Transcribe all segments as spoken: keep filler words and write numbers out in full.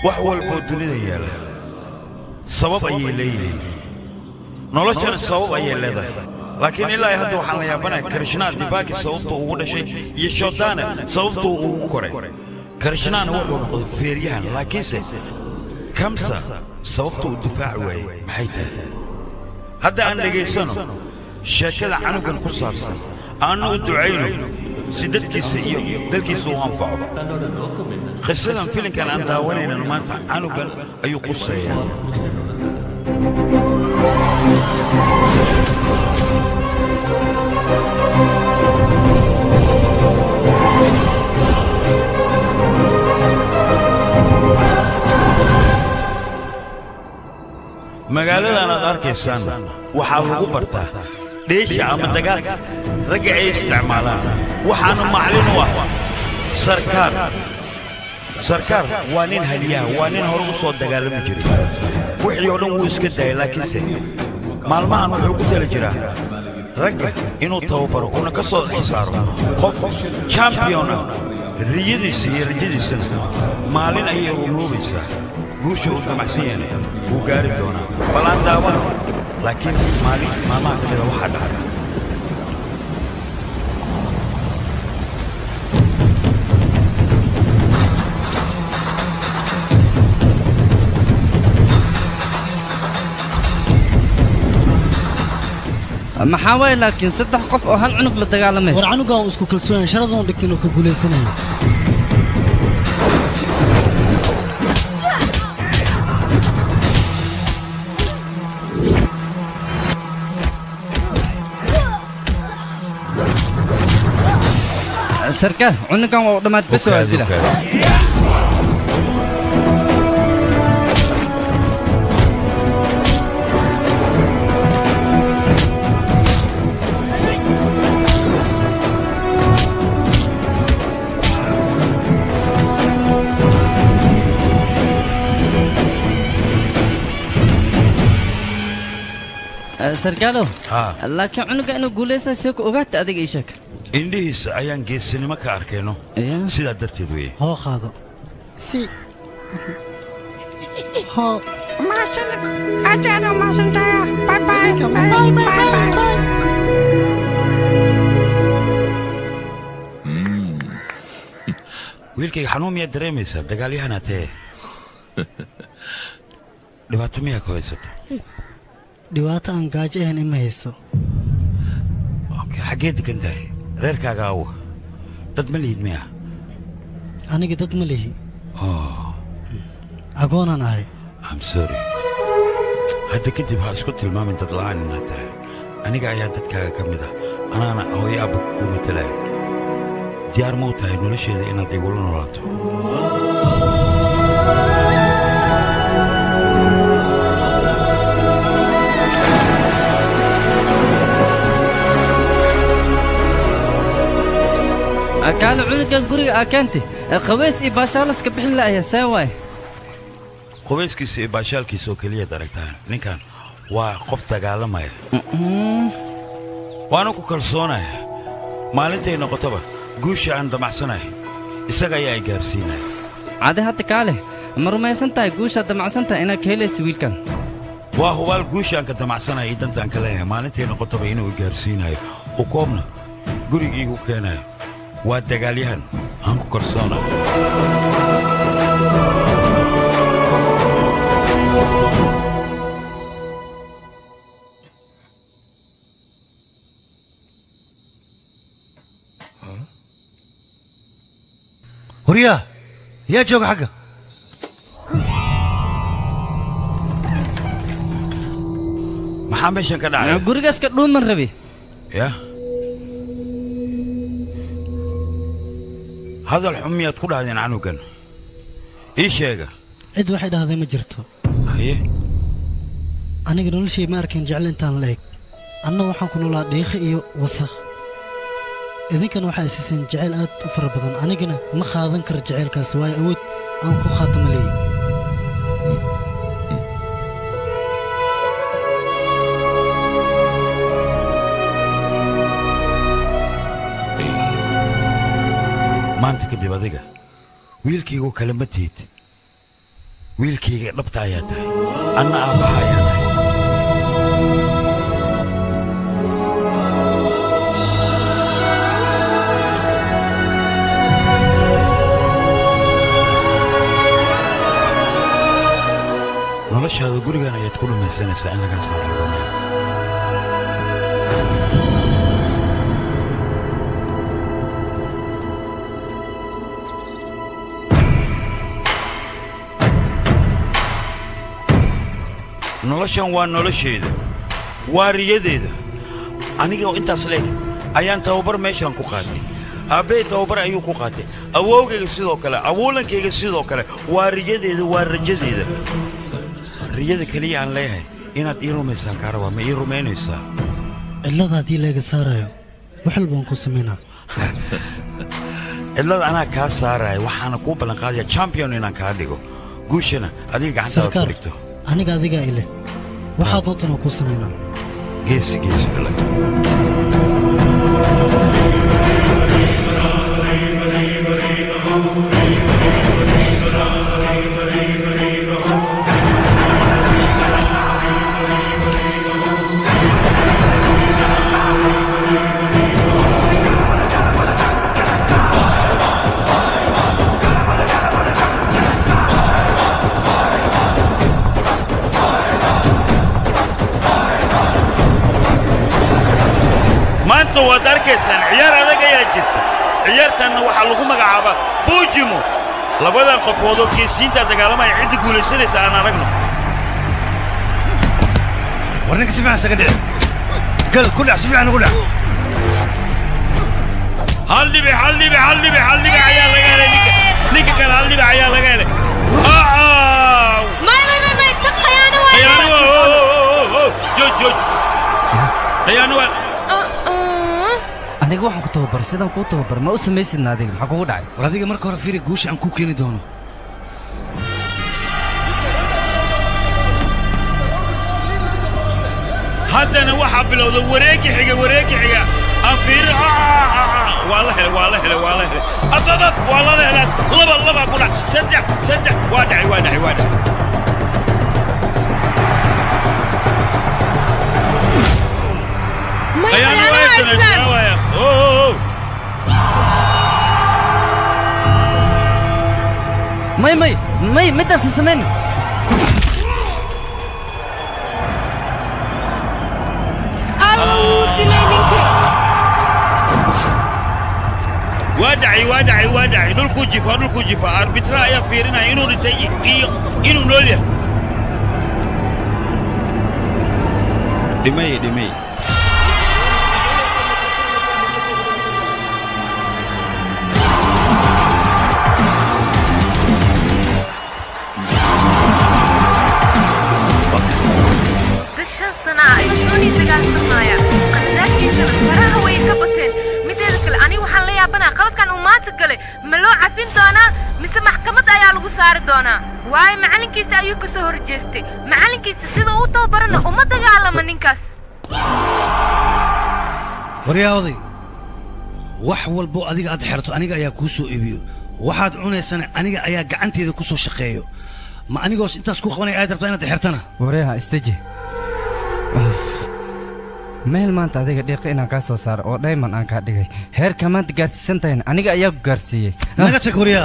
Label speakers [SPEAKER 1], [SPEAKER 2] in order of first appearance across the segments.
[SPEAKER 1] وحول بودني دياله سبب أي ليه نولشنا السبب أي ليه لكن إلا يهدو حنا يا بنا كرشنا دفاك صوته ولا شيء يشودانا صوته وكره كرشنا نوحو فيريان لكن سه كمسة صوته دفاع وي محيته هذا أنا جيسانو شكل عنو كان كسرسن أنا دعينه سيدتك سيئو دلك سو أنفعه خسرنا فيلم كان عند أولين إنه ما عنو كان أي قصة يعني magaalada aan arkaysaan waxa lagu bartaa dheesha ama dagaalka rag ay isticmaalaan waxaana macallin u ah sarkaar sarkaar waa nin haliyaa waa nin hore u soo dagaalami jiray wixii oo dhan wuu iska daayay laakiin maalmahan wuxuu ku tala jiraa ragga inuu tababaro una ka soo xisaaro qof champion ah riyadiisa iyo rajadiisana maalin ayay rumoobaysaa guusha uu damacsan yahay wuu gaari doonaa balaan daawan laakiin maalin maalmaha ka mida waxaa dhacay
[SPEAKER 2] maxaa waay laakiin saddex qof oo hal cunug la dagaalamay
[SPEAKER 3] war canuga oo isku kalsoon sharadan dhigtay inuu ka guuleysanayo
[SPEAKER 2] sarkaal cunugan waa dhamaad bas oo dila sarkaalo laakiin cunuga inuu guuleysay si ku ogaatay adiga ii sheeg
[SPEAKER 1] indhihiisa ayaan geesinimo ka arkayno sidaa darteed weeye
[SPEAKER 3] hoo qaado si hoo
[SPEAKER 4] maasan ajaana maasan taya bye bye bye bye
[SPEAKER 1] wiilkayga xanuun miyaad dareemaysaa dagaalyahan atee dhibaato miyaa ka haysata
[SPEAKER 3] dhibaato aan gaajo ahayn ima hayso
[SPEAKER 1] xaggee degan tahay reerkaaga awa dad ma lihid miya
[SPEAKER 3] aniga dad ma lihi agoonaan ahay
[SPEAKER 1] am sorry hadda kadib ha isku tilmaamin dad la'aan inaad tahay aniga ayaa dadkaaga ka mid ah anaana hooyo abba ku matalaya diyaar ma u tahay nolosheeda inaad igula noolaato
[SPEAKER 2] akaala cunugan guriga aakaanti qabays iyo baashaalas ka bixin laaya see waay
[SPEAKER 1] qubayskiisa iyo baashaalkiisa oo keliyaad aragtaan ninkan waa qof dagaalamaya waana ku kalsoonaya maalintay noqotoba guusha aan damacsanahay isaga ayaa ay gaarsiinaya
[SPEAKER 2] cade hadda kaale ma rumaysan tahay guushaad damacsan tahay inaad ka helaysa wiilkan
[SPEAKER 1] waa hubaal guushaan ka damacsanaya iyo dantaan ka leeyahay maalintay noqotoba inuu i gaarsiinayo u koobna gurigiigu keenayo waa dagaalyahan aan ku kalsoonahay
[SPEAKER 5] huryaa yaa jooga xagga
[SPEAKER 1] maxaa meeshan ka dhacay
[SPEAKER 2] gurigaas ka dhuuman rabi
[SPEAKER 1] ya hadal xun miyaad ku dhahdeen canugan ii sheega
[SPEAKER 3] cid waxay dhahday ma jirto
[SPEAKER 1] haye
[SPEAKER 3] aniga noloshay ma arkin jecel intaan la eg anna waxaan ku noolaa dhiiqo iyo wasakh idinkan waxaa isiiseen jecel aad u fara badan anigana ma qaadan karo jecelkaas waayo awood aan ku khaatama leeyahay
[SPEAKER 1] maanta kadib adiga wiilkaygu kale ma tihid wiilkayga dhabta ayaa tahay anna aabbaha ayaa tahay noloshaada gurigan ayaad ku dhamaysanaysaa in laga saaro dhammaan noloshan waa nolosheeda waa riyadeeda aniga oo intaas leeg ayaan tababar meeshan ku qaatay aabbe tababar ayuu ku qaatay awowgayga sidoo kale awoolenkayga sidoo kale waa riyadeeda waa rajadeeda riyada kaliya aan leeyahay inaad ii rumaysaan kaa rabaa ma ii rumaynaysaa
[SPEAKER 3] cillada haddii laga saarayo wax walba waan ku samaynaa
[SPEAKER 1] cillada anaa kaa saaraya waxaana kuu ballanqaadaya champion inaan kaa dhigo guushana adiga gacantaada ku dhigto
[SPEAKER 3] aniga adigaa ile waxaa doontan oo ku samaynaa
[SPEAKER 1] geesi geesi dhalay waad arkaysaan ciyaar adag ayaa jirta ciyaartanna waxaa lagu magacaabaa buujimo labadan qofood oo geesiinta dagaalamaya cidda guulaysanaysa aan aragno
[SPEAKER 5] warninka si fiican isaga dhici gal ku dhac si fiican ugu dhac
[SPEAKER 1] hal dhibic hal dhibic hal dhibic hal dhibic ayaa laga helay ninka ninka kale hal dhibic ayaa laga helay
[SPEAKER 6] may may may may ka khiyaano waa
[SPEAKER 1] khiyaano waa jooj jooj khiyaano waa
[SPEAKER 2] aniga waxaan ku tababar sidaan kuu tababar ma u samaysidna adiga maxaa kugu dhacay
[SPEAKER 5] war adiga marka hore fiiri guusha aan ku keeni doono
[SPEAKER 1] haddana waxaa bilowda wareegi xiga wareegi xiga aan fiiri waa la helay waa la helay waa la helay ababab waa la helay laba laba ku dhac saddex saddex waa dhacay waa dhacay waa dhacay khiyaano waa isna waaya oo
[SPEAKER 2] may may may midaas sameyn
[SPEAKER 6] awuu dilay ninka
[SPEAKER 1] waa dhacay waa dhacay waa dhacay dhulkuu jifa dhulkuu jifa arbitra ayaa fiirinaya inuu dhintay iyo inuu nool yahay dhimay dhimay
[SPEAKER 6] maloo cafin doonaa mise maxkamad ayaa lagu saari doonaa waayo macalinkiisa ayuu ka soo horjeestay macalinkiisa sida uu tababarana uma dagaalama ninkaas
[SPEAKER 5] waryaa oday wax walbo adiga aad xirto aniga ayaa kuu soo iibiyo waxaad cunaysana aniga ayaa gacanteeda ku soo shaqeeyo ma anigoos intaas ku qabanaya aad rabtaa inaad xirtana
[SPEAKER 2] waryaha istaji meel maanta adiga dhiiqa inaan kaa soo saaro oo dhayman aan kaa dhigay heerka maanta gaarsiisan tahayna aniga ayaa ku gaarsiiyey
[SPEAKER 5] naga tag waryaa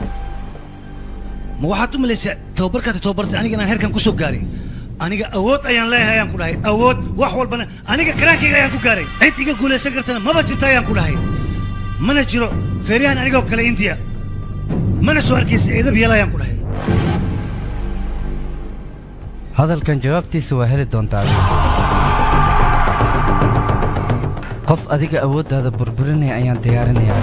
[SPEAKER 5] ma waxaad u malaysaa tababarkaad tababartay aniga inaan heerkan ku soo gaaray aniga awood ayaan leeyahay ayaan ku dhahay awood wax walbana aniga karaankayga ayaan ku gaaray cid iga guulaysan kartana maba jirta ayaan ku dhahay mana jiro feeryahan anigoo kale indiya mana soo arkaysa ciidab yeela ayaan ku dhahay
[SPEAKER 2] hadalkan jawaabtiisa waa heli doontaa qof adiga awooddaada burburinaya ayaan diyaarinayaa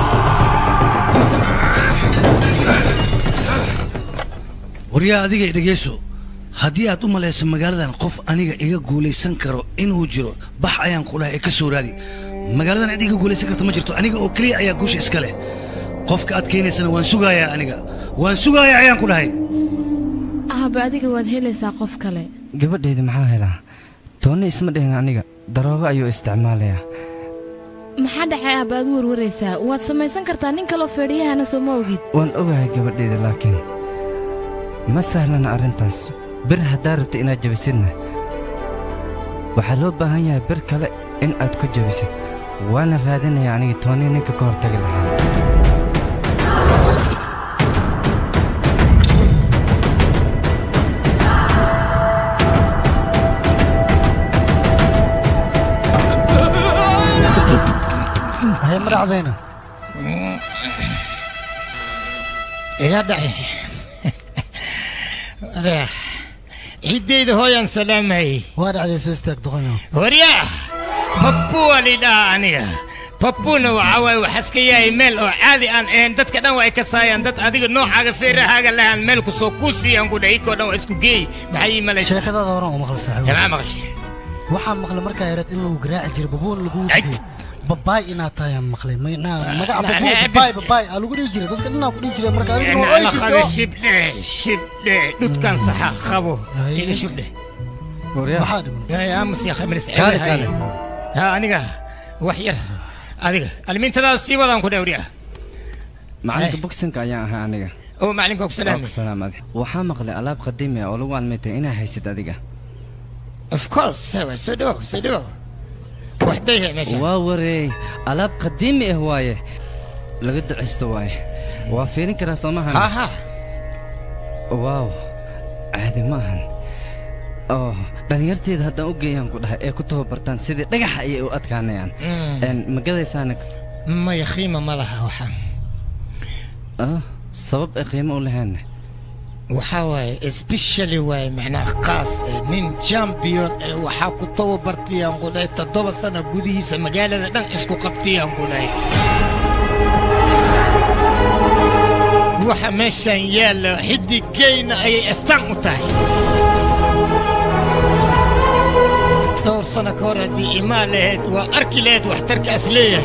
[SPEAKER 5] waryaa adiga i dhegayso haddii aad u malayso magaaladan qof aniga iga guulaysan karo inuu jiro bax ayaan ku dhahay ee ka soo raadi magaaladan cid iga guulaysan karta ma jirto aniga oo keliya ayaa guusha iska leh qofka aad keenaysana waan sugayaa aniga waan sugayaa ayaan ku dhahay
[SPEAKER 6] ahba adiga waad helaysaa qof kale
[SPEAKER 2] gabadhayda maxaa helaa toonni isma dhihin aniga daroogo ayuu isticmaalayaa
[SPEAKER 6] maxaa dhacay ahba aad u warwaraysaa waad samaysan kartaa nin kaloo feedhiyahana soo ma ogid
[SPEAKER 2] waan ogahay gabadhayda laakiin ma sahlana arrintaas bir haddaa rabta inaad jabisidna waxaa loo baahan yahay bir kale in aad ku jabisid waana raadinaya aniga tooni ninka ka hortagi lahaa
[SPEAKER 3] هي مرعضينا
[SPEAKER 7] يا دعي ريح عيدي هويا سلامي
[SPEAKER 3] وارع على سيستك دغنيا
[SPEAKER 7] وريا بابو وليدا انيا بابونا وعوي وحسكيا ايميل او عادي ان ان ددك دان way ka saayaan dad adiga noocaga feerahaga lahan meel ku soo kuusi aan ku dhayko dhan isku geey maxay malay
[SPEAKER 3] sheekada dooran oo maqal saaxiib
[SPEAKER 7] ma maqashay
[SPEAKER 3] waxa maqal marka yarat in lagu garaaci jiro babuun lagu babaay ina taayaan maqlay magna magaca babuun babaay babaay aa lagu dhigi jiray dadka dhanaa ku dhigi jiray marka adiga oo ay jirto
[SPEAKER 7] shibde shibde dudkan saxa qabo iga shibde
[SPEAKER 2] وريا
[SPEAKER 7] يا امس يا خمر سعيد ها aniga wax yar adiga almintada si wadan ku dhawriya
[SPEAKER 2] macalinka boxinka ayaan ahaa aniga
[SPEAKER 7] oo macalinka ku salaamay
[SPEAKER 2] salaamad waxa maqlay alaab qadiimi ah oo lagu almeetay inaa haysid adiga
[SPEAKER 7] of course sawa soo soo waxday meesha
[SPEAKER 2] waa wareey alaab qadiimi ah waaye laga duceysto waaye waa fiirin karaa soomahan
[SPEAKER 7] ha ha
[SPEAKER 2] waaw caadi ma ahan oo dhalinyarteeda haddaan u geeyaan ku dhahay ee ku tababartaan sidii dhagaxa ayay u adkaanayaan ma gadaysaana
[SPEAKER 7] maya qiimo ma laha waxaan
[SPEAKER 2] sabab ay qiimo u lahaanna
[SPEAKER 7] waxaa waaye especially waaye macnaha qaas nin champion ee waxaa ku tababartayaan ku dhahay toddoba sano gudihiisa magaalada dhan isku qabtayaan ku dhahay waxa meeshaan yaalla xidigayna ayay astaan u tahay دور سنة كورة دي إيمانات وأركيلات واحترك أسلية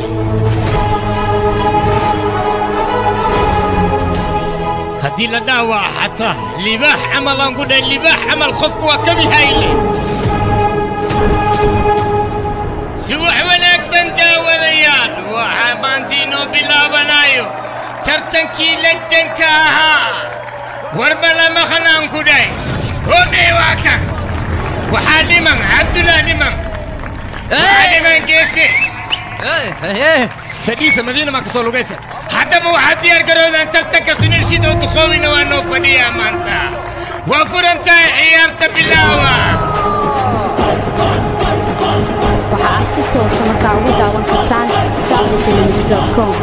[SPEAKER 7] هدي لدعوة حتى لباح عمل نقول اللباح عمل خفق وكبي هايلي سوح ونكسن داوليان وحبانتينو بلا بنايو ترتنكي لدنكاها وربلا مخنا نقول ومي واكا وحالمن عبد الله لمن حالمن جيسي
[SPEAKER 2] ايه ايه
[SPEAKER 7] سديسة مدينة ما كسولو جيسة حتى بو حد يرقرون أن تلتك سنرشد وتخوين وانو فديا مانتا وفرنتا عيارت بلاوة
[SPEAKER 8] waxaad si toosa markaa ugu daawan kartaan saabitnews dot com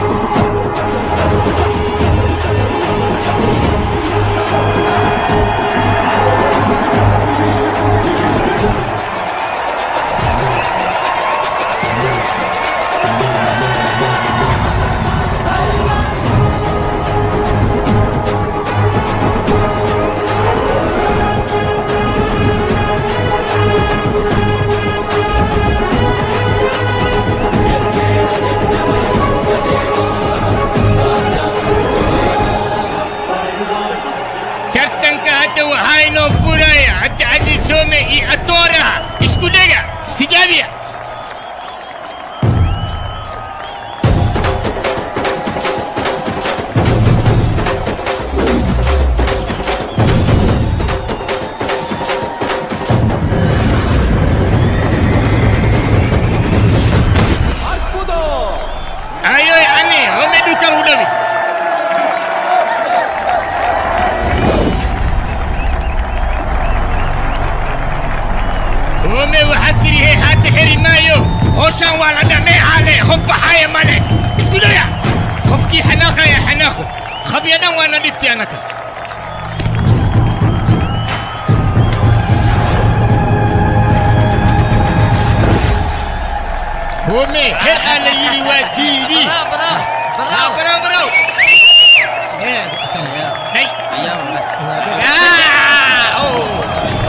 [SPEAKER 7] سومي أتورها اسكوليجا استجابية أيوة يعني هم يدوك الولوي ومي وحسري هي حتى حري مايو هوشان ولا دمي عليه خف حاية مالك اسكولوا يا خفكي حناخة يا حناخو خبيانا وانا دبتي انا كا ومي هل على يلي وديني
[SPEAKER 2] برا برا برا
[SPEAKER 7] برا برا
[SPEAKER 2] ايه
[SPEAKER 7] هاي
[SPEAKER 2] يا
[SPEAKER 7] اوه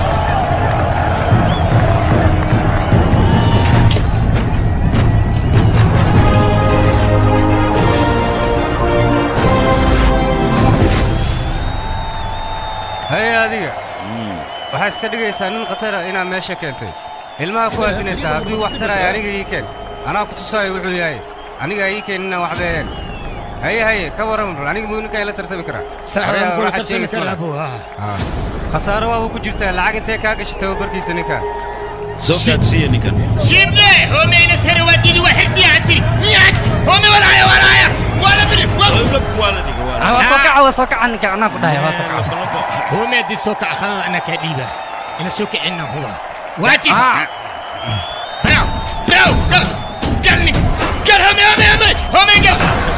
[SPEAKER 2] هيا هذه waxaa iska dhigaysaa nin khatar ah inaad meesha keentay ilmaha ku aadinaysaa hadduu wax taraya aniga ii keen anaa ku tusaayo wuxuu yahay aniga ii keen inaan waxbeeyeen
[SPEAKER 9] هي هي كورم أنا مو نكاي لا ترتبي كرا
[SPEAKER 7] صح أنا كل ترتبي كرا أبوها
[SPEAKER 9] خسارة وهو كجرت العقد تكاك شتوا بركي سنكا
[SPEAKER 1] زوجات سي نيكا
[SPEAKER 7] شبني هو مين السر ودي واحد يا عسري ياك هو مين ولا يا ولا يا ولا بني
[SPEAKER 1] ولا دي
[SPEAKER 2] هو سوكع هو سوكع عنك أنا كده هو سوكع
[SPEAKER 7] هو مين دي سوكع خلاص أنا كديبة أنا سوكع إنه هو واجب براو براو سر قالني قال هم هم هم هم قال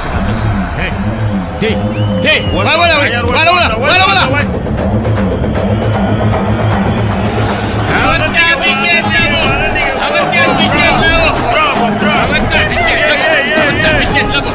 [SPEAKER 7] دي دي ولا ولا ولا ولا ولا ولا برافو برافو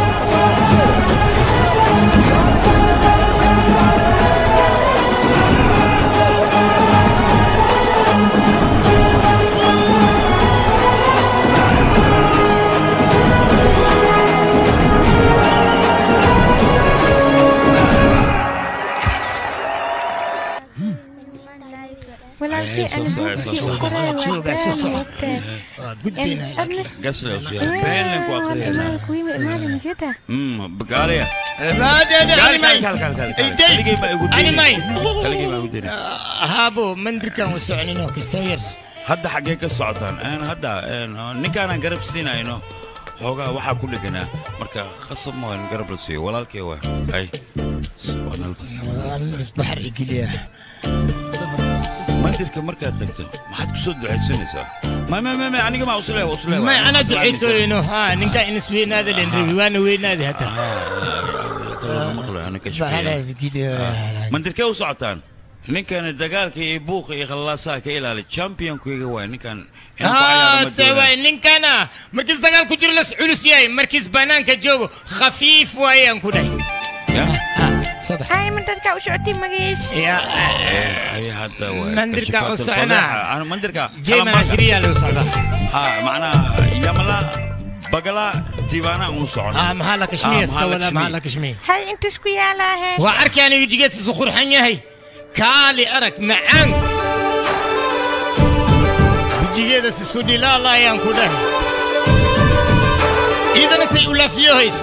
[SPEAKER 4] ولكن أنا في أقرأ وأتابع
[SPEAKER 1] قصر يا أخي بين لك وأخذها
[SPEAKER 4] أنا كوي معلم جدا
[SPEAKER 1] أمم بقالية
[SPEAKER 7] بعد أنا ماي أنا ماي
[SPEAKER 1] خليكي ما وديني
[SPEAKER 7] هابو من دركان وسعني نوك استوير
[SPEAKER 1] هذا حقيقة الصعطان أنا هذا نكان أنا قرب سينا إنه هوجا واحد كل جنا مركا خصب ما نقرب لسي ولا كيوه أي سبحان الله
[SPEAKER 7] البحر يقليه
[SPEAKER 1] ما ترك مركا تكتب ما حد كسود عيسوني صار ما ما ما أنا ما أوصله أوصله
[SPEAKER 7] ما أنا دعيسو إنه ها نقدر نسوي هذا اللي وانا وين هذا هتا
[SPEAKER 1] أنا كشف ما ترك وصعطان نكان الدجال كي يبوخ يخلصها كي إلى الشامبيون كي هو نكان
[SPEAKER 7] آه سوي نكانا مركز دجال كجرلس علوسياي مركز بنان كجوجو خفيف ويان كوداي
[SPEAKER 1] يا
[SPEAKER 7] صباح
[SPEAKER 4] هاي من تركا وشعتي مقيش
[SPEAKER 7] يا
[SPEAKER 1] هي هذا هو
[SPEAKER 7] من دركا وصعنا
[SPEAKER 1] أنا من دركا
[SPEAKER 7] جاي من عشرية لو صعدا
[SPEAKER 1] ها معنا يملا بقلا ديوانا وصعنا
[SPEAKER 7] آه مهلا كشمير ولا مهلا كشمير
[SPEAKER 4] هاي أنت شكويا لها
[SPEAKER 7] وعرك يعني يجيت الصخور حنيا هي كالي أرك معان بيجي هذا سودي لا لا ينكده إذا نسي ولا فيه هيس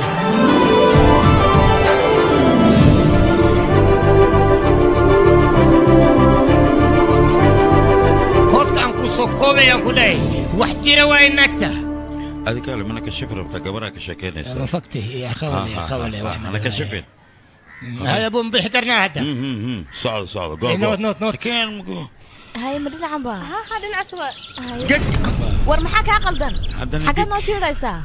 [SPEAKER 7] كود كان كوسوكوبي ينكده وحجي رواي نكته
[SPEAKER 1] هذه كلام أنا كشفر بتكبرها كشكل
[SPEAKER 7] ما فكته يا خوالي يا خوالي
[SPEAKER 1] أنا كشفر
[SPEAKER 7] هذا بوم بيحكرنا هذا
[SPEAKER 1] صعد صعد جو
[SPEAKER 7] نوت نوت نوت
[SPEAKER 1] كان
[SPEAKER 10] هاي مدينة عم بها
[SPEAKER 4] ها خلينا عسوا
[SPEAKER 10] هاي ور محاك عقل دن حاجات ما تشير رئيسا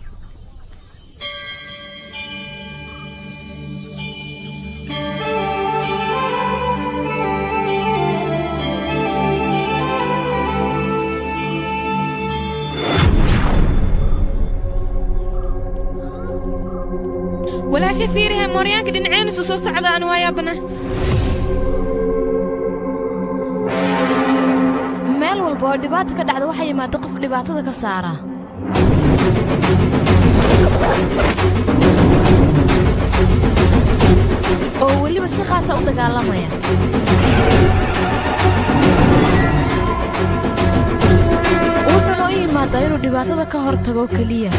[SPEAKER 6] ولا شي فيرها موريان كدن عين سوسو سعدا أنا ويا بنا
[SPEAKER 10] meel walba oo dhibaato ka dhacdo waxa yimaado qof dhibaatada ka saara oo waliba si khaas ah u dagaalamaya wuxuu u yimaadaa inuu dhibaatada ka hortago kaliya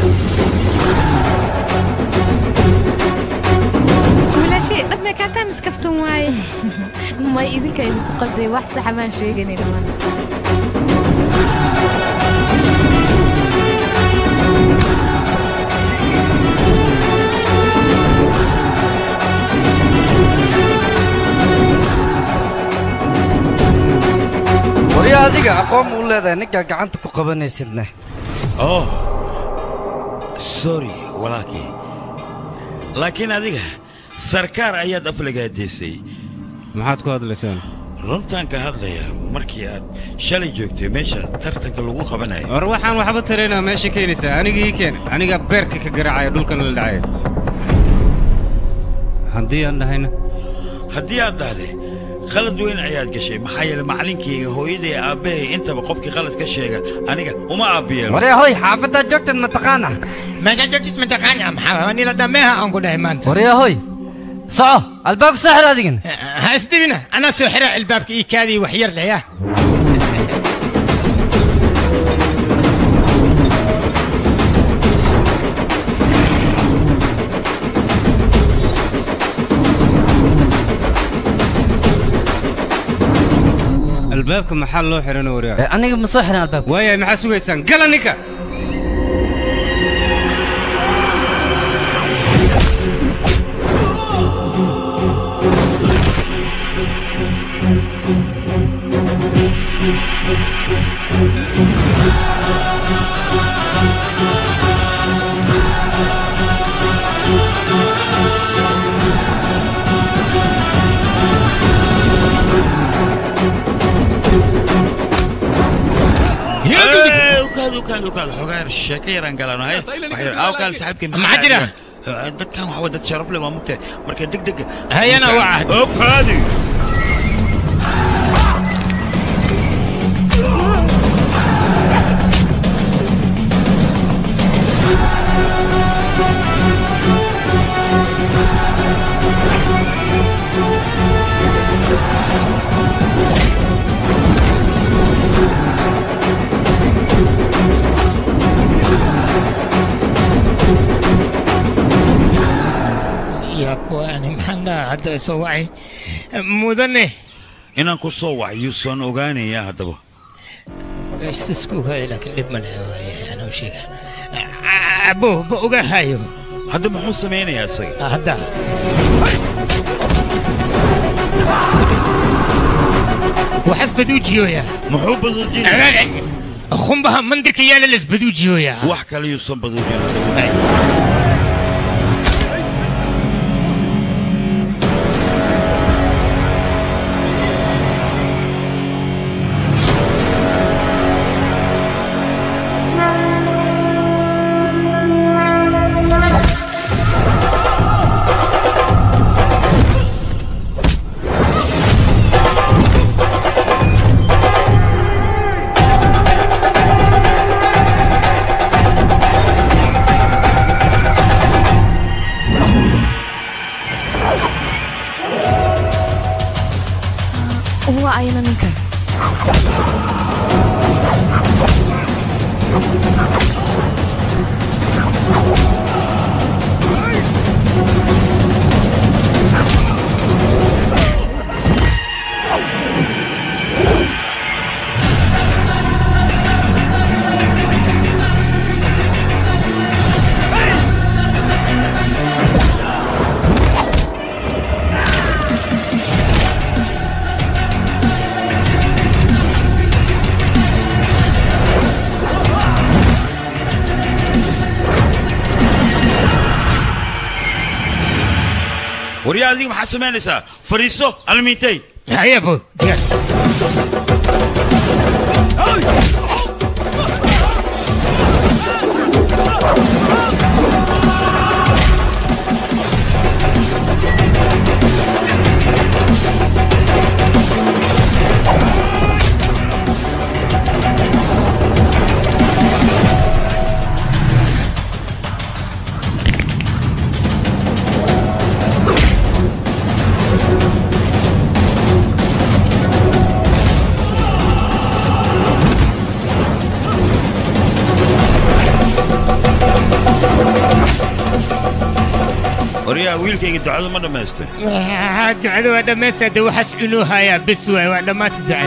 [SPEAKER 6] ولا شيء طب ما كانت مسكفتم واي
[SPEAKER 10] ما idinka idinku qalday wax sax ma sheeganin man
[SPEAKER 2] وريا هذيك أقوم ولا ذا نكا قعنت كقبني سيدنا
[SPEAKER 1] أوه سوري ولكن لكن هذيك سركار أياد أفلقها ديسي
[SPEAKER 9] maxaad ku hadlaysaan
[SPEAKER 1] runtaan ka hadlaya markii aad shalay joogtay meesha tartanka lagu qabanayo
[SPEAKER 9] war waxaan waxba tareynaa meesha keenaysaa anigii keen aniga beerka ka garaacaya dhulkan la dhacay haddii aan dhahayna
[SPEAKER 1] haddii aad dhahday khalad weyn ayaad gashay maxaa yeelay macalinkayga hooyaday aabbahay intaba qofkii khalad ka sheega aniga uma aabiyeelo
[SPEAKER 2] وريا هوي حافظة جوكتن متقانة
[SPEAKER 7] ما جوجت متقانة محمد أنا لا دمها أنقول هاي مانت
[SPEAKER 2] وريا هوي صعو الباب سحر هذيك
[SPEAKER 7] هستبنا أنا سحر الباب كي كادي وحير ليه
[SPEAKER 9] albaabka maxaa loo xiran wariyaa
[SPEAKER 2] aniga ma soo xiran albaabka
[SPEAKER 9] waaya maxaa sugaysaan gala ninka
[SPEAKER 1] وكان وكان حجار الشاكير انقلنا هاي او كان صاحبك
[SPEAKER 7] معجرة
[SPEAKER 1] دد كان waxa dad sharaf leh waa mugtay marka degdeg
[SPEAKER 7] hayana waa
[SPEAKER 1] oo qaadi
[SPEAKER 7] هذا سوعي مدني
[SPEAKER 1] inaan ku soo wacyo soon ogaanaya hadaba
[SPEAKER 7] ايش تسكو هاي لكن لب من انا وشي ابو بوغا هايو
[SPEAKER 1] هذا محو سمينيا isaga
[SPEAKER 7] هذا وحسب بدوجيو يا
[SPEAKER 1] محو بدوجيو
[SPEAKER 7] خنبها مندك يا للس بدوجيو يا
[SPEAKER 1] wax kale yu san badوجيو
[SPEAKER 10] هو أين منك؟
[SPEAKER 1] ورياضي ما حسمانسا فريسو الميتي
[SPEAKER 7] هيا ابو
[SPEAKER 1] وريا ويلكي دعاء ما دمسته
[SPEAKER 7] دعاء ما دمسته دو حسنوها يا بسوي ولا ما تدعي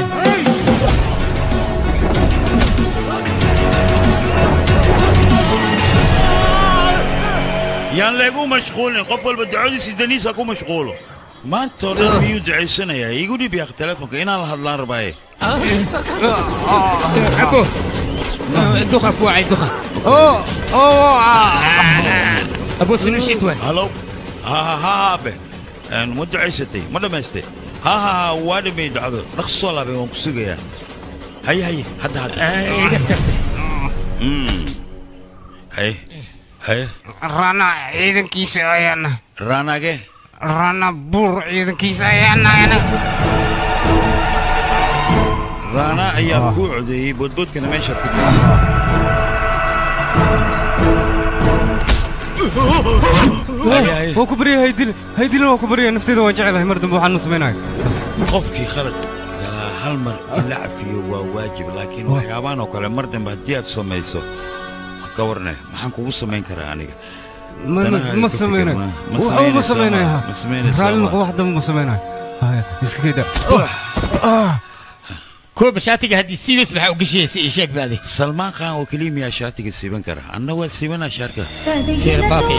[SPEAKER 1] يان لقوا مشغول قفل بدعودي سيدنيس اكو مشغول ما انت ربي يدعي سنه يا يقول لي بياخذ تلفونك هنا الهضلان رباي
[SPEAKER 7] ابو دخك واعي دخك اوه اوه ابو سنو شتوى
[SPEAKER 1] هلو ها ها ها به ان مدعي ستي ما دمستي ها ها وادي بي دعوه نقص ولا بي ونكسغيا هي هي هدا هدا امم هي هي
[SPEAKER 9] رانا عيدن كيس ايانا
[SPEAKER 1] رانا جه
[SPEAKER 9] رانا بور عيدن كيس ايانا انا
[SPEAKER 1] رانا ايا كوعدي بدود كنا ماشي
[SPEAKER 9] هو كبري هيدل هيدل هو كبري نفتيده وجعله مردم وحنو سميناي
[SPEAKER 1] قفكي خلد هل مر اللعب فيه هو واجب لكن وحيابان وكله مردم بهديات سميسو كورنا ما حنكو سمين كره انيغا
[SPEAKER 9] ما ما سميناي هو ما سميناي رالنا واحده ما سميناي هاي اسك كده اه
[SPEAKER 7] كوب شاتي هدي سيبس بحق وقشي شيك بعدي
[SPEAKER 1] سلمان خان وكليم يا شاتي سيبن كره أنا هو سيبنا شاركة
[SPEAKER 7] خير باقي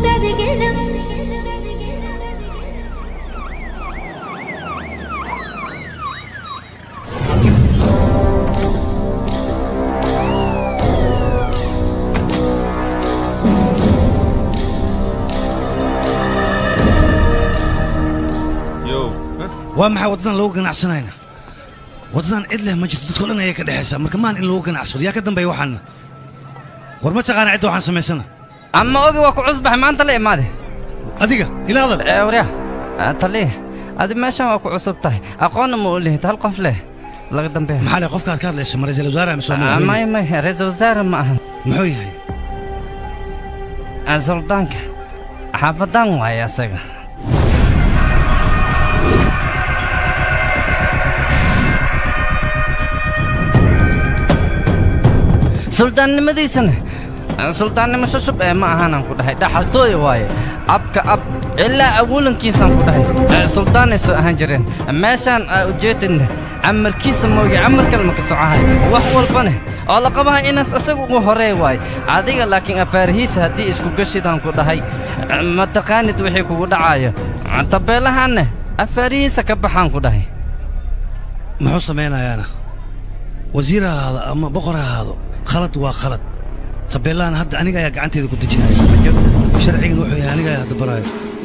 [SPEAKER 5] وما ودنا لو قناعسناينا ودنا إدله ما جت تدخل أنا ياك دحسة مركمان إن لو قناعسر ياك دم بيوحنا ورما تقان عدو عن سمي سنة
[SPEAKER 2] أما أوجي وكو عصبح ما أنت ليه ماذا
[SPEAKER 5] أديك إلى هذا
[SPEAKER 2] أوريا أنت ليه هذا ما شاء وكو عصبته أقونا موليه تهلقف له لا قدام به
[SPEAKER 5] محل قف كار كار ليش مريز الوزارة مسوي
[SPEAKER 2] ما ما رئيس الوزارة ما
[SPEAKER 5] محوي
[SPEAKER 2] هاي سلطانك حافظان ويا سجى سلطان مديسن سلطان مشوشب ما أهانم كده ده حلتوي واي أب كأب إلا أولن كيسان كده سلطان هنجرين ماشان أوجدن عمر كيس موجي عمر كلمة كسعها وهو الفنه على قبها إنس أسوق وهري واي عادي لكن أفارهيس هدي إسكو قشيدان كده هاي ما تقاني توحي كده عاية طبيلها عنه أفارهيس كبحان كده هاي
[SPEAKER 5] محو سمينا يا أنا وزير هذا أما بقرة هذا خلط وخلط طب يلا أنا هبدأ أنا جاي عنتي إذا كنت جناي شرعي روحي أنا جاي هذا براي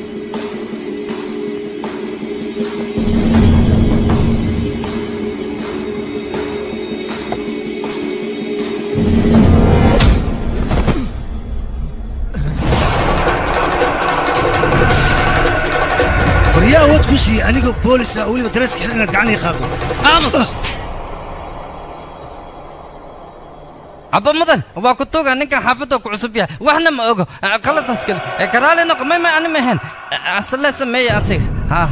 [SPEAKER 5] بريا وقت كوسي أنا جو بوليس أولي مدرسة كنا نتعني خاطر أمس
[SPEAKER 2] أبا مدن وأكتوغا نكا حافظه كعصبية وإحنا ما أوجو غلط نسكت كرالي نقمة ما أنا مهن أصلا سمية أصير ها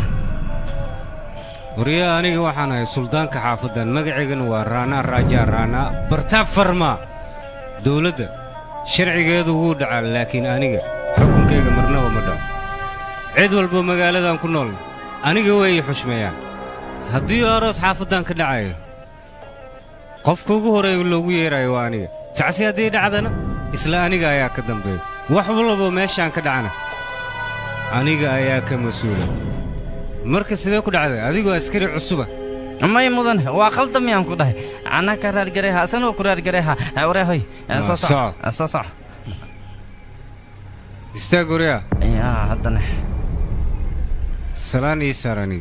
[SPEAKER 9] وريا أنا وحنا سلطان كحافظا مقعدن ورانا راجع رانا برتاب فرما دولة شرعي قيد وود على لكن أنا حكم كيجا مرنا ومدام عيد والبو مقالة دان كنول أنا جوي حشميان هدي أرس حافظا كدعاية قف كوجو هراي لوجو يراي وانيga tacsi hadii dhacdana isla aniga ayaa ka dambeeyay wax walba meeshaan ka dhacana aniga ayaa ka masuula marka sidee ku dhacday adigoo askari cusuba
[SPEAKER 2] amay mudan waa khaldam yaan ku dhahay ana ka raad gareeha asan oo ku raad gareeha wareehay soo soo soo
[SPEAKER 9] istaaguriya
[SPEAKER 2] ya hadana
[SPEAKER 9] salaan ii sarani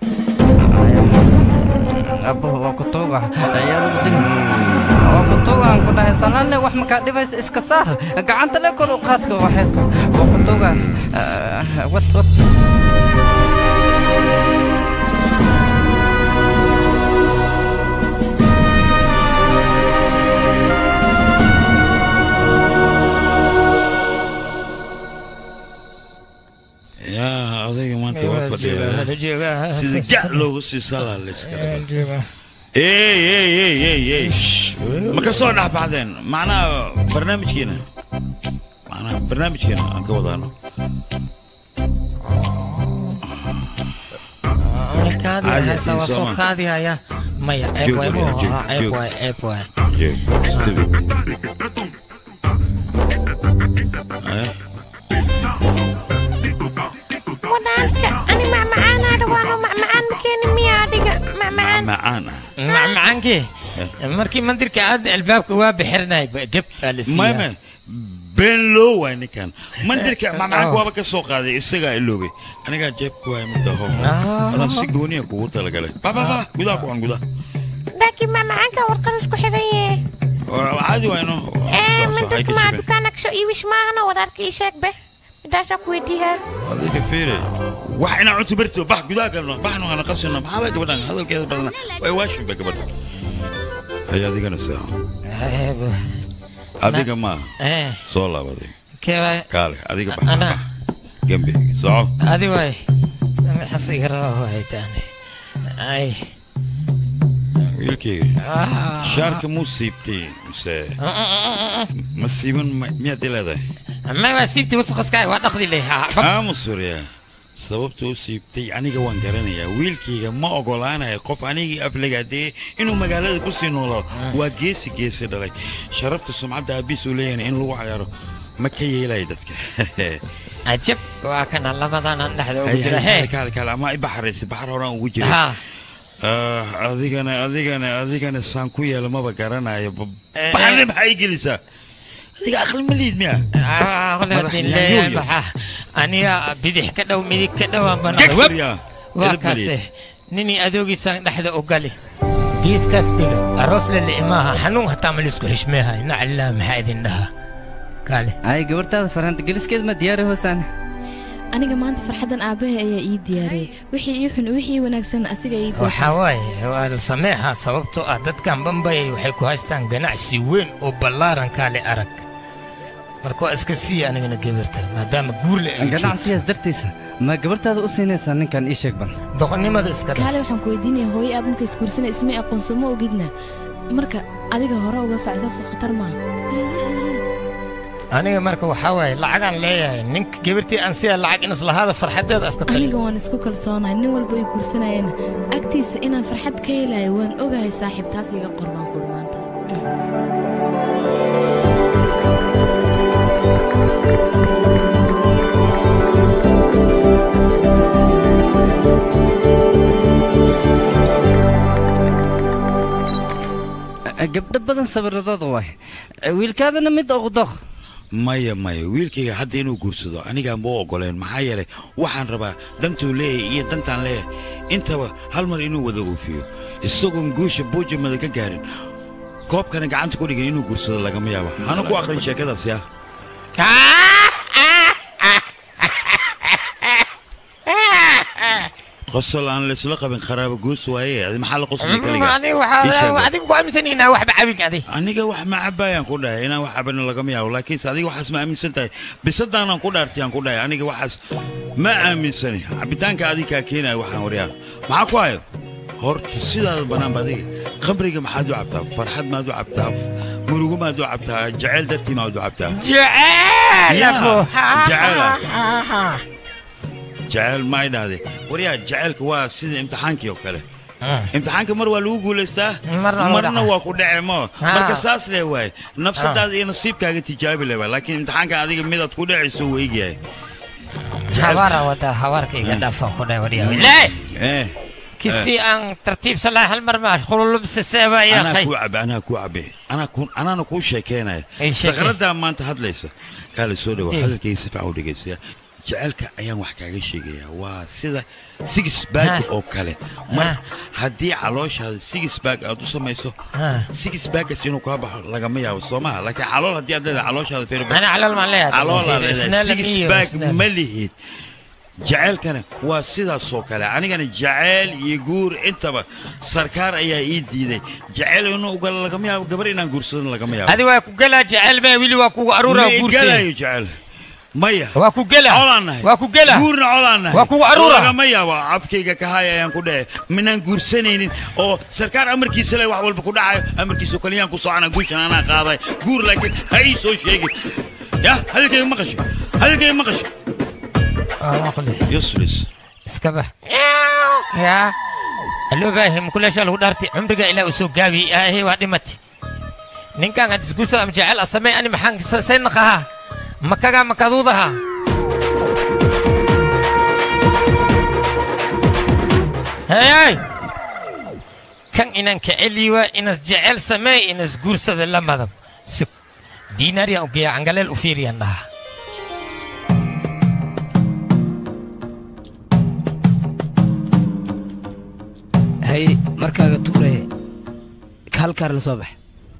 [SPEAKER 2] أبو وكتوغا يا لودين وكتوغا أنكو ده سنان له وح مكان ديفايس إسكسار قعنت له كل وقتك واحدك وكتوغا وات وات
[SPEAKER 1] يا أذيك ما أنت وقفت سيدك لو سيسلا لسه إيه إيه إيه إيه إيه ما كسرنا بعدين معنا برنامج كنا معنا برنامج كنا أنك وضعنا
[SPEAKER 7] كادي سوا سوا كادي هيا ما يا أبوي أبوي أبوي
[SPEAKER 4] أنا مع معانا دوانو مع معان مكاني ميا ديك مع معان
[SPEAKER 1] معانا
[SPEAKER 7] مع معانك مركي منذر كعاد الباب كوا بحرنا جب
[SPEAKER 1] ما ما بين لو وين كان منذر ك مع معك وابك السوق هذا السجا اللوبي أنا قاعد جيب كوا متهم هذا سيجوني أقول تلا قال بابا بابا قدا كون قدا
[SPEAKER 4] لكن مع معانك ورقنش كحرية
[SPEAKER 1] عادي وينه
[SPEAKER 4] إيه منذر كما دكانك شو يوش معنا ودارك إيشك به داشا كويتيها
[SPEAKER 1] هذه كفيرة وحنا عتبرته بح قدا قالنا بحنا أنا قصنا بحاول قبلنا هذا كذا بدنا ويواش بقبلنا هي هذه كان الساعة هذه كمان صولة بدي
[SPEAKER 7] كيف
[SPEAKER 1] قال هذه كمان أنا جنبي صح
[SPEAKER 7] هذه واي حسي قراه واي تاني أي
[SPEAKER 1] يلكي شارك مصيبتي مس مصيبن مية دلادة
[SPEAKER 7] ما مصيبتي وسخ سكاي وادخلي ليها
[SPEAKER 1] آه مصوريا sababtoo siibtay aniga waan garanayaa wiilkayga ma ogolaanayo qof anigii aflagaadee inuu magaalada ku sii noolaado waa geesi geesi dhalay sharafta sumcadda aabiis uu leeyahay in lagu cayaaro ma ka yeelay dadka
[SPEAKER 7] ajab waa kana labadan aan dhaxda ugu jira hee
[SPEAKER 1] kale kale ama ibaxaraysi baxar horaan ugu jira ah adigana adigana adigana saan ku yeelo maba garanayo baxar maxay gelisaa adiga aqal ma liid miya
[SPEAKER 7] aqalin leeyahay baxa aniga bidix ka dhow midig ka dhow aan banaa waa kaase nini adoogiisaan dhaxda u gali geeskaas dhiga aroos la liimaaha xanuun hataa ma lisku xishmeehay naclaa maxaa idin dhahaa kaale
[SPEAKER 2] ay gabartaada farxad geliskeed ma diyaari hoosaan
[SPEAKER 10] aniga maanta farxadan aabahay ayaa ii diyaariyay wixii ii xun wixii wanaagsan asiga ii
[SPEAKER 7] diyaariyay waxa waaye waa la sameeyaa sababtoo ah dadkan Bambay waxay ku haystaan ganacsi weyn oo ballaaran kaale arag marka iska sii anigana gabarta maadaama guur la
[SPEAKER 2] ay ganacsigaas dartiisa ma gabartaada u siinaysaa ninkan ii sheeg bal
[SPEAKER 7] doqonnimada iska
[SPEAKER 10] kaale waxaan ku weydiinayaa hooyo aabunka iskuursana ismay aqoonso ma ogidna marka adiga hore uga socsaas khatar ma
[SPEAKER 7] aniga marka waxa waaye lacagan leeyahay ninka gabartii aan siya lacag in islahaada farxadeeda iska tali
[SPEAKER 10] aniga waan isku kalsoonahay nin walba ay guursanayeen agtiisa inaan farxad ka helayo waan ogahay saaxiibtaas iga qorbaan qurmaanta
[SPEAKER 2] gabdho badan sabiradooda waay wiilkaadana mid oqdoq
[SPEAKER 1] maya maya wiilkayga hadda inuu guursado aniga ma ogoleen maxaa yeelay waxaan rabaa dantuu leeyahay iyo dantaan leeyahay intaba hal mar inuu wada oofiyo isagoon guusha buujamada ka gaarin koobkana gacanta ku dhigin inuu guursado lagama yaabo hana ku aqrin sheekadaas yaa قصل عن الاسلقه بين خراب جوس وهي هذه محل قصل كلها
[SPEAKER 7] انا وحده اديك قامسن هنا واحد بعبيك هذه
[SPEAKER 1] انيغا wax ma cabayaan ku dhahay ina wax caban laga miyaa laakiin adiga waxaas ma aaminsantahay bisadana ku dhaartiyaan ku dhahay aniga waxaas ma aaminsani cabitaanka adiga keenay waxaan wariyaa maxaa ku hayo horta sidaad banaan badiga khamriga maxaad u cabtaa farxad maad u cabtaa murugo maad u cabtaa jacayl dartii maad u cabtaa
[SPEAKER 7] jacayl
[SPEAKER 1] jacayl جعل ما ينادي وريا جعلك وا سيد امتحانك يو كله امتحانك مر waa lagu guuleystaa marna waa ku dhacay ma marka saas leeyahay nafsadaada iyo nasiibkaaga tijaabi leeyahay laakiin imtixaanka adiga mid aad ku dhacayso weeyay
[SPEAKER 7] hawara wada hawarka iga dhafa ku dhaay wariya lee eh kisti aan tartiib salaah hal mar ma khulul bisaba ya
[SPEAKER 1] akhay ana ku cabe ana ku ana ku sheekeynay sagrada maanta hadlaysa kala soo dhaw hadalkiisa faaw dhigaysa جعلك أيام وحكي على شيء وا سيدا سيكس باك أو كله ما هدي علوش هذا سيكس باك أو تسمى يسو سيكس باك سينو كابا لقمية وصومها لكن علول هدي هذا علوش هذا فيرو
[SPEAKER 7] أنا علول ما ليه
[SPEAKER 1] علول هذا سيكس باك مليه جعل كان وا سيدا سوكله أنا كان جعل يجور أنت با سركار أيه إيدي ده جعل إنه قال لقمية قبرنا نقرصنا لقمية
[SPEAKER 7] هذا واقو قال جعل ما ويلي واقو أرورا وقرصي
[SPEAKER 1] قال يجعل مايا
[SPEAKER 7] واكو جلا
[SPEAKER 1] علانا
[SPEAKER 7] واكو جلا
[SPEAKER 1] غورنا علانا
[SPEAKER 7] واكو أرورا
[SPEAKER 1] مايا وعفكيك كهايا ينكو ده من غورسنين أو سركار أمريكي سلا وحول بكو دعاء أمريكي سوكليان كو صعنا غوش أنا قاضي غور لكن هاي سو شيء يا هل كي مقش هل كي مقش
[SPEAKER 7] آه ما قلي
[SPEAKER 1] يسلس
[SPEAKER 7] اسكبه يا اللو باهم كل شيء له دارتي عمرك إلى أسوق جابي آه هي واحد متي نين كان قد تقول أم جعل أسمع أنا محن سنقها مكاغا مكادودها هاي كان إنك عليوا إنس جعل سماء إنس جورسة لما سب دينار يا أوكي عنقل الأفيري عندها
[SPEAKER 11] هاي مركا توري كالكار الصبح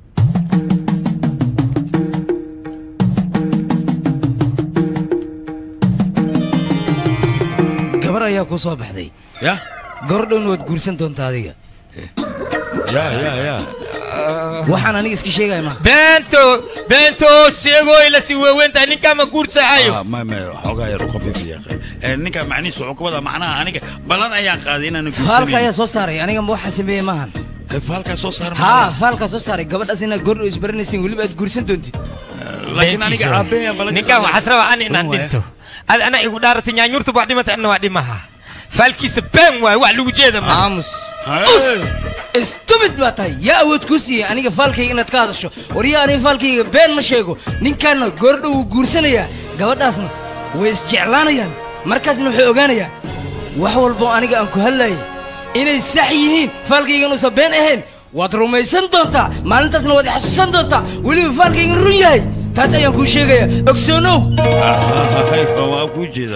[SPEAKER 11] gabar ayaa ku soo baxday
[SPEAKER 1] ya
[SPEAKER 11] gordon wad guursan doontaa adiga
[SPEAKER 1] ya ya ya
[SPEAKER 11] waxaan aniga iska sheegay ma
[SPEAKER 7] bento bento sheego ila si weynta ninka ma guursahayo
[SPEAKER 1] ma ma xogaa yar qafiif ya ee ninka macniisu xukuumada macnaha aniga balan ayaan qaaday inaan guursan
[SPEAKER 11] falka ayaa soo saaray aniga ma waxa sameeyay maahan
[SPEAKER 1] falka soo saaray
[SPEAKER 11] ha falka soo saaray gabadhaas ina gordon isbaranaysin waliba aad guursan doontid
[SPEAKER 1] laakiin aniga aabay balan
[SPEAKER 7] ninka waxa rabaa aan inaan dhinto أنا يقول دارت نيانيور تبغى دي ما تأنوا دي مها فالكيس بين وعلو جيدا
[SPEAKER 11] عامس استبد باتاي يا أود كوسي أنا فالكي إن تكاد شو وريا أنا فالكي بين مشيكو نين كان قرد وقرسنا يا قبض أصلا ويسجعلنا يا مركز نحوجنا يا وحول بو أنا أنكو هلاي إن السحيين فالكي إنه سبين أهين وادرومي سندوتا ما أنت تنو ودي حسن دوتا ولي فالكي الرجاي تاسع يوم كل شيء أكسونو
[SPEAKER 1] هاي هو أبو جدا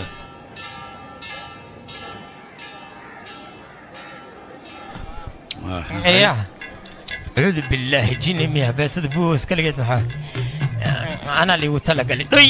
[SPEAKER 7] إيه أعوذ بالله جيني مياه بس بوس كل جد محا أنا اللي وتلا قال لي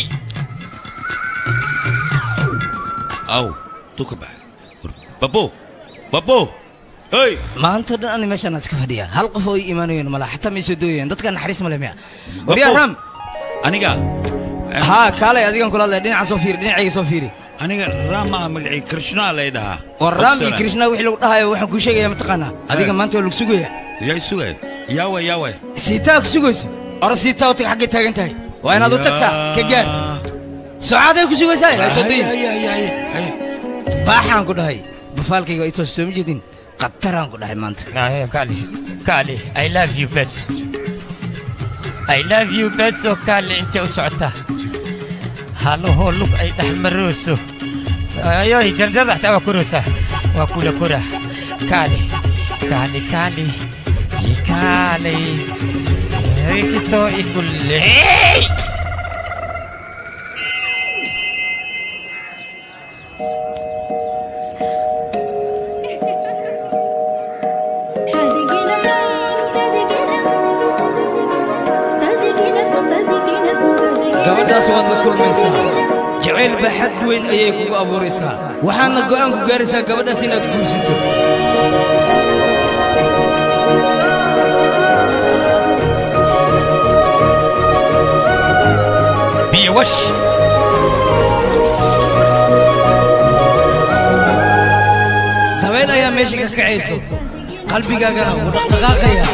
[SPEAKER 1] أو تكبر بابو بابو هاي
[SPEAKER 11] ما أنت أنا ماشي أنا سكفديا هل قفوا إيمانيين ملا حتى ميسودوين ده كان حريص ملاميا وريا رام
[SPEAKER 1] أنا قال
[SPEAKER 11] ها كلا أديكم كل الله دين عصفير دين عي صفيري
[SPEAKER 1] أنا رام مقعي كرشنا ليدا
[SPEAKER 11] والرام كرشنا وحلو هاي وحن كل شيء متقنا أديكم ما أنت لو سجويا
[SPEAKER 1] يا سجويا ياوي ياوي
[SPEAKER 11] سيتاك سجويس أرى سيتا وتك حق تاجن تاي وأنا ضد تكتا كجار سعادة كسجويس هاي لا صدق باحان كده هاي بفالك يجوا يتوسم جدين قطران كده هاي مانت
[SPEAKER 7] نعم كالي كالي I love you best I love you best so كالي أنت وسعتها هالو هولوك أي تحمروسو أيوه جرجر حتى وكروسة وكولا كورة كالي كالي كالي كالي هيك سو يقول لي
[SPEAKER 11] gabadhaas waad la kulmaysaa jacayl baa xad weyn ayay kugu abuuraysaa waxaana go'aan ku gaaraysaa gabadhaas inaad guursato
[SPEAKER 7] biyo wash
[SPEAKER 11] dabeen ayaa meesha ka kacayso qalbigaagana wuu dhaqdhaqaaqaya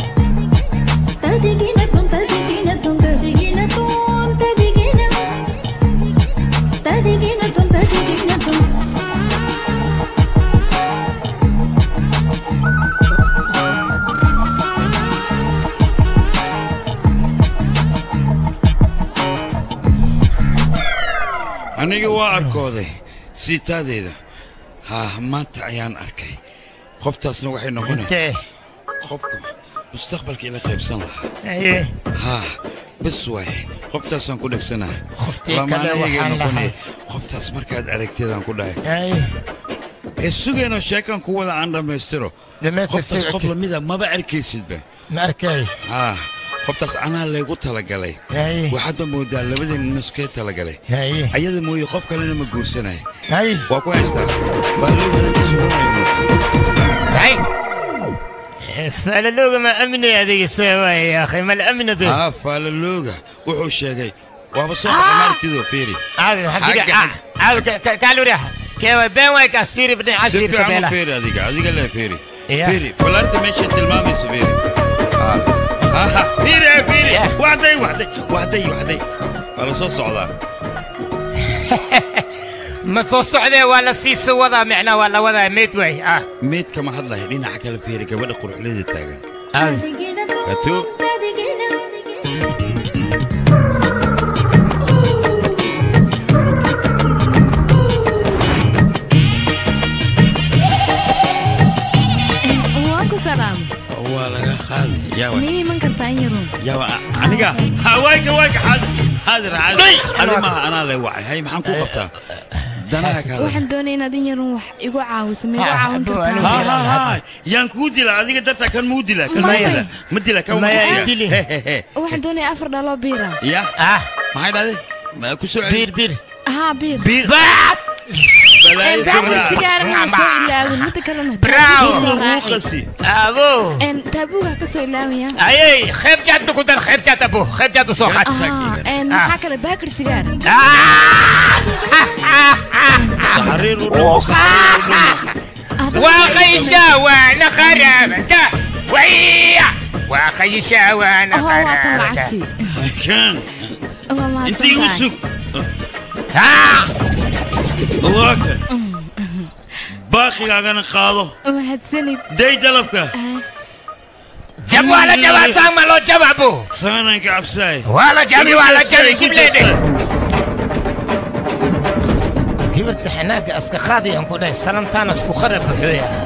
[SPEAKER 1] aniga waa arkooday siitaadeeda haa maanta ayaan arkay qoftaasna waxay noqonay qofka mustaqbalka ila qaybsan lahaa haa bas waay qoftaasaan ku dhagsanahay lamaanahayga noqonay qoftaas markaad aragteedaan ku dhahay ee sugayno sheekaan ku wada aan dhammaystiro qoftaas qof lamida maba arkaysidba
[SPEAKER 7] ma arkay
[SPEAKER 1] haa qoftaas anaa leegu talagalay waxaad moodaa labadeen nuskee talagalay ayada mooye qof kalena ma guursanay waa ku haystaa
[SPEAKER 7] faalalooga ma amni adiga sawaay ya akhi ma amni be
[SPEAKER 1] haa faalalooga wuxuu sheegay waaba soo qamartido fiiri
[SPEAKER 7] aad xafiga aad kaaluriya kewa been way ka fiiri bidin ashir kabela
[SPEAKER 1] fiiri adiga adiga la fiiri fiiri falaarta meesha tilmaamayso fiiri ها فيري فيري وحدي وحدي وحدي وحدي ولا صوت صعدة
[SPEAKER 7] ما صوت صعدة ولا سيس وضع معنا ولا وضع ميت وي اه
[SPEAKER 1] ميت كما حد الله لينا حكى له فيري قبل قروح ليد التاجر
[SPEAKER 7] اه
[SPEAKER 1] هاتو
[SPEAKER 10] سلام
[SPEAKER 1] ولا خالد يا ولد
[SPEAKER 10] مين من كرتين يرون
[SPEAKER 1] يا عنيقة هوايك هوايك حاضر حاضر حاضر أنا ما أنا لا وعي هاي محن كوفة بتاعك دناك
[SPEAKER 10] waxaan doonaynaa in yar wax igu caawiso ma igu caawin kartaa
[SPEAKER 1] ha ha ha yaan ku dila adiga darta kan muu dila kan ma dila ma dila kan ma dila
[SPEAKER 10] waxaan doonayaa afar dhalo biira
[SPEAKER 7] ya ah
[SPEAKER 1] maxay dhahday ma ku soo
[SPEAKER 7] biir biir
[SPEAKER 10] ha biir
[SPEAKER 1] biir
[SPEAKER 10] En baaxad sigaar ma soo ilaawin mid kalena
[SPEAKER 1] bravo
[SPEAKER 7] abo
[SPEAKER 10] en tabuga ka soo ilaawaya
[SPEAKER 7] ayay khayb jaad ku dar khayb jaad abo khayb jaad soo xad
[SPEAKER 10] en waxa kale baakir sigaar
[SPEAKER 1] حرير
[SPEAKER 7] وخيشة وانا خرابتها ويا وخيشة وانا خرابتها
[SPEAKER 1] كان انت يوسف ها واكل باقي قاعد قاضو
[SPEAKER 10] mahadsanid
[SPEAKER 1] دي جلبك
[SPEAKER 7] جاب ولا جاب سام لو جاب ابو
[SPEAKER 1] سانك عبساي
[SPEAKER 7] ولا جابي ولا جابي شوف ليدي كبرت حناك اسك خادي انكو داي سلامتان اسكو خرب بحويا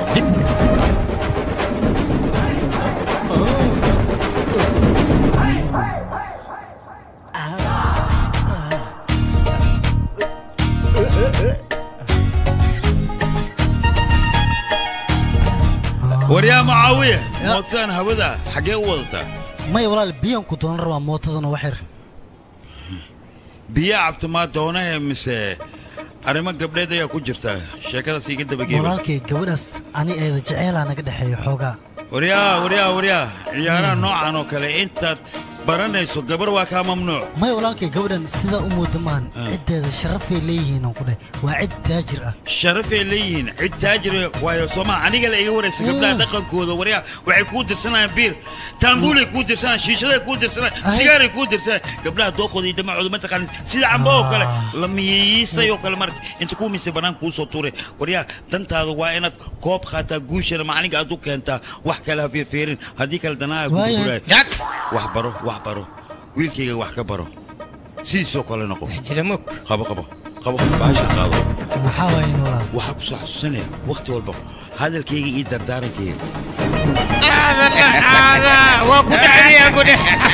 [SPEAKER 1] وريا معاوية موتسان هبدا حقي وضتا
[SPEAKER 3] ما يولا البيان كنت نروى موتزن وحر
[SPEAKER 1] بيا عبت ما دونا مس أريما قبل ده يا كوجرتا شكلها سيجد بجيب
[SPEAKER 3] ولكن قبلس أنا إذا جعل أنا قد حي حوجا
[SPEAKER 1] وريا وريا وريا يا أنا نوع عنو كله أنت براني سو قبر واقع ممنوع
[SPEAKER 3] ما يولاك قبلا سيدا أمو دمان عدة شرفي ليهن وكده وعد تاجر
[SPEAKER 1] شرفي ليهن عد تاجر ويا سما أنا قال إيه ورس قبل دقن كودا وريا وعكود السنة بير تنقول يكود السنة شيشة يكود السنة سيجار يكود السنة قبلها دوخو دي دمع عدو متقن سيدا عم بوه كله لما يستيو كله مرت أنت كومي سبنان كوسو توري وريا دنت هذا وينك كوب خاطر جوش لما أنا قاعد دوك أنت وحكلا فير فيرين هذيك الدنيا كود وحبرو وحبرو ويلكي wax ka baro sidoo kale noqo
[SPEAKER 7] jiramuk
[SPEAKER 1] qabo qabo qabo baasha qabo
[SPEAKER 3] maxaa weyn walaal
[SPEAKER 1] waxa ku soo xasuusanaya waqti walba hadalkayga iyo dardaarankayga
[SPEAKER 7] هذا وكدعني اقول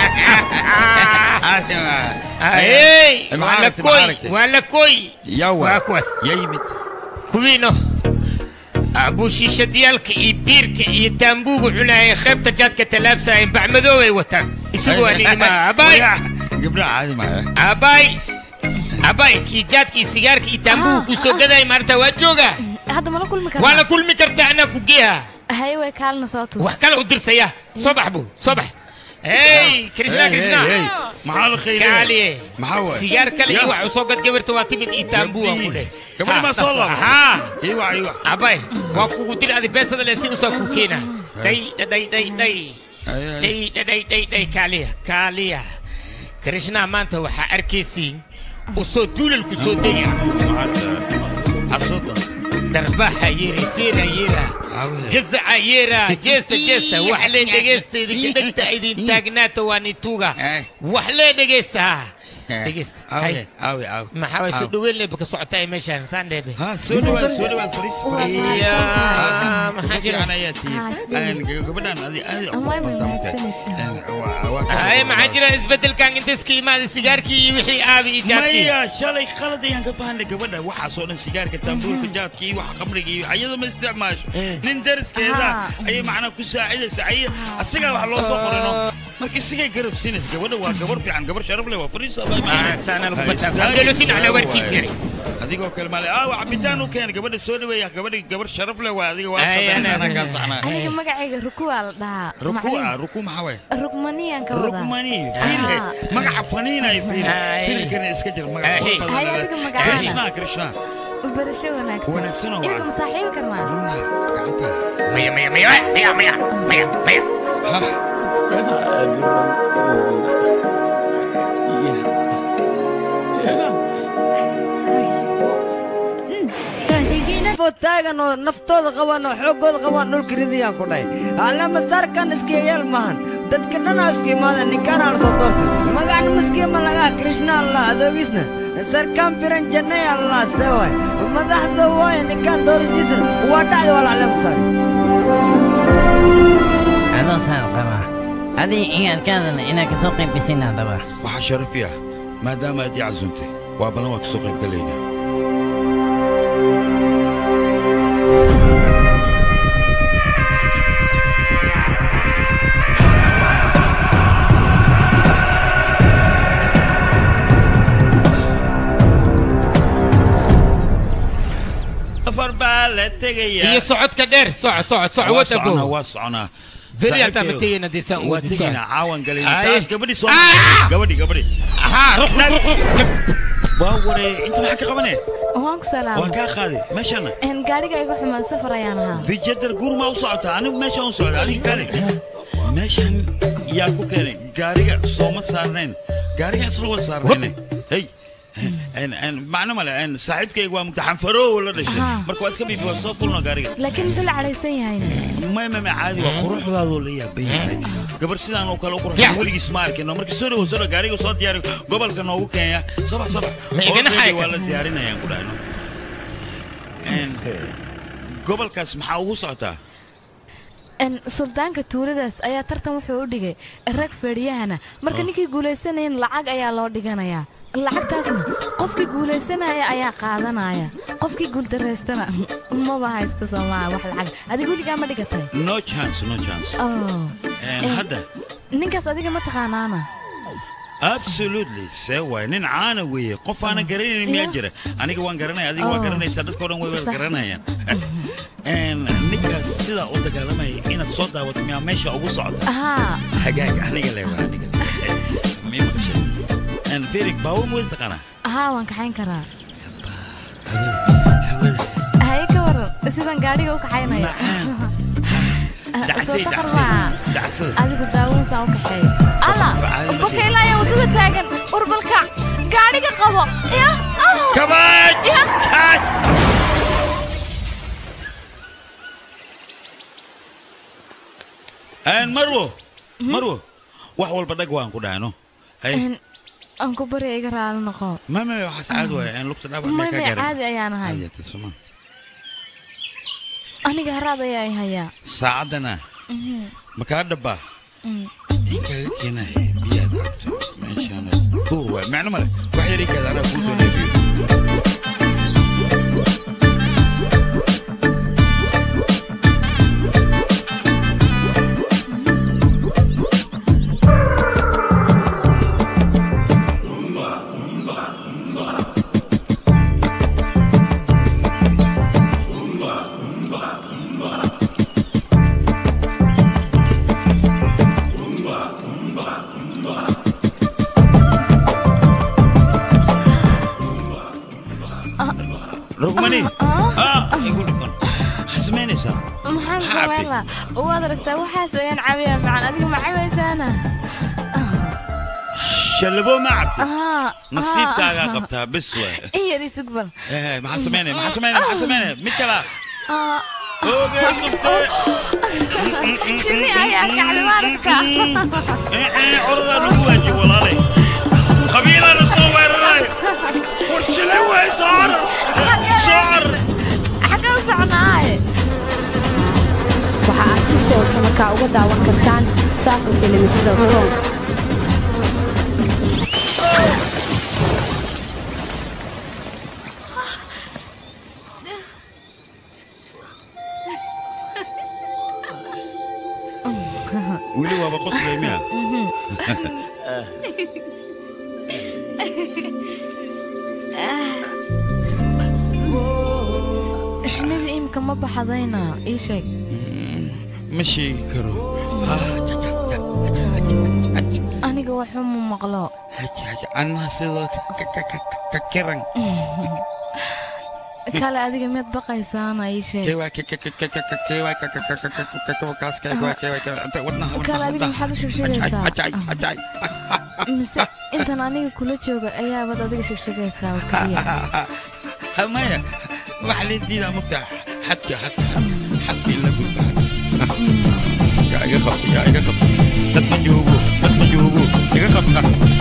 [SPEAKER 7] اي ولا كوي ولا كوي
[SPEAKER 1] يا
[SPEAKER 7] واكوس
[SPEAKER 1] يا يمت
[SPEAKER 7] كوينو ابو شيشه ديالك يبيرك يتنبوق عناي خيبته جاتك تلابسه بعمدوي وتان يسووا لي ما اباي
[SPEAKER 1] قبل عادي معايا
[SPEAKER 7] اباي اباي كي جاتك سيجارك يتنبوق وسو غداي مرتا وجوغا
[SPEAKER 10] هذا ما كل مكان
[SPEAKER 7] ولا كل مكرت انا كوجيها
[SPEAKER 10] هاي وكالنا صوت
[SPEAKER 7] وحكى له درسيا صبح بو صبح هاي كريشنا كريشنا
[SPEAKER 1] محل خير
[SPEAKER 7] كالي
[SPEAKER 1] محاول
[SPEAKER 7] سيجار كالي وعصوقت قبرت واتبت ايتامبو اقول
[SPEAKER 1] قبل ما صلى
[SPEAKER 7] ها
[SPEAKER 1] ايوه ايوه
[SPEAKER 7] اباي واكو قلت لي هذه بس هذا اللي سوى كينا داي داي داي داي داي داي داي داي كاليا كاليا كريشنا ما انت وحا اركيسين وصوتول الكسودية
[SPEAKER 1] حصدنا
[SPEAKER 7] درباها يري فينا يرا جزع يرا جيستا جيستا وحلين دقيستا إذا كنت إذن تاقناتا واني توغا وحلين دقيستا دقيستا
[SPEAKER 1] اوي اوي اوي
[SPEAKER 7] ما حاول سودوين لي بك صعتاي مشان سان ديبي
[SPEAKER 1] ها سودوين سودوين فريش فريش
[SPEAKER 7] يا محاجر
[SPEAKER 1] انا ياتي انا قبلنا هذه هذه
[SPEAKER 7] هاي محاجر اسبدل كان انت سكيما السيجاركي وحي ابي ايجابي
[SPEAKER 1] ما يا شالي خلد يان كفان قبلنا waxa soo dhan sigaarka tambuulka jaadkii wax qamrigii ayada ma isticmaasho nin dariskeeda ay macna ku saacidaysa ay asaga wax loo soo qorino markii sigay garab siinay gabadha waa gabar fiican gabar sharaf leh waa fariisa
[SPEAKER 7] ما سنة القبة جلسين على وركي كيري
[SPEAKER 1] هذيك وكل مالي اه وعبيتان وكان قبل السوداء ويا قبل قبل شرف له وهذيك واقفة انا كان صحنا
[SPEAKER 10] أنا مقعي ركوع ده
[SPEAKER 1] ركوع ركوع محاوي
[SPEAKER 10] ركمانية كذا
[SPEAKER 1] ركمانية فيله مقع فنينة فيله فيله كان اسكتر مقع
[SPEAKER 10] هاي هذيك مقعي
[SPEAKER 1] كريشنا كريشنا
[SPEAKER 10] برشوا ناكس
[SPEAKER 1] ونكسنا
[SPEAKER 10] إنكم صاحبي كمان
[SPEAKER 7] مية مية مية مية مية مية مية
[SPEAKER 12] taagan oo naftooda qabaan oo xoogooda qabaan dhulka ridiyaan ku dhahay alama sarkan iskiyeel maahan dadka dhan isku imaada ninkaan aan soo doortay magacna maskiima lagaa krishna allah adoogiisna sarkan firan jannay allah saway madaxda waay ninkaan doorisiisan waa dhacday wala alama sar
[SPEAKER 2] أنا سأقرأ هذه إن كان إنك تسوق بسنة دبا
[SPEAKER 1] waxa sharafiya maadaama aad yazuntay waa balan waa kasoo qayb galaynaa
[SPEAKER 7] هي صعود كدير صعد صعد صعد
[SPEAKER 1] وصعنا وصعنا
[SPEAKER 7] بري انت متينا دي سان
[SPEAKER 1] ودينا عاون قالين تاس قبلي صوت قبلي قبلي
[SPEAKER 7] ها روح روح روح
[SPEAKER 1] باوري انت معك قبني
[SPEAKER 10] وانك سلام
[SPEAKER 1] وكا خالي ماشي انا
[SPEAKER 10] ان غاريغا يغو خمان سفر ايانها
[SPEAKER 1] في جدر غور ما وصعتا انا ماشي اون سعود علي قالي ماشي يا كو كاني غاريغا سوما سارنين غاريغا سلو سارنين هي ان ان macna male ان saaxiibkaygu waa mutaxan faro wala dhashay marka waa iska biibo soo fulno gaariga
[SPEAKER 10] laakiin dul calaysan yahay
[SPEAKER 1] ma ma ma caadi waa quruxdaadu la yaabay gabar sidaan oo kale u qurux waligiis ma arkin marka soo dhawo soo gaariga soo diyaari gobolka noogu keenaya sabax sabax waa la diyaarinayaan ku dhaano en gobolkaas maxaa ugu socotaa
[SPEAKER 10] ان سلطانka tuuladaas ayaa tartan wuxuu u dhigay rag feediyahana marka ninkii guuleysanayeen lacag ayaa loo dhiganayaa lacagtaasna qofkii guuleysanaya ayaa qaadanaya qofkii guul dareystana ma ba haysto Soomaa wax lacag adigu waligaa ma dhigatay
[SPEAKER 1] no chance no chance
[SPEAKER 10] oh
[SPEAKER 1] en hada
[SPEAKER 10] ninkaas adiga ma taqaanaana
[SPEAKER 1] absolutely سوى نين عانا ويا قف أنا قريني ميجرة أنا كمان قرنا أدي كمان قرنا يسدد كورن ويا قرنا يعني إن نيكا سيدا أودا كلامه إن الصودا وتميا ماشي أو صعد
[SPEAKER 10] ها
[SPEAKER 1] حاجة أنا قلنا أنا قلنا مين بقى إن فيرك باو مويل تقنا
[SPEAKER 10] ها وانك حين كرا هاي كور سيدا قاري وك حين يا
[SPEAKER 1] دعسي دعسي دعسي
[SPEAKER 10] أنا كنت أقول ساوك حي ألا بكي لا يودد تاجن أربلك قاري قبوا يا
[SPEAKER 1] كمان
[SPEAKER 10] يا
[SPEAKER 1] أن مروه مروه وحول بدك وان كدانو
[SPEAKER 10] هاي أنكو بري إجرا على النقاط
[SPEAKER 1] ما ما يحس عادوة أن لقط الأب
[SPEAKER 10] ما ما عادي أيانا هاي أنا جهراب يا هيا
[SPEAKER 1] ساعدنا مكان دبا تيجي هنا بياد ماشي أنا دور معنا ملا واحد يريك هذا أنا أقول له رغمني اه يقول لك حسميني صار
[SPEAKER 10] محمد والله وادركت وحاس وين عبيه معنا اديك معي سنه
[SPEAKER 1] شلبوا معك
[SPEAKER 10] اه
[SPEAKER 1] نصيبك قبتها بسوى
[SPEAKER 10] ايه ري سكبر
[SPEAKER 1] ايه ما حسميني ما حسميني ما حسميني مثلا
[SPEAKER 10] اه شني اياك على مالك
[SPEAKER 1] ايه عرضه نقوجي والله قبيله نصور وش اللي هو صار صار
[SPEAKER 10] حاجه وسعناي
[SPEAKER 8] waxa aad si toos ah markaa uga daawan kartaan saafar films dot com
[SPEAKER 1] ولي وابا قص ليميا
[SPEAKER 10] شنو يمكن ما بحضينا اي شيء
[SPEAKER 1] مشي كرو
[SPEAKER 10] انا جوا حم مقلو
[SPEAKER 1] انا سيدو ككرن
[SPEAKER 10] كلا اديك ميد بقيسان اي شيء
[SPEAKER 1] كيوا كيوا كيوا كاس كيوا كيوا انت ودنا
[SPEAKER 10] كلا اديك محد شغشغيسا مس انت اني كل جوجا ايا بد اديك شغشغيسا وكليا
[SPEAKER 1] همايا وحليتي لا متاح حتى حتى حتى الا بالبعد يا يا خف يا يا خف تتمجوجو تتمجوجو يا خف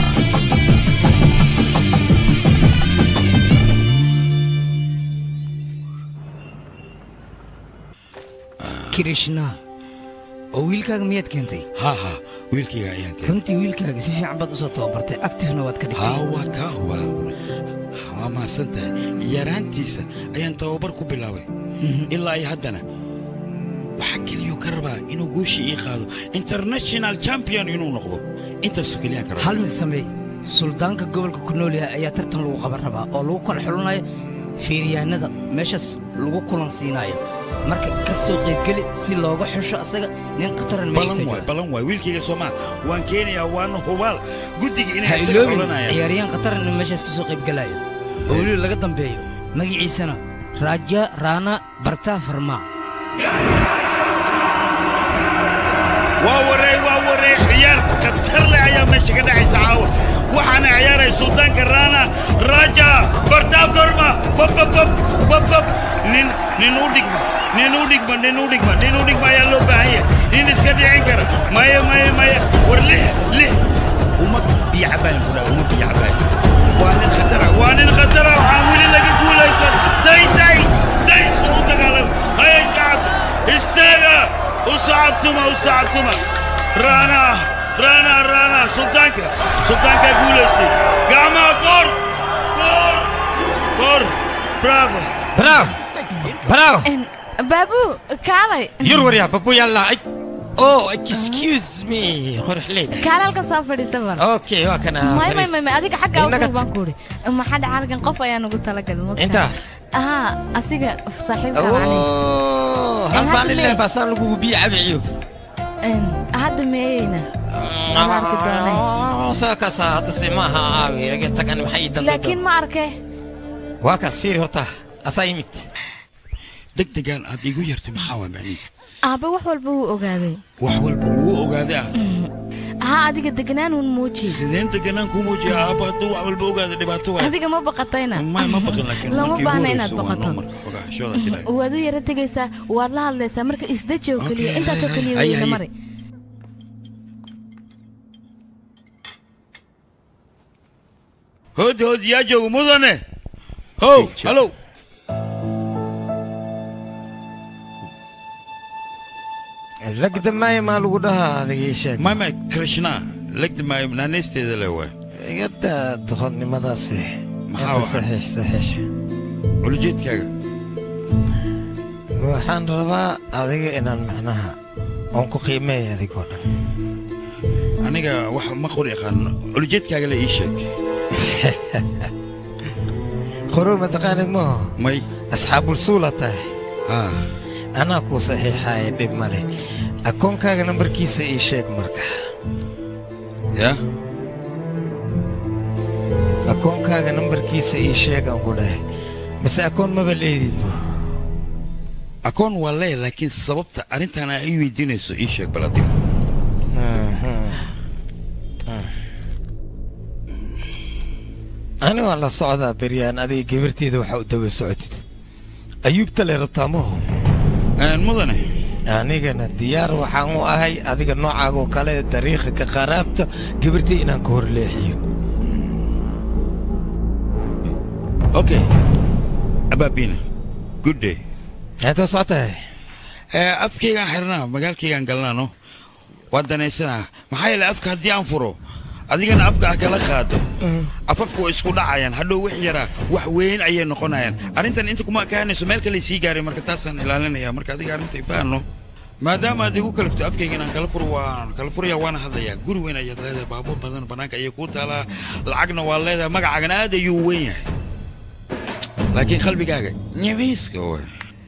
[SPEAKER 11] كريشنا ويلكاغ ميت كنتي
[SPEAKER 1] ها ها ويلكيغا ايان
[SPEAKER 11] كنتي ويلكاغ سي فيعن بد سو توبرتي اكتيفنا واد كدغتي
[SPEAKER 1] ها وا كا هو ها ما سنت يرانتيسا ايان توبر كو بلاوي الا اي هدنا وحكي لي كربا انو غوشي اي قادو انترناشونال تشامبيون انو نقدو انت سكليا كربا
[SPEAKER 11] هل من سمي سلطانك gobolka ku nool yahay ayaa tartan lagu qaban rabaa oo lagu kala xulanayo fiiriyaanada meeshas lagu kulan siinayo marka ka soo qayb gali si looga xusho asaga nin qataran
[SPEAKER 1] meesha balan way balan way wiilkayga Soomaa waan keenaya waan hubaal gudiga inay isaga xulanayaan
[SPEAKER 11] ciyaariyaan qataran meeshas ka soo qayb galayo oo wali laga dambeeyo magaciisana Raja Rana Barta Farma
[SPEAKER 1] waa wareey waa wareey ciyaar qatar la ayaa meesha ka dhacaysa caawa waxaana ciyaaray suldaanka raana raja bartaab dorma bab bab bab bab bab nin nin u dhigma nin u dhigma nin u dhigma nin u dhigma ayaa loo baahan yahay nin iska dhicin kara maya maya maya war lix lix uma biyacbaan ku dhaw uma biyacbaan waa nin khatara waa nin khatara waxaa weli laga guulaysan day day day soo dagaalam haya shacab istaaga u sacabtuma u sacabtuma raana raana raana suldaanka suldaanka guulaystay gacmaha kor kor kor bravo
[SPEAKER 7] bravo bravo
[SPEAKER 10] baabu kaalay
[SPEAKER 7] yurwar ya babu yalla oh excuse me qurux leed
[SPEAKER 10] kaala halka soo fadhiisa bal
[SPEAKER 7] okay waa kana
[SPEAKER 10] may may may adiga xagga ugu baan kuuri maxaa dhacalkan qof ayaan ugu talagalay
[SPEAKER 7] inta
[SPEAKER 10] aha asiga saaxiibka wacni
[SPEAKER 7] oh hal maalin leh basaan lagu biyo cabiyo
[SPEAKER 10] en hadda meeyna
[SPEAKER 7] saakasa hadda simaha aawi laga tagan maxay dambe
[SPEAKER 10] laakiin ma arkay
[SPEAKER 7] waa kaas fiir horta asaymit
[SPEAKER 1] degdegan aad igu yartay maxaa waa macniis
[SPEAKER 10] aaba wax walba uu ogaaday
[SPEAKER 1] wax walba uu ogaaday
[SPEAKER 10] ha adiga deganaan uu muujiyo
[SPEAKER 1] sideen deganaan ku muujiyo aaba haduu wax walba ogaaday dhibaato waa
[SPEAKER 10] adiga ma baqatayna
[SPEAKER 1] ma ma baqin laakiin
[SPEAKER 10] lama baahna inaad baqato
[SPEAKER 1] shooda
[SPEAKER 10] waad u yara tagaysaa waad la hadlaysaa marka isdaji oo kaliya intaas oo kaliya weeyna mari
[SPEAKER 1] هود هود يا جو مدنه هو هلو
[SPEAKER 7] لقد ما ما لو ده هذا شيء
[SPEAKER 1] ما ما كريشنا لقد ما نانيستي ذا لو
[SPEAKER 7] قد دخلني ماذا صحيح صحيح صحيح
[SPEAKER 1] ولجيت كذا
[SPEAKER 7] وحن ربا هذه إن معناها أنكو قيمة هذه كلها
[SPEAKER 1] أنا واحد ما قولي خان ولجيت كذا لي شيء
[SPEAKER 7] خروج متقارن مو
[SPEAKER 1] ماي
[SPEAKER 7] أصحاب الصولة تاي
[SPEAKER 1] آه
[SPEAKER 7] أنا كو صحيح هاي دب مالي أكون كاغا نمبر كيسة إيشيك مركا
[SPEAKER 1] يا
[SPEAKER 7] أكون كاغا نمبر كيسة إيشيك أنقوله بس أكون ما بليدي مو
[SPEAKER 1] أكون والله لكن سببت أنت أنا أيوة دينيسو إيشيك بلادي
[SPEAKER 7] آه آه أنا والله صعدة بريان هذه كبرتي ذو حود ذو سعتت أيوب تلي رطامهم
[SPEAKER 1] المدني
[SPEAKER 7] أنا كنا ديار وحامو أهي هذه النوع عقو كله تاريخ كخرابته كبرتي إن كور لحيو
[SPEAKER 1] أوكي أبابينا good day
[SPEAKER 7] هذا صعته
[SPEAKER 1] أفكي عن حرنا مقال كي عن قلنا نو ودنا سنة محايل أفكار دي أنفرو adigana afka kala qaado afafku isku dhacayaan hadhow wax yara wax weyn ayay noqonayaan arintan inta kuma kaanayso meel kale sii gaaray marka taasan ilaalinaya marka adiga arinta ifaano maadaama aad igu kalifto afkayga inaan kala furo waan kala furaya waan hadlayaa guri weyn ayaad leedahay baabuur badan banaanka ayay ku taalaa lacagna waa leedahay magacaagana aad ayuu weyn yahay laakiin qalbigaaga nyabiiska waa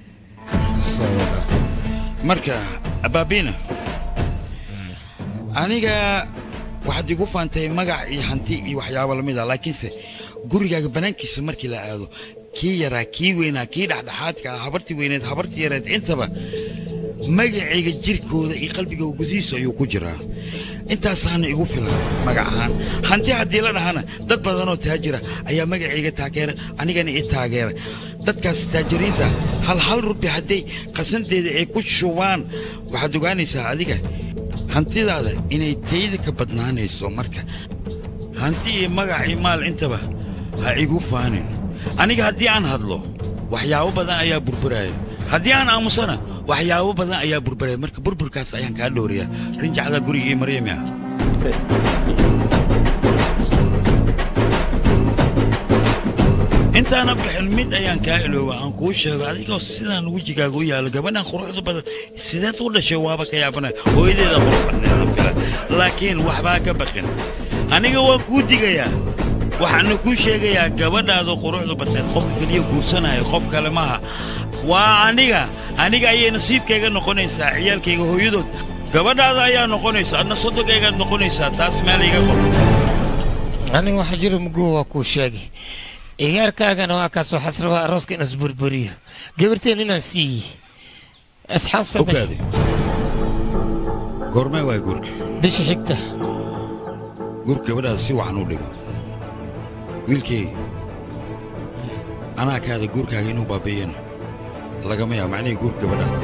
[SPEAKER 1] marka abaabina aniga waxaad igu faantay magac iyo hanti iyo waxyaabo lamid ah laakiinse gurigaaga banaankiisa markii la aado kii yaraa kii weynaa kii dhexdhexaadka ah habartii weyneed habartii yareed intaba magacayga jirkooda iyo qalbigooda gudihiisa ayuu ku jiraa intaasaana igu filan magac ahaan hanti haddii la dhahana dad badanoo taajira ayaa magacayga taageera anigana i taageera dadkaas taajiriinta hal hal rubi hadday qasanteeda ay ku shubaan waxaad ogaanaysaa adiga hantidaada inay tayda ka badnaanayso marka hanti iyo magac iyo maal intaba ha igu faanin aniga haddii aan hadlo waxyaabo badan ayaa burburaya haddii aan aamusana waxyaabo badan ayaa burburaya marka burburkaas ayaan kaa dhowriyaa rinjacda gurigii maryamya intaana bixin mid ayaan kaa ilooba aan kuu sheego adigoo sidaan wejigaaga u yaalo gabadhan quruxda badan sideed u dhashay waaba ka yaabana hooyadeeda quruxda laakiin waxbaa ka baqin aniga waan kuu digayaa waxaana kuu sheegayaa gabadhaada quruxda bateed qofka keliya guursanaya qof kale maaha waa aniga aniga ayay nasiibkayga noqonaysaa ciyaalkayga hooyadood gabadhaada ayaa noqonaysa adna sodogaygaad noqonaysaa taas meel iga qor
[SPEAKER 7] aniga waxa jira muguu waa kuu sheegay إيجاركاغنا واكاس وحسروا روسك ناس بربريو قبرتين ناسي أصحاب
[SPEAKER 1] وكادي قرمي واي قرك
[SPEAKER 7] بيش حكته
[SPEAKER 1] guur gabadhaas si wacan u dhigo wiilkayga anaa kaada guurkaaga inuu baabi'iyana lagama yaabo macnihii guur gabadhaada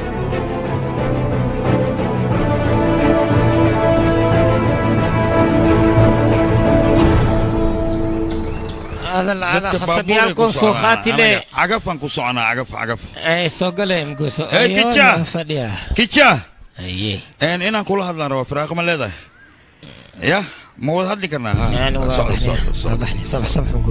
[SPEAKER 7] هذا أنا خصب يالكم سوخاتي لي
[SPEAKER 1] عقفا كوسعنا عقف عقف
[SPEAKER 7] اي سوقلي مقوسو
[SPEAKER 1] اي كيتشا
[SPEAKER 7] فديا
[SPEAKER 1] كيتشا
[SPEAKER 7] اي
[SPEAKER 1] ان انا كل هذا روا فراق ما لهدا يا مو هذا كنا ها
[SPEAKER 7] انا صبحني صبح صبح نقول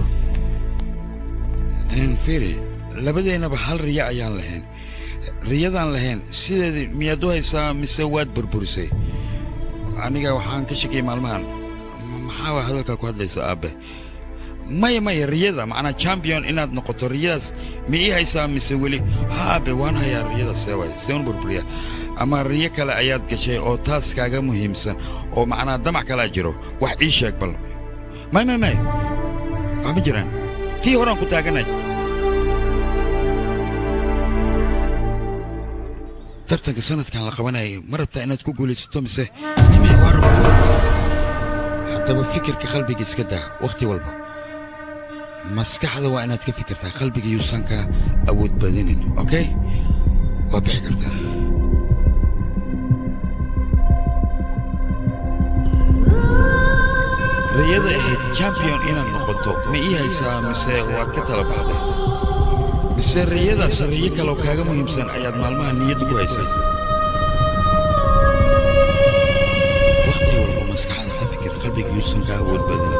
[SPEAKER 1] ان فيري لبدينا بحال رياء ايان لهين ريادان لهين سيدي ميادو هيسا مسواد بربرسي aniga waxaan ka shaqeeyay maalmahan maxaa hadalka ku hadlaysa aabe maya maya riyada macna champion inaad noqoto riyadaas ma ii haysaa mise weli haabe waan hayaa riyada seeway seen burburiya ama riyo kale ayaad gashay oo taas kaaga muhiimsan oo macna damac kale jiro wax ii sheeg bal may may may ma jiraan tii horaan ku taaganay tartanka sanadkan la qabanayay ma rabtaa inaad ku guulaysato mise nimi waa rabaa haddaba fikirka qalbiga iska daa waqti walba maskaxda waa inaad ka fikirtaa qalbiga yuusan ka awood badinin okay waa bixi kartaa riyada ahayd champion inaad noqoto ma ii haysaa mise waad ka tala baxday mise riyadaas riyo kaloo kaaga muhiimsan ayaad maalmaha niyadda ku haysay waqti walba maskaxda ka fikir qalbiga yuusan ka awood badinin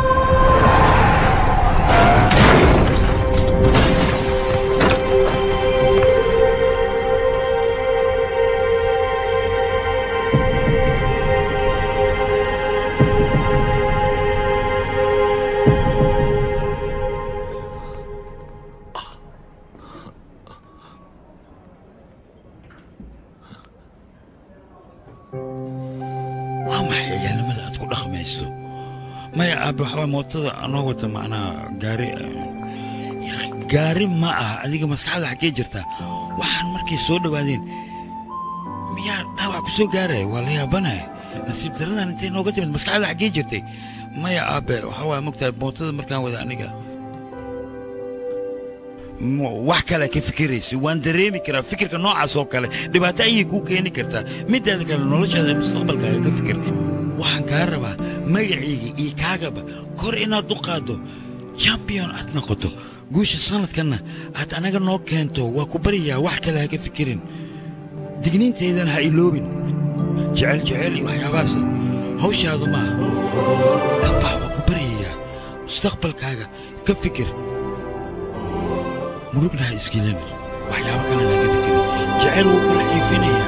[SPEAKER 1] maya aabe waxaa mootada anoo wata macnaha gaari gaari ma aha adiga maskaxda xaggee jirtaa waxaan markay soo dhowaadeen miyaa dhaawac ku soo gaaraya waa la yaabanaya nasiib daradan intay nooga timid maskaxda xaggee jirtay maya aabe waxaa waa mogtahay mootada markaan wada aniga wax kale ka fikirayso waan dareemi karaa fikirka noocaas oo kale dhibaato ayay kuu keeni kartaa midaada kale noloshaada mustaqbalkaaga ka fikir waxaan kaa rabaa magacayga iyo kaagaba kor inaad u qaaddo champion aad noqoto guusha sanadkanna aad anaga noo keento waa ku baryayaa wax kale ha ka fikirin digniintaydana ha iloobin jecel jecel iyo waxyaabahaas hawshaadu maaha abbaa waa ku baryayaa mustaqbalkaaga ka fikir murugna ha iskilamin waxyaabo kalena ha ka fikirin jecel wuu kula ciifinayaa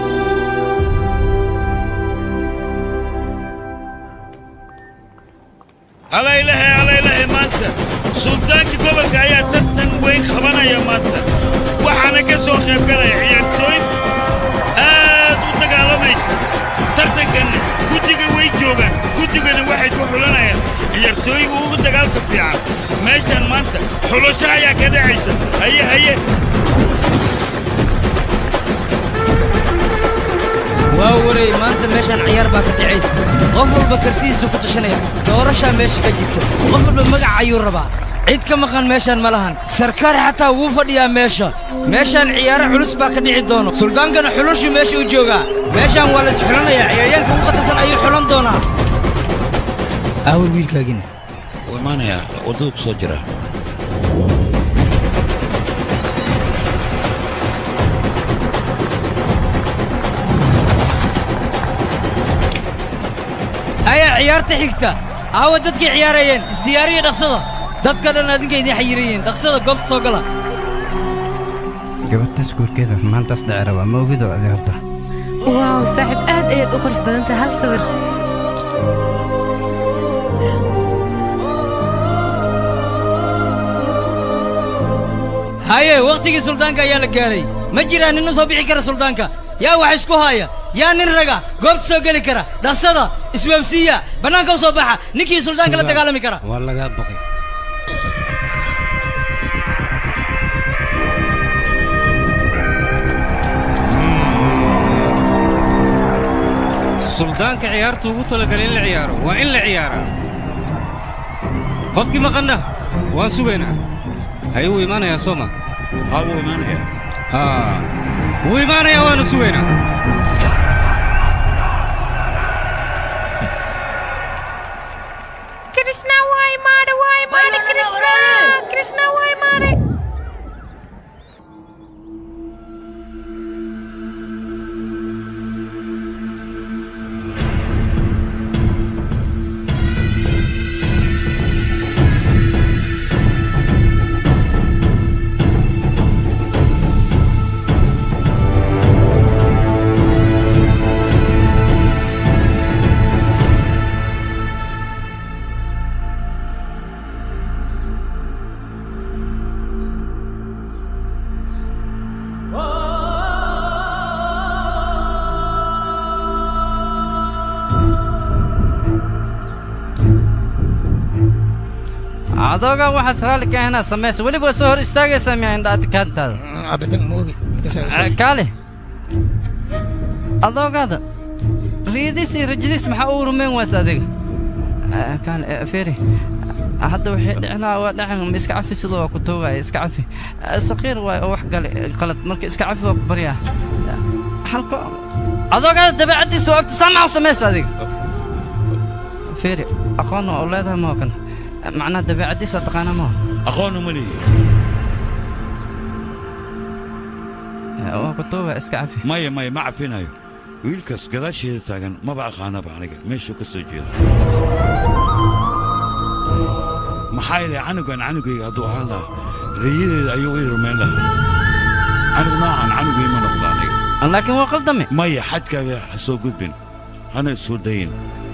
[SPEAKER 1] على إله على إله مانتا سلطان كي قبل كايا تتن وين خبنا يا مانتا وحنا كسو خيب كلا عيارتوين آه دوتك على ميسا ترتن كنا قدك وين جوغان قدك أنا واحد وحلنا يا عيارتوين وقدك على كفيعة ماشان مانتا حلوشا يا كده عيسى هيا هيا
[SPEAKER 11] واوري ما انت ماشان عيار باك دعيس غفل بكرتيس وكتشنيا دورشا ماشي كجيتو غفل بمقع عيور ربا عيد كما كان ماشان ملهان سركار حتى وفديا ماشا ماشان عيار علوس باك دعي دونو سلطان كان حلوش ماشي وجوغا ماشان ولا سحلنا يا عيان كو قتسن اي حلن دونا اول ويل كاغينا
[SPEAKER 1] ومانا يا ودوك سوجرا
[SPEAKER 11] هيا عيارتي حكتا هاو ددك عياريين ازديارية دقصدا ددك دانا دنك يدي حيريين دقصدا قفت سوقلا
[SPEAKER 2] gabadhaas guurkeeda maantaas dhaci rabaa ma ogido adi hadda
[SPEAKER 10] waaw saaxiib aad ayaad u qurux badanta hal sawir
[SPEAKER 11] haye waqtigii suldaanka ayaa la gaaray ma jiraan nin soo bixi kara suldaanka yaa wax isku haya yaa nin raga goobta soo geli kara dhaqsada isweebsiiya bannaanka u soo baxa ninkii suldaanka la dagaalami kara
[SPEAKER 9] waa laga baqay suldaanka ciyaartu ugu talagalay in la ciyaaro waa in la ciyaaraa qofkii maqanna waan sugaynaa hay wuu imaanayaa sooma
[SPEAKER 1] haa wuu imaanayaa
[SPEAKER 9] haa wuu imaanayaa waanu sugaynaa
[SPEAKER 6] Krishna why mad why mad Krishna Krishna why mad
[SPEAKER 2] adooga waxaas raalli ka ahaynaa samaysa weliba soo hor istaagaysaa miyaa indhaatikaantaada
[SPEAKER 13] abadan moogi
[SPEAKER 2] kaale adoogaada riidis iyo rajadiis maxaa uu rumayn waysa adiga kaale feeri hadda waxay dhiclaa waa dhacin ma iska cafi sidoo waa ku toogaya iska cafi saqiir waay oo wax gale qalad marka iska cafi waa ku baryaa halka adoogaada dabeecaddiisa waa ogta saamaca samaysa adiga feeri aqoon oo leedahay ma kan معناه دفع عدي صدقنا ما
[SPEAKER 1] أخوانه ملي
[SPEAKER 2] هو كتوبة إسكعفي
[SPEAKER 1] مايا مايا ما عفينا يو ويلكس كذا شيء ثاقن ما بقى خانا بعنك ماشي كسجير محايلة عنق عن عنق يقضوا هذا ريال أيوة يرمين له عنق ما عن عنق ما نقضاني
[SPEAKER 2] لكن هو قلدمي
[SPEAKER 1] مايا حد كذا سو جود بين أنا سودين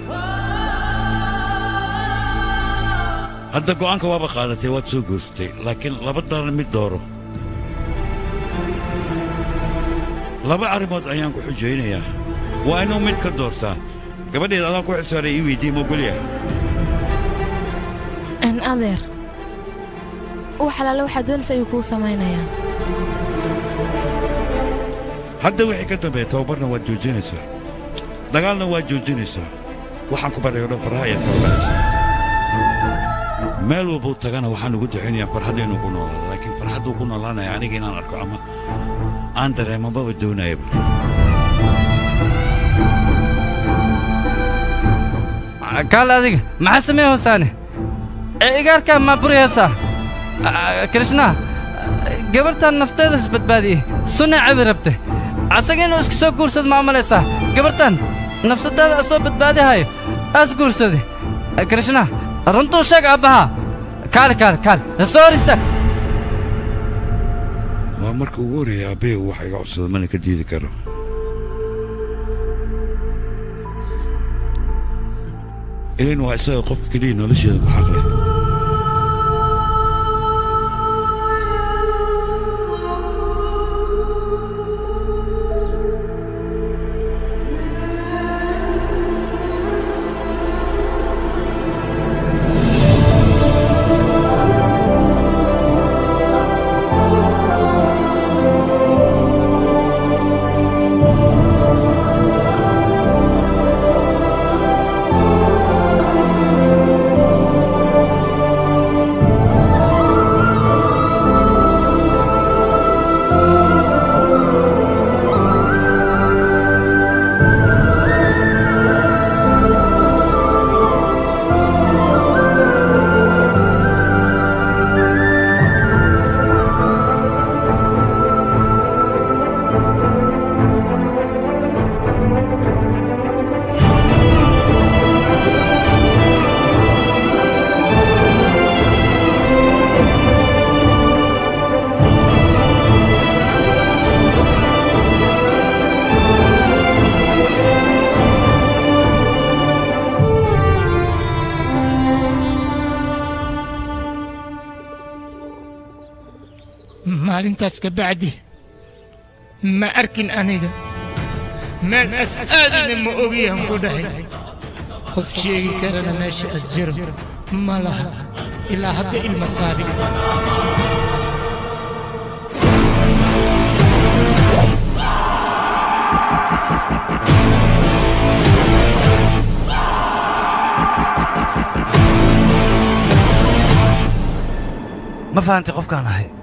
[SPEAKER 1] hadda go'aanka waaba qaadatay waad soo goostay laakiin laba daran mid dooro laba arrimood ayaan ku xujaynayaa waa inuu mid ka doortaa gabadheed adaan ku xilsaaray ii weydii mogolya
[SPEAKER 10] an adeer wax alaala waxaad doonaysa ayuu kuu samaynayaa
[SPEAKER 1] hadda wixii ka dambeeya tababarna waad joojinaysaa dagaalna waad joojinaysaa waxaan ku barayo dhan faraha ayaad ka ogaanaysaa meel walbuu tagana waxaan ugu duxinayaa farxaddeenu ku noolaada laakiin farxadduu ku noolaanaya aniga inaan arko ama aan dareemababa doonayaba
[SPEAKER 2] kaale adiga maxaa samee hoosaane ee igaarkaa maa buri heesaa krishna gabartaan nafteeda isbadbaadiyey sunna cabi rabte asaga inuu iska soo guursado ma amalaysaa gabartaan nafsadaada asoo badbaadihayo aas guursade krishna runtuu sheeg aabbahaa kaale kaale kaale soo hor istaag
[SPEAKER 1] waa marka ugu horreeya aabbahey wax iga codsada mana ka diidi karo ilayn waa isaga qofka keliya nolosheeda ku xaq leh
[SPEAKER 7] maalintaas ka bacdi ma arkin aniga meel as'aadina ma ogyahan ku dhahay qof sheegi karana meesha as jiro ma laha ilaa hadda ilma saari
[SPEAKER 5] ما فهمت قف كان هاي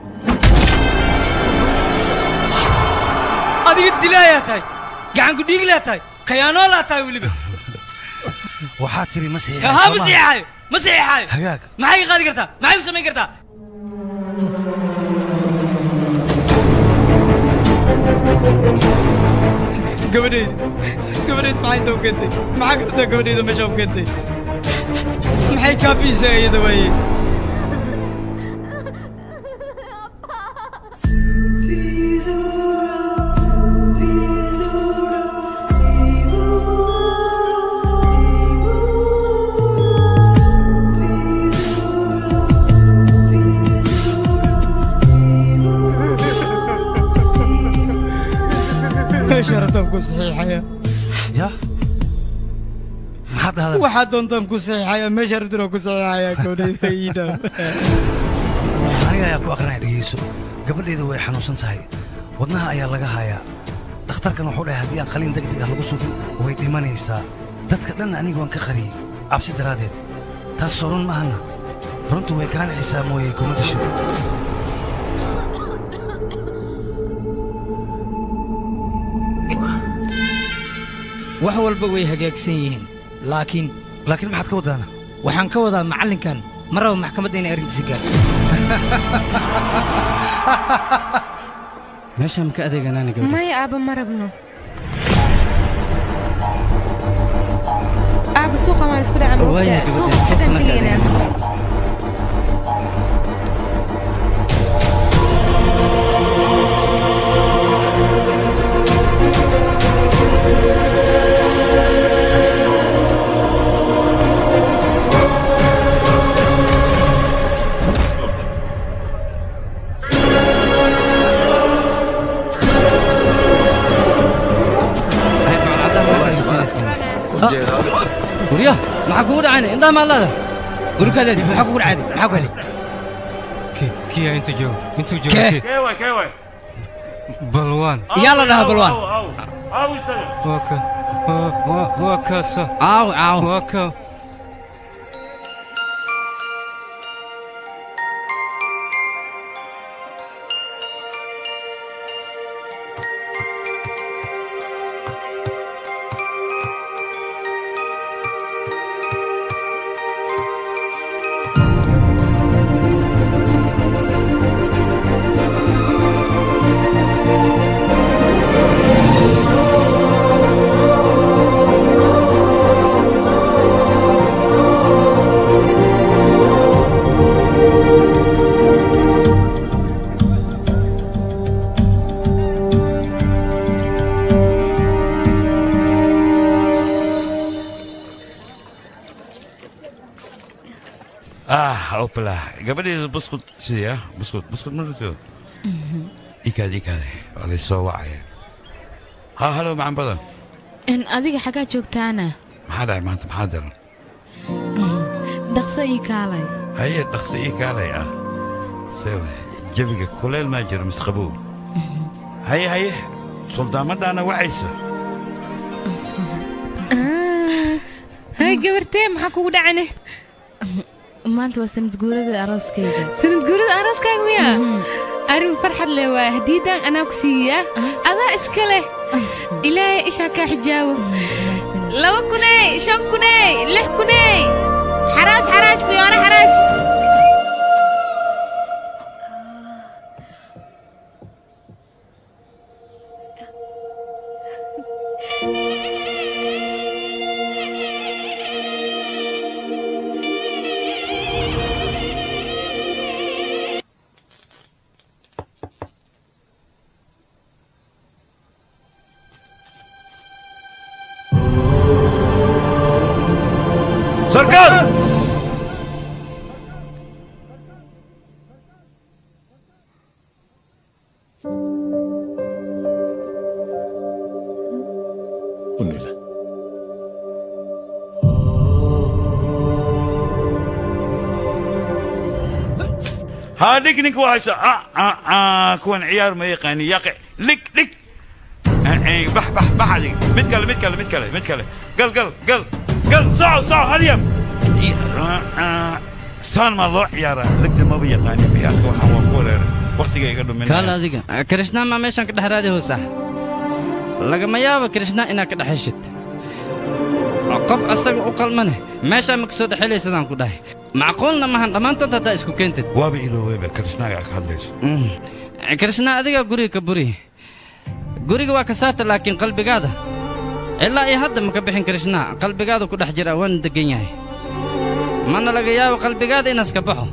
[SPEAKER 11] adiga dilaayaa tahay gacan ku dhiig laa tahay khiyaano laa tahay weliba
[SPEAKER 5] waxaa tiri ma saxiixay
[SPEAKER 11] ها ma saxiixayo ma saxiixayo
[SPEAKER 5] hagaag
[SPEAKER 11] maxay qaadi kartaa maxay u samayn kartaa gabadheed gabadheed maxay taw keentay maxaa kartaa gabadheeda meesha u keentay maxay kaafiisay iyada waaye شرطهم صحيحة
[SPEAKER 5] يا ما حد هذا
[SPEAKER 11] واحد دونتهم صحيحة ما شرطهم صحيحة كوني هيدا
[SPEAKER 5] أنا يا كو أقرأ رئيسو قبل إذا ويا حنوسن سهي ودناها أيا لقاها يا اختار كانوا حولها هديان خلين دق دق هلقو سوق ويديماني سا دتك لنا أني وان كخري عبسي درادت تاسورون معنا رنتو ويكان حساب موي كومدشو
[SPEAKER 11] wax walba way hagaagsan yihiin laakiin
[SPEAKER 5] laakiin maxaad ka wadaana
[SPEAKER 11] waxaan ka wadaa macallinkan ma rabo maxkamadda inay arrintiisa gaarto
[SPEAKER 2] meeshaan ka adeeganaana gabadha
[SPEAKER 6] maya aaba ma rabno aaba suuqa maan isku dhaca moogtaa suuqa xaggan tegaynaa
[SPEAKER 2] وريا ما حكون عيني انت ما لا
[SPEAKER 11] قولوا كذا ما حكون عادي ما حكون لي
[SPEAKER 9] كي كي انت جو انت جو
[SPEAKER 11] كي
[SPEAKER 1] كيوي كيوي
[SPEAKER 9] بلوان
[SPEAKER 11] يلا لها بلوان
[SPEAKER 1] او يسلم
[SPEAKER 9] وكا وكا صح
[SPEAKER 2] عاو عاو
[SPEAKER 9] وكا
[SPEAKER 1] أوبلا قبل بسكوت سيا بسكوت بسكوت مرتو إيكا إيكا ولا يسوى عيا ها هلو مع بدن
[SPEAKER 10] إن أديك حاجات جوكتانا
[SPEAKER 1] محاضر ما أنت محاضر
[SPEAKER 10] دقصة إيكالي
[SPEAKER 1] هي دقصة إيكالي آه سوى جبك كل ما جرى مسقبول هي هي سلطان مدى أنا وعيسى
[SPEAKER 6] هاي قبرتين محاكو دعني
[SPEAKER 10] maanta waa sanad guurada arooskayga
[SPEAKER 6] sanad guurada arooskayga miya arin farxad leh waa hadiidan anaa ku siiyaa adaa iska leh ilaahay ishaa kaa xijaawo laba kuney shan kuney lix kuney xaraash xaraash fiyoore xaraash
[SPEAKER 1] سركان
[SPEAKER 13] ونيلا
[SPEAKER 1] هاديك نك وايسا آه آه آه كون عيار ما يقاني يقع لك لك آه بح بح بح عليك متكلم متكلم متكلم متكلم قل قل قل قل صعو صعو هريم saan ma loo ciyaaraa lagta ma yaqaan biyaa waxaan waa kooleer waqtiga iga dhumin
[SPEAKER 2] kala adiga krishna ma meeshan ka dhaxraadi hoosa lagama yaabo krishna inaad ka dhaxayshid qof asaga u qalmane meesha ma ka soo dhaxelaysadaan ku dhahay macquulna maahan dhammaantood haddaa isku keentid
[SPEAKER 1] waaba ilooweyba krishnaaga ka hadlayso
[SPEAKER 2] krishna adiga guriga ka buri guriga waa ka saata laakiin qalbigaada ilaa iyo hadda ma ka bixin krishna qalbigaada ku dhex jira waan degan yahay mana laga yaabo qalbigaada inaas ka baxo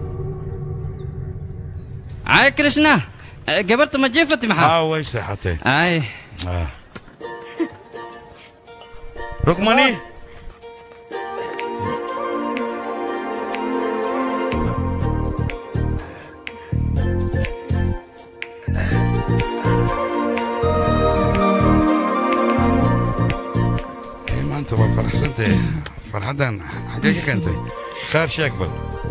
[SPEAKER 2] ay krishna gabarta ma jiifati maxaa
[SPEAKER 1] haa way seexatay
[SPEAKER 2] ay
[SPEAKER 1] rukmani maanta waa faraxsantay farxaddan xaggee ka keentay khaar sheeg bal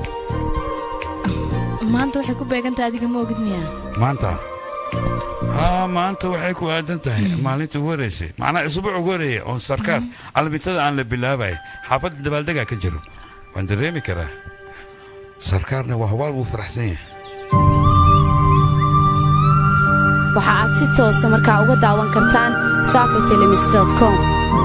[SPEAKER 10] maanta waxay ku beegantahay adiga ma ogid miyaa
[SPEAKER 1] maanta haa maanta waxay ku aadan tahay maalintii ugu horeysay macnaa isbuuc ugu horeeyay oon sarkaar almitada aan la bilaabay xaafadda dabaaldegaa ka jiro waan dareemi karaa sarkaarna waa hawaal wuu faraxsan yahay
[SPEAKER 8] waxa aad si toosa markaa uga daawan kartaan safi films dot com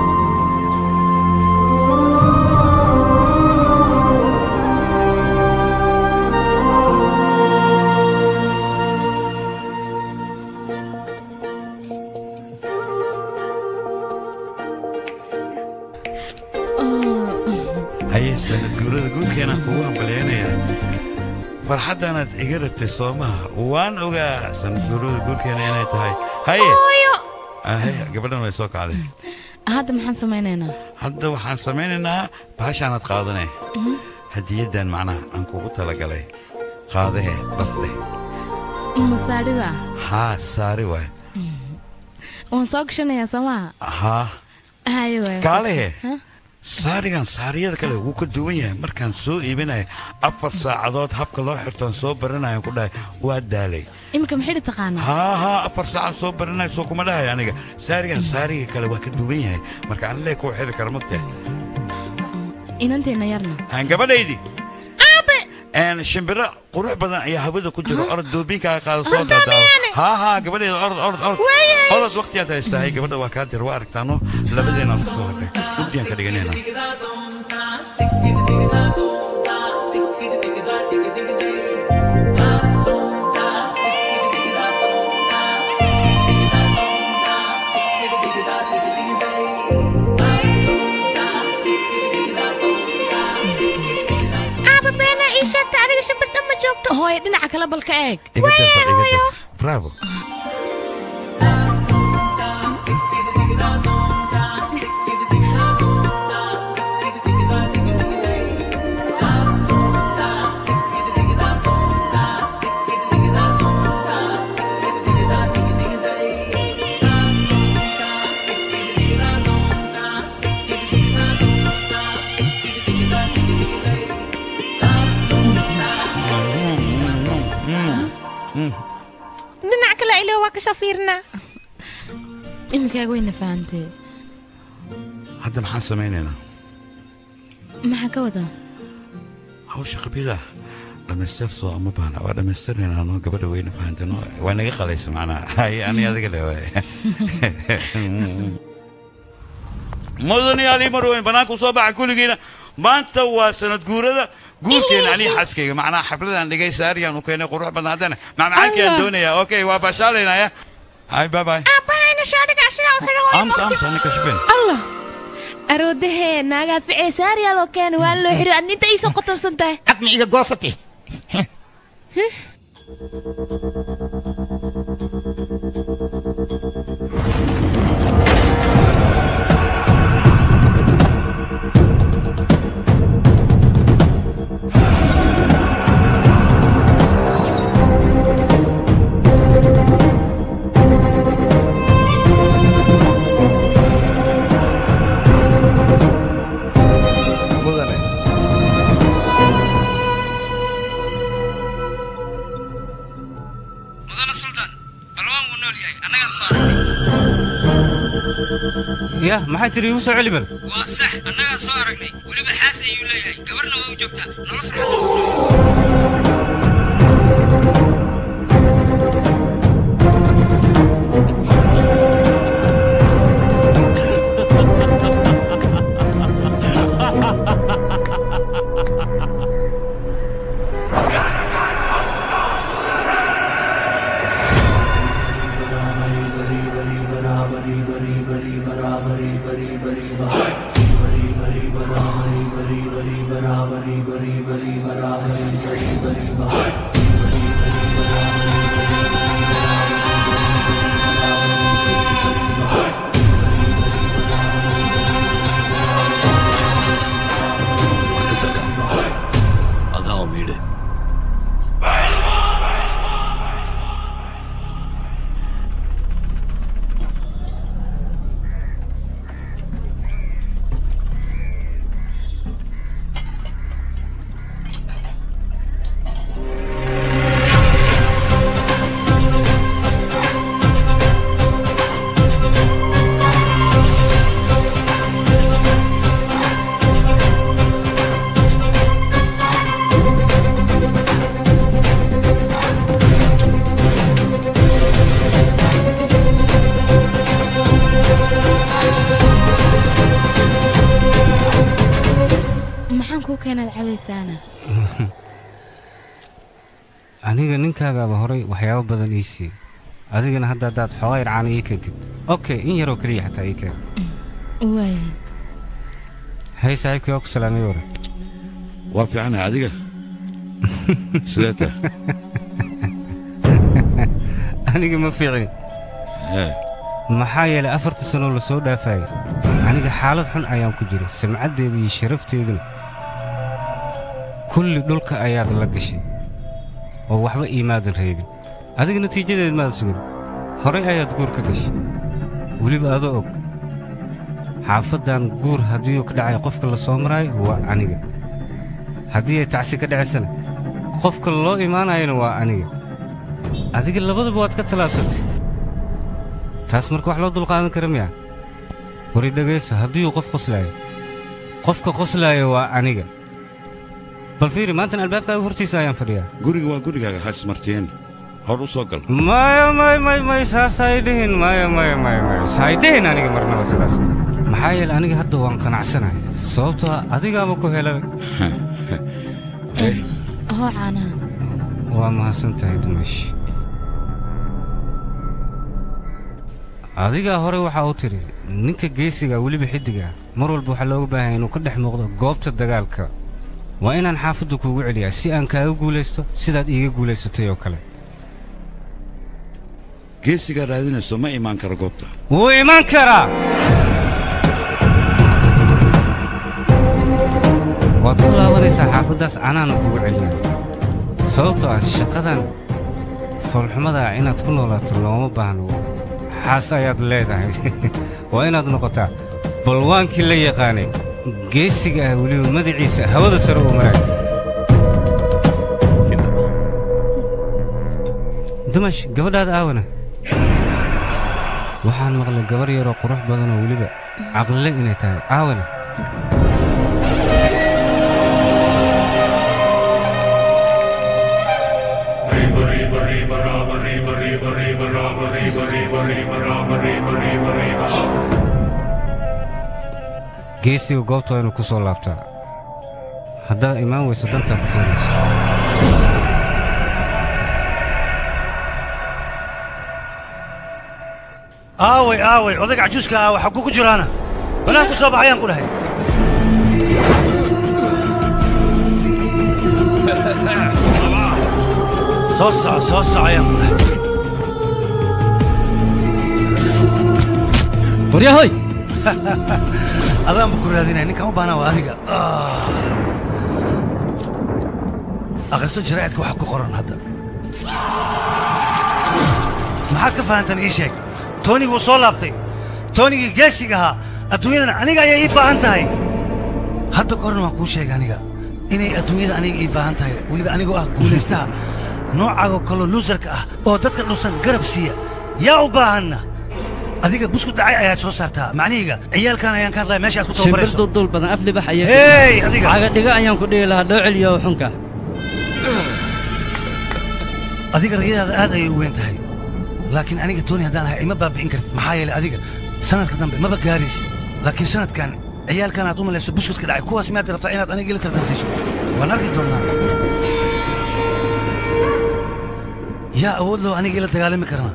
[SPEAKER 1] haye sanad guurada guurkeena kugu hambalyaynaya farxaddanaad iga rabtay soomaha waan ogaa sanad guurada guurkeena inay tahay haye haye gabadhan way soo kacday
[SPEAKER 10] hadda maxaan samaynaynaa
[SPEAKER 1] hadda waxaan samaynaynaa bahashaanaad qaadanay hadiyaddan macnaha aan kugu talagalay qaadahe dhaqde
[SPEAKER 10] masaadhiba
[SPEAKER 1] haa saari waay
[SPEAKER 10] waan soo gashanayaa soomaha
[SPEAKER 1] haa
[SPEAKER 10] haye waay
[SPEAKER 1] kaalehe saarigan saariyada kale wuu ka duwan yahay markaan soo iibinayo afar saacadood habka loo xirtoon soo baranayo ku dhahay waa daalay
[SPEAKER 10] imika maxidhi taqaanaa
[SPEAKER 1] haa haa afar saacaad soo baranayo soo kuma dhahay aniga saarigan saariga kale waa ka duwan yahay marka aan lee kuu xiri kara magtahay
[SPEAKER 10] inanteenna yarna
[SPEAKER 1] aan gabadhaydii een shimbiro qurux badan ayaa hawada ku jiro orod doobinkaaga qaado soo daadaawo haa haa gabadheeda orod orod orod orod waqtiyaad haystahay gabadha waa kaa dir waa aragtaano labadeena isku soo hadhay guddiyan ka dhiganayna
[SPEAKER 10] hooyo dhinaca kale bal ka eeg
[SPEAKER 1] bravo
[SPEAKER 6] dhinac kale ilaa waa ka shafiirnaa
[SPEAKER 10] iminkaaga wayna fahantee
[SPEAKER 1] hadda maxaan samaynaynaa
[SPEAKER 10] maxaa ka wadaa
[SPEAKER 1] hawsha qabyada dhammaystir soo ama baana waa dhammaystirnaynaa noo gabadha weyna fahantano waa naga qalaysa macnaha hay ani adiga leewaay mudanayaal ii marweyn bannaanka usoo baxa kulligiina maanta waa sanad guurada guurkeena ani xaskayga macnaha xafladaan dhigay saariyaan u keenay qurux badan haddana macmacaankii aan doonayaa okay waa baashaalaynaya hay bye bye
[SPEAKER 6] aabahayna shaadhiga ashiga u xiran
[SPEAKER 1] amsa amsa ani kashbeen
[SPEAKER 10] allah aroodahee naagaa ficee saariyaa loo keena waa loo xiro adna inta iisoo qotansan tahay
[SPEAKER 7] adma iga goosatay
[SPEAKER 9] يا ما حد تري يوسع علي بل
[SPEAKER 11] وصح أنا صارقني ولي بالحاس أيو لي قبرنا joogtaa
[SPEAKER 9] aniga ninkaagaaba horay waxyaabo badan ii siiyey adigana hadda haddaad xoogaa yarcaan ii keentid okay in yaroo keliya xataa ii keen
[SPEAKER 6] waay
[SPEAKER 9] hay saaxiibkii waa ku salaamay wara
[SPEAKER 1] waa fiicanahay adiga sidee tahay
[SPEAKER 9] aniga ma fiicin maxaa yeelay afartii sanoo la soo dhaafayay aniga xaalad xun ayaan ku jiray samcaddeeda iyo sharafteeduna kulli dhulka ayaad la gashay oo waxba iimaadan reebin adiga natiijadeed maad sugin horay ayaad guur ka gashay weliba adoo og xaafaddan guur haddii uu ka dhacay qofka la soo maraayo waa aniga haddii ay tacsi ka dhacaysana qofka loo imaanayana waa aniga adiga labadaba waad ka tallaabsatay taas marka wax loo dulqaadan kara miya wari dhegaysa haddii uu qof qoslaayo qofka qoslaayo waa aniga bal fiiri maantan albaabkaaga hortiisa ayaan fadhiyaa
[SPEAKER 1] guriga waa gurigaaga haas marteen hor u soo gal
[SPEAKER 9] maya may may may saasay dhihin maya maya maya maya saay dhihin aniga marnaba sidaas maxaa yeele aniga hadda waan qanacsanahay sababtoo adigaaba ku helay
[SPEAKER 6] hoo caanaha
[SPEAKER 9] waa mahadsan tahay dumash adigaa hore waxaa u tidhi ninka geesiga weliba xiddiga mar walba waxaa looga baahaya inuu ka dhex muuqdo goobta dagaalka waa inaan xaafadda kuugu celiyaa si aan kaaga guulaysto sidaad iiga guulaysatay oo kale
[SPEAKER 1] geesigaa raadinayso ma imaan kara goobta
[SPEAKER 9] wuu imaan karaa waad ku laabanaysaa xaafaddaas anaana kugu celiyaa sababtoo ah shaqadan foolxumadaa inaad ku noolaato looma baahno xaas ayaad leedahay waa inaad noqotaa balwaankii la yaqaanay geesiga ah weliba madaciisa hawada sare uu maraayo dumash gabadhaada aawana waxaan maqlay gabar yaroo qurux badanoo weliba caqlile inay tahay aawana geesiga goobta waa inuu ku soo laabtaa haddaad imaan weyso dantaa ku keenayso
[SPEAKER 5] aaway aaway odayga cajuuska ah waxaa kugu jiraana banaan ku soo baxayaan ku dhahay soo soco soo soco ayaan ku dhahay
[SPEAKER 3] waryahoy
[SPEAKER 5] adaanba ku raadinaya ninkaan u baahnaa waa adiga akhriso jaraa'idka waxa ku qoran hadda maxaad ka fahantan ii sheeg toonigi wuu soo laabtay toonigii geesiga ahaa adduunyadana aniga ayay ii baahan tahay hadda ka horna waan kuu sheegay aniga inay adduunyada aniga ii baahan tahay weliba anigoo ah guulaystaha noocaagoo kaloo luusarka ah oo dadka dhusan garab siiya yaa u baahanna adiga buskud dhacay ayaad soo saartaa macnihiga ciyaalkan ayaan ka hadlaya meesha aad ku
[SPEAKER 2] shimbir
[SPEAKER 5] tababarayso
[SPEAKER 2] duldul badan af libax ayaa
[SPEAKER 5] hey adiga
[SPEAKER 2] caga dhiga ayaan ku dhihi lahaa loo celiyo xunka
[SPEAKER 5] adiga rayadaada aad ayay u weyn tahay laakiin aniga tooni haddaan ahay ima baabi'in kartid maxaa yeelay adiga sanadka dambe maba gaaraysid laakiin sanadkan ciyaalkan aad u malayso buskudka dhacay kuwaas miyaad rabtaa inaad aniga ila tartansiiso waan arki doonnaa yaa awood loo aniga ila dagaalami karana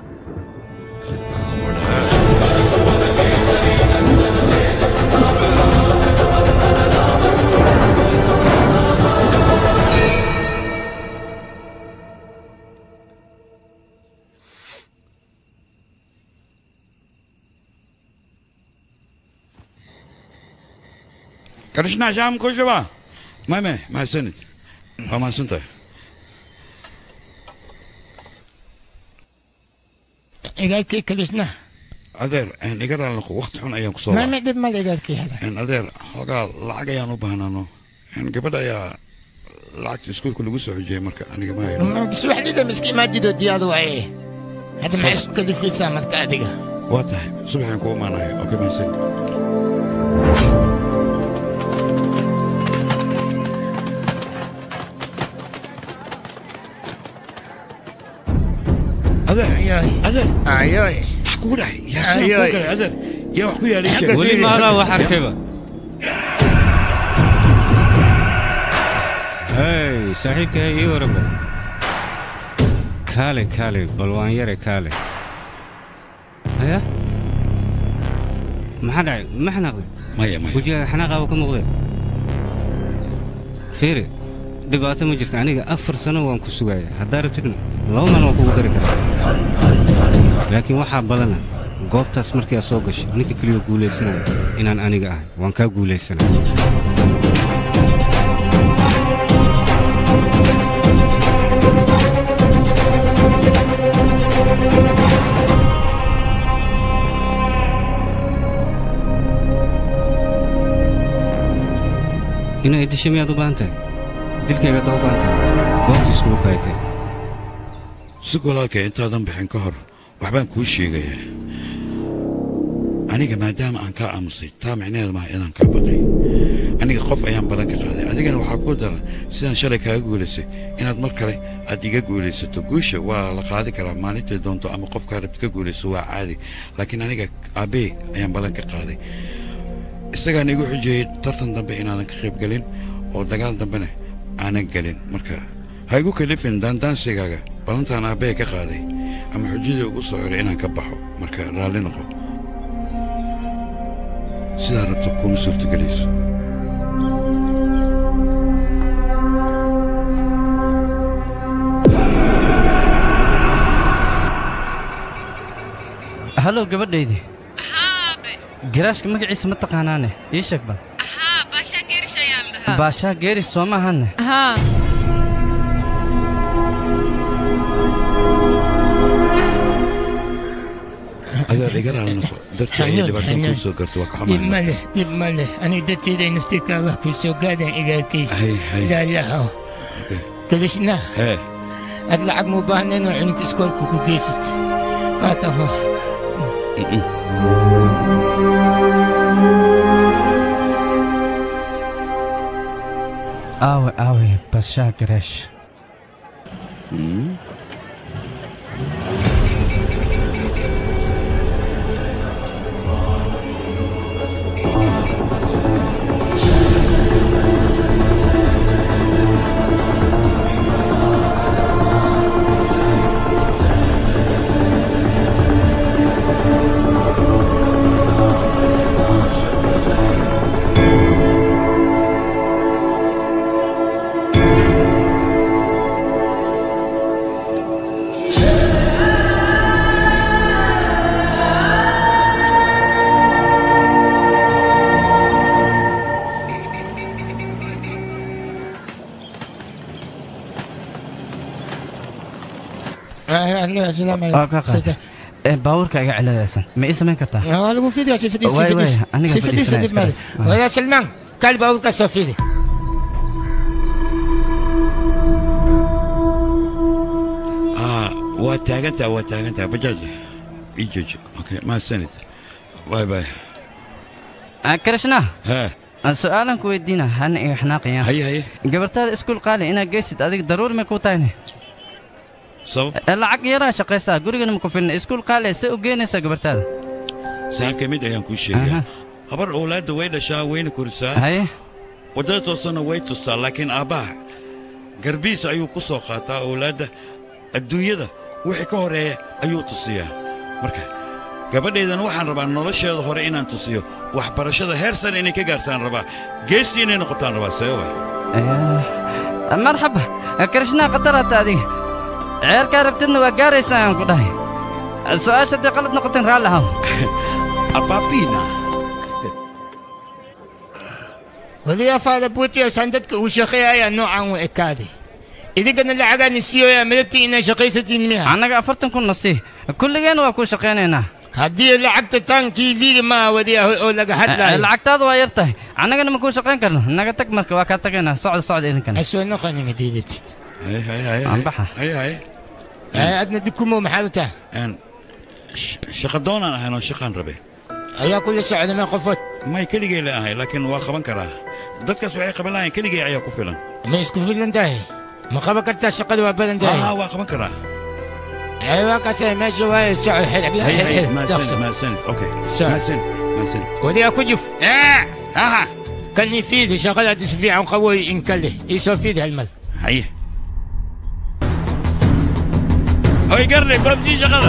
[SPEAKER 1] كرشنا شام كوجبا ما ما ما سنت ما سنت
[SPEAKER 7] إيجاكي كرشنا
[SPEAKER 1] أدير إن إجرا لك وقت حن أيام كسوة
[SPEAKER 7] ما مدب ما إيجاكي هذا
[SPEAKER 1] إن أدير هقال لعجة يا نوبهنا نو إن قبل يا لعجة سكول كل جزء حجة مركا أنا كمان
[SPEAKER 7] ما بسوح لي ده مسكين ما جدو ديادو إيه هذا ما يسكت كذي في سامر كاديجا
[SPEAKER 1] واضح صبح يكون معنا أوكي ما سنت أذر أذر
[SPEAKER 7] أيوه
[SPEAKER 1] حكوا لي يا سيدي كوكر أذر يا حكوا يا ليش
[SPEAKER 9] ولي ما لا وحركبه هاي صاحبك هي وربا كالي كالي بلوان يري كالي هيا ما حد ما حنقضي
[SPEAKER 1] مايا مايا
[SPEAKER 9] وجه حناقه وكم مغضي فيري dhibaato ma jirto aniga afar sano waan ku sugaaya haddaa rabtidna laba maalin waan kugu dari karaa laakiin waxaa badana goobtaas markii aad soo gashay ninka keliya guulaysanaya inaan aniga ahay waan kaa guulaysanaya inay disho miyaad u baahan tahay dilkayga dawbaanta goobta iskugu kaaytay
[SPEAKER 1] si walaalkay intaadan bixin ka hor waxbaan kuu sheegayaa aniga maadaama aan kaa aamusay taa micnaheedu maaha inaan kaa baqay aniga qof ayaan balan ka qaaday adigana waxaa kuu daran sidaan shalay kaaga guulaysay inaad mar kale aad iga guulaysato guusha waa la qaadi karaa maalintay doonto ama qofkaa rabti ka guulayso waa caadi laakiin aniga aabbey ayaan balan ka qaaday isagaan igu xujeeyey tartan dambe inaanan ka qayb gelin oo dagaal dambena aanan gelin marka ha igu kalifin daandaansigaaga balantaan aabbee ka qaaday ama xujadii ugu soo xiray inaan ka baxo marka raalli noqo sidaa rabto kuma suurtagelayso
[SPEAKER 2] halow gabadhaydii garaashka magaciisa ma taqaanaane ii sheeg bal baashaa geeris soo maahanne
[SPEAKER 6] ها
[SPEAKER 1] adeer iga raali noqo dadka ay dhibaato ku soo garto waa ka xumaan
[SPEAKER 7] dib male dib male ani dadteeday naftirkaa wax ku soo gaadeen igaalkay ilaalaha kadishna ad lacag mu baahnayn oo cunugta iskoolka ku geysat maataho
[SPEAKER 2] aawe aawe bashaa garaash باورك اجا على اسن ما اسمه كتا
[SPEAKER 7] اه لو فيديو سي فيديو سي فيديو سي فيديو سي فيديو ولا سلمان قال باورك سفيدي
[SPEAKER 1] اه وتاغنت وتاغنت بجد ijojo okay ma sanid باي باي
[SPEAKER 2] كرشنا
[SPEAKER 1] ها
[SPEAKER 2] سؤالك ويدينا هن حناقيا
[SPEAKER 1] هي هي
[SPEAKER 2] قبرت هذا اسكول قالي انا جيست هذيك ضروري ما كوتايني
[SPEAKER 1] صوب
[SPEAKER 2] العق يرى شقيسا غوريغنا مكو في اسكول قالي سو جينيسا قبرت هذا
[SPEAKER 1] صاحب كميد ايام كل شيء خبر اولاد وين شا وين كرسا
[SPEAKER 2] هي
[SPEAKER 1] ودته سنه ويت لكن اباه قربيس ايو كسو قاتا اولاد الدنيا وحي كهوريه ايو تصيا marka gabadheedan waxaan rabaa nolosheeda hore inaan tusiyo waxbarashada heer sare inay ka gaartaan rabaa geesi inay noqotaan rabaa sawa
[SPEAKER 2] marxaba karishna qatarata adiga ceelka rabtidna waa gaaraysaan ku dhahay su'aasha dii qalad noqotin raalaha
[SPEAKER 1] ababina
[SPEAKER 7] wadiya faada buutiyo sandadka uu shaqeeyaa noocan u ekaadi idigana lacagaan isiyo yaa madabtii inay shaqaysatiin miya
[SPEAKER 2] anaga afartan kun nasi kulligeen waa ku shaqeynaynaa
[SPEAKER 7] haddii lacagta tan T V-ga ma wadiya oo laga hadlayo
[SPEAKER 2] lacagtaadu waa yartahay annagana ma ku shaqeyn karno naga tag marka waa ka tagaynaa socod socod idinkan
[SPEAKER 7] asoo noqonin diidabtid
[SPEAKER 1] hay hay hay
[SPEAKER 2] ambaxa
[SPEAKER 1] hay hay
[SPEAKER 7] hay adna dikumo maxalta
[SPEAKER 1] aan shaqa doonaan ahayno shaqaan rabe
[SPEAKER 7] ayaa kula socdana qofod
[SPEAKER 1] ma keligay la ahay laakiin waa qaban karaa dadkaas waxay qaban lahayn keligay ayaa ku filan
[SPEAKER 7] ma isku filan tahay ma qaban kartaa shaqada waa badan tahay
[SPEAKER 1] ها waa qaban karaa
[SPEAKER 7] ايوه كاسه ماشي واي ساعه حلق لا
[SPEAKER 1] حلق ما سن ما سن اوكي ما سن ما سن
[SPEAKER 7] ودي اكجف اه ها كان يفيد شغله تسفيع قوي ان كله يسفيد هالمل
[SPEAKER 1] هي هاي قرب ببدي شغله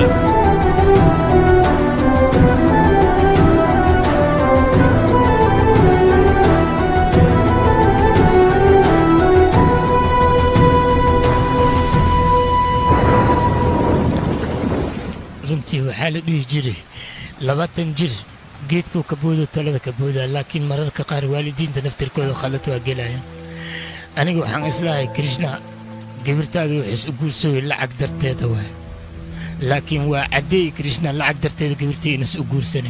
[SPEAKER 7] runtii waxaa la dhihi jiray labaatan jir geedkuu ka boodo talada ka boodaa laakiin mararka qaar waalidiinta naftirkooda khalad waa gelayaan aniga waxaan islahay krishna gabirtaadu waxis u guursooy lacag darteeda waay laakiin waa caddeey krishna lacag darteeda gabirtii inas u guursanin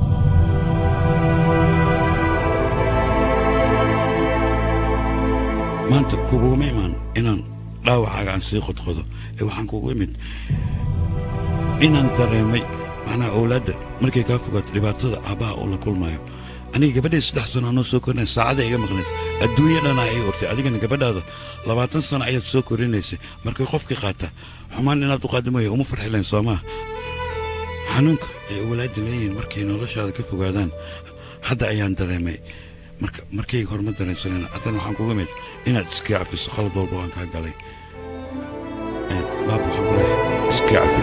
[SPEAKER 1] maanta kuguma imaan inaan dhaawacaaga aan sii qodqodo ee waxaan kugu imid inaan dareemay macnaha awlaadda markay kaa fogaato dhibaatada aabbaha uu la kulmayo aniga gabadhay saddex sano anoo soo korinay saacada iga maqnayd adduunya dhana ay ortay adigana gabadhaada labaatan sano ayaad soo korinaysay markay qofkii qaata xumaan inaad u qaadimoya uma farxilayn soo maaha xanuunka ay awlaadda leeyihiin markay noloshaada ka fogaadaan hadda ayaan dareemay marka markayga horma dareensanayna haddana waxaan kuga mid inaad iska cafiso qalad walba waan kaa galay baab waxaan ku leeyahay iska cafi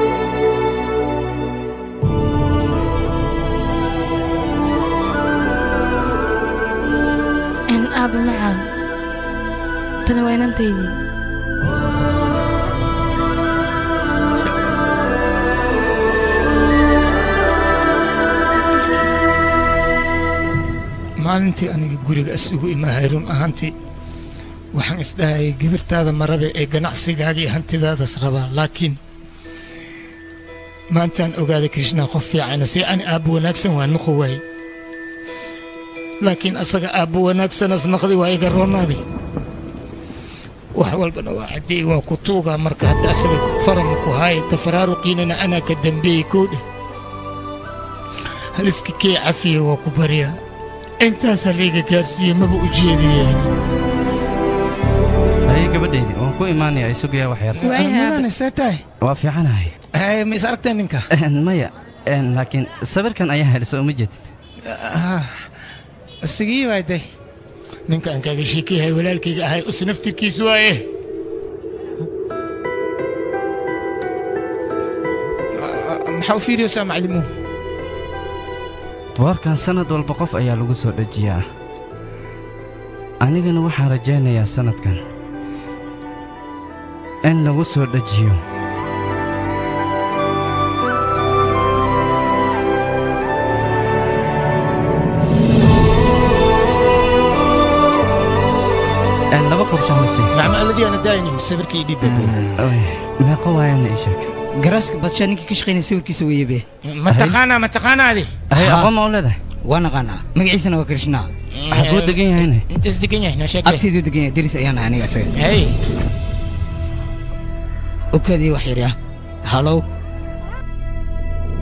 [SPEAKER 10] أبا معان تنا وين أنتيني
[SPEAKER 7] maalintii aniga guriga isugu imaahay run ahaantii waxaan isdhahayay gabirtaada marabe ee ganacsigaagii hantidaadaas rabaa laakiin maantaan ogaaday krishna qof fiicana si ani aabbo wanaagsan waa noqo waayey laakiin asaga aabbo wanaagsanas naqdi waa iga roonaaday wax walbana waa caddeey waa ku tuugaa marka hadda asaga farama ku haaya tafaraaruqiinana anaa ka dambeeyey koodhe haliska kee cafiya waa ku baryaa intaasaa layga gaarsiiye maba u jeediyeen
[SPEAKER 2] haye gabadhaydi waan ku imaanayaa isugayaa wax yar
[SPEAKER 7] waayaan seetahay
[SPEAKER 2] waa fiicanahay
[SPEAKER 7] haye ma is aragteen ninka
[SPEAKER 2] maya laakiin sawirkan ayaa heliso uma jeedid
[SPEAKER 7] sigii waaday ninka aan kaaga sheekeyahay walaalkayga ahay us naftirkiis waaye maxaa u fiiriyeysaa maclimuun
[SPEAKER 2] boorkan sanad walba qof ayaa lagu soo dhejiyaa anigana waxaan rajaynayaa sanadkan in lagu soo dhejiyo laba qorshaansi
[SPEAKER 7] macma alladii ana daaynin sawirkii dhibba
[SPEAKER 2] meeqa waayana ii sheeg
[SPEAKER 11] garaaska badshaa ninkii ka shaqaynaya sawirkiisa weeyebe
[SPEAKER 7] ma taqaanaa ma taqaanaadi
[SPEAKER 2] hay aqoon ma u leedahay
[SPEAKER 11] waa naqaanaa magaciisana waa krishnaa
[SPEAKER 2] xaguu degan yahayne
[SPEAKER 7] intaas degan yahay noo sheeg
[SPEAKER 11] agteeduu degan yahay deris ayaan ahay aniga isaga
[SPEAKER 7] hey
[SPEAKER 11] okaadii wax yar ah halow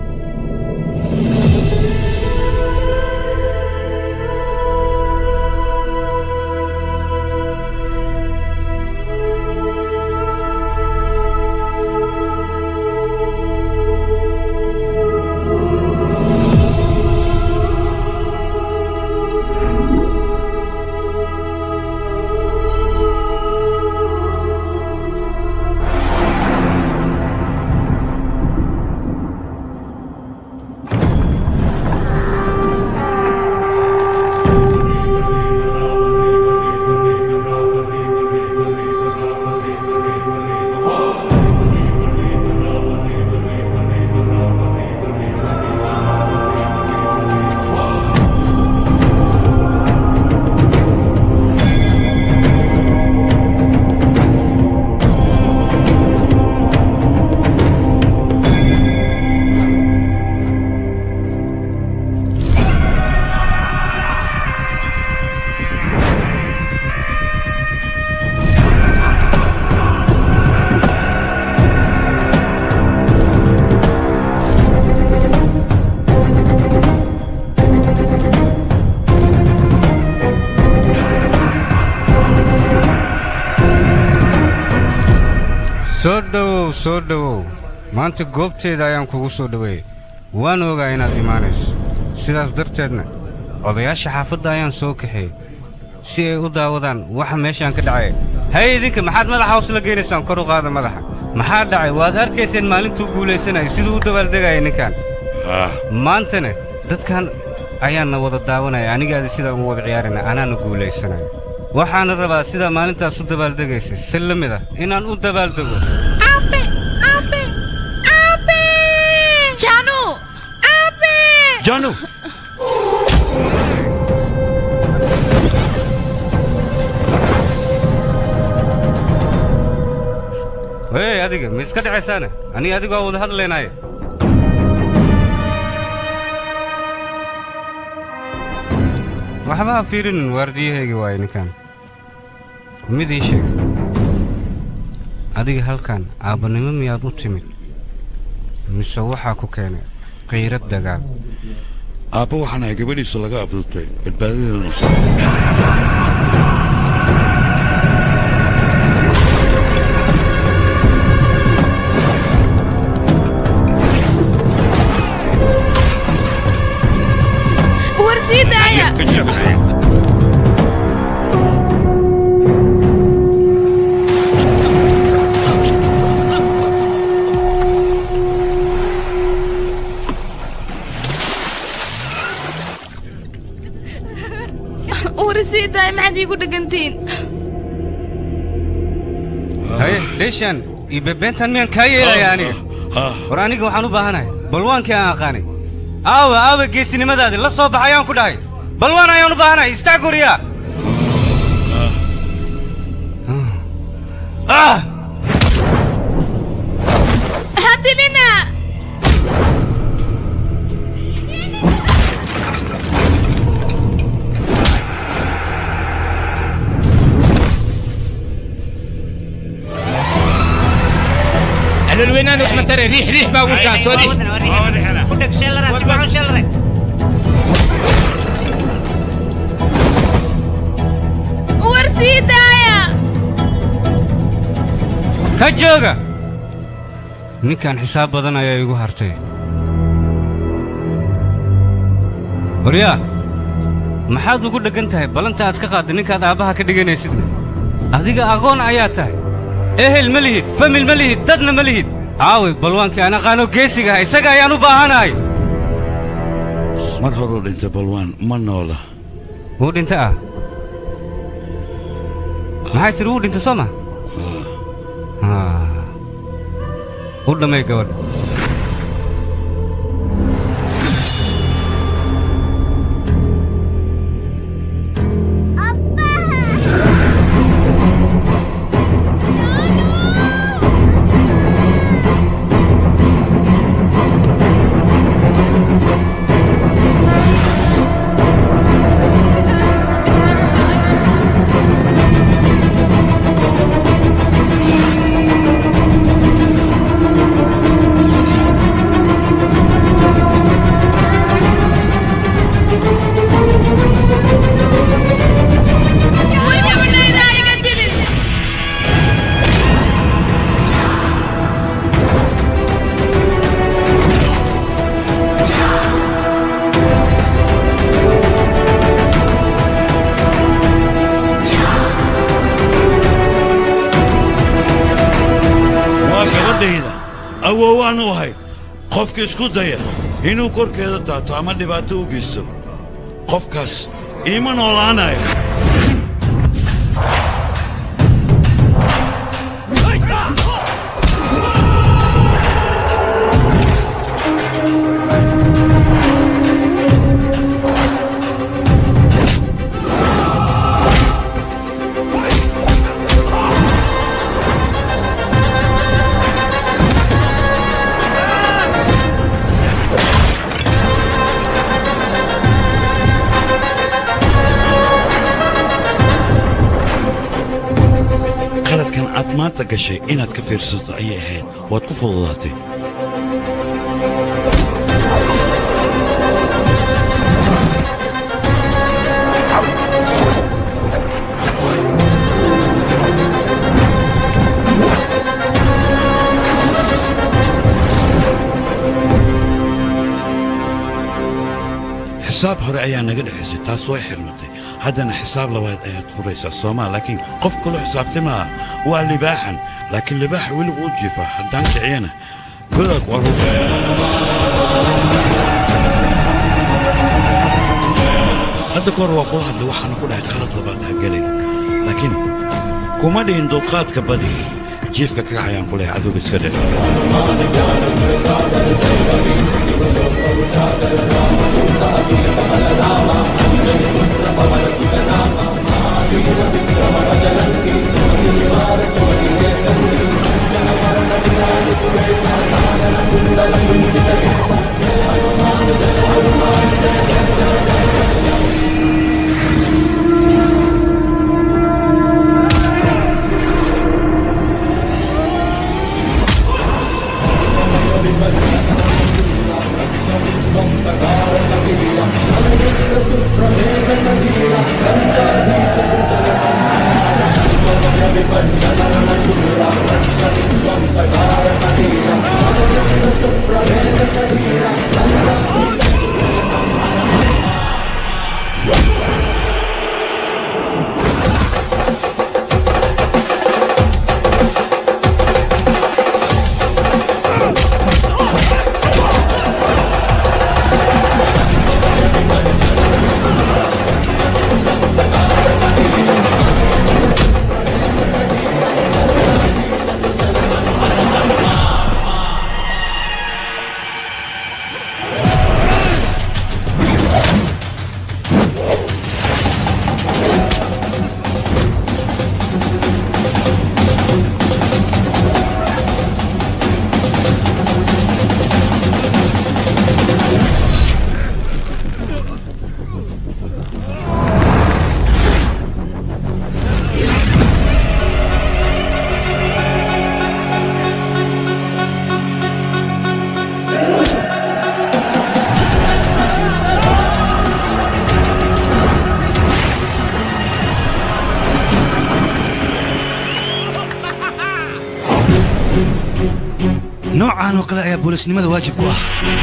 [SPEAKER 9] soo dhawow soo dhawow maanta goobteeda ayaan kugu soo dhaweeyey waan ogaa inaad imaanayso sidaas darteedna odayaasha xaafadda ayaan soo kaxeeyey si ay u daawadaan waxa meeshaan ka dhacay hay idinka maxaad madaxa hoos la geenaysaan kor u qaada madaxa maxaa dhacay waad arkayseen maalintuu guulaysanayay siduu u dabaaldegaya ninkan maantana dadkan ayaanna wada daawanaya anigaadi sidaan u wada ciyaarayna anaana guulaysanaya waxaana rabaa sidaa maalintaas u dabaaldegaysay si la mid ah inaan u dabaaldego
[SPEAKER 6] aabe aabe aabe janu aabe
[SPEAKER 1] janu
[SPEAKER 9] hey adiga ma iska dhacaysaane aniga adigu waa wada hadlaynaaye waxba ha fiirinin waardiyahayga waaye ninkan mid ii sheeg adiga halkan aabbannimo miyaad u timid mise waxaa ku keenay qiyrad dagaal
[SPEAKER 13] aabba waxaan ahay gabadhiisu laga abduubtay badbaadadeedanu
[SPEAKER 6] warsiidaya warsiidaya maxaad iigu dhegantiin
[SPEAKER 9] haye leeshaan iyo beebeentan miyaan kaa yeelaya aniga war aniga waxaan u baahanahay balwaankii aan aqaanay aawe aawe geesinimadaadi la soo bax ayaan ku dhahay balwaan ayaan u baahanahay istaag guriya
[SPEAKER 6] hadinina
[SPEAKER 7] الوينان واحنا ترى ريح ريح باقول كان سوري
[SPEAKER 11] ودك شلره سبعون شلره
[SPEAKER 6] warsiidaya
[SPEAKER 9] ka jooga ninkan xisaab badan ayaa igu hartay waryaa maxaad ugu dheggan tahay ballanta aad ka qaadday ninkaad aabbaha ka dhiganaysidna adiga aqoon ayaa tahay ehel ma lihid famil ma lihid dadna ma lihid aaway balwaankii aan aqaano geesigaha isaga ayaan u baahanahay
[SPEAKER 13] mar horuu dhintay balwaan ma noola
[SPEAKER 9] wuu dhinta ah maxay tiri wuu dhinta soo ma u dhammay gabadh
[SPEAKER 13] awoowaanu ahay qofka isku daya inuu korkeeda taato ama dhibaato u geysto qofkaas iima noolaanayo aad maanta gashay inaad ka fiirsato ayay ahayd waad ku fududaatay xisaab hore ayaa naga dhexaysay taas way xirmatay haddana xisaab labaad ayaad furaysaa soomaa laakiin qof kaloo xisaabtay maaha waa libaaxan laakiin libaaxa weli wuu jiifaa haddaan kiciyana godaad waruus hadda ka hor waa kula hadlay waxaana ku dhahay qalad labaad ha gelin laakiin kuma dhihin dulqaadka badi jiifka ka kacayaan ku leehay cadowga iska dhec
[SPEAKER 5] نوعان وكلا يا بوليس نماذا واجب كواه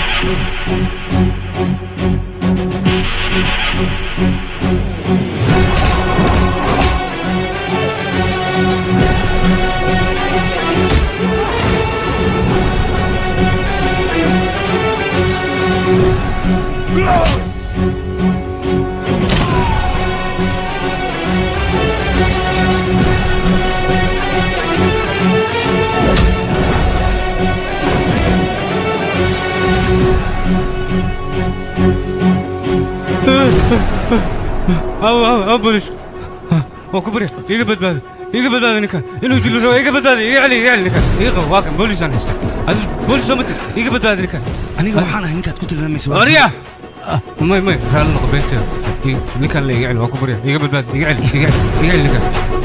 [SPEAKER 9] أو أو أو بوليس أو كبري يقبل بهذا يقبل بهذا نكان إنه يجلو رو يقبل بهذا يعلي يعلي نكان يقبل واقع بوليس أنا هسه هذا بوليس سمت يقبل بهذا نكان
[SPEAKER 5] أنا قام حنا هنيك تقول لنا مسوا
[SPEAKER 9] أريا ما ما هذا نقبلته نكان لي يعلي وكبري يقبل بهذا يعلي يعلي يعلي نكان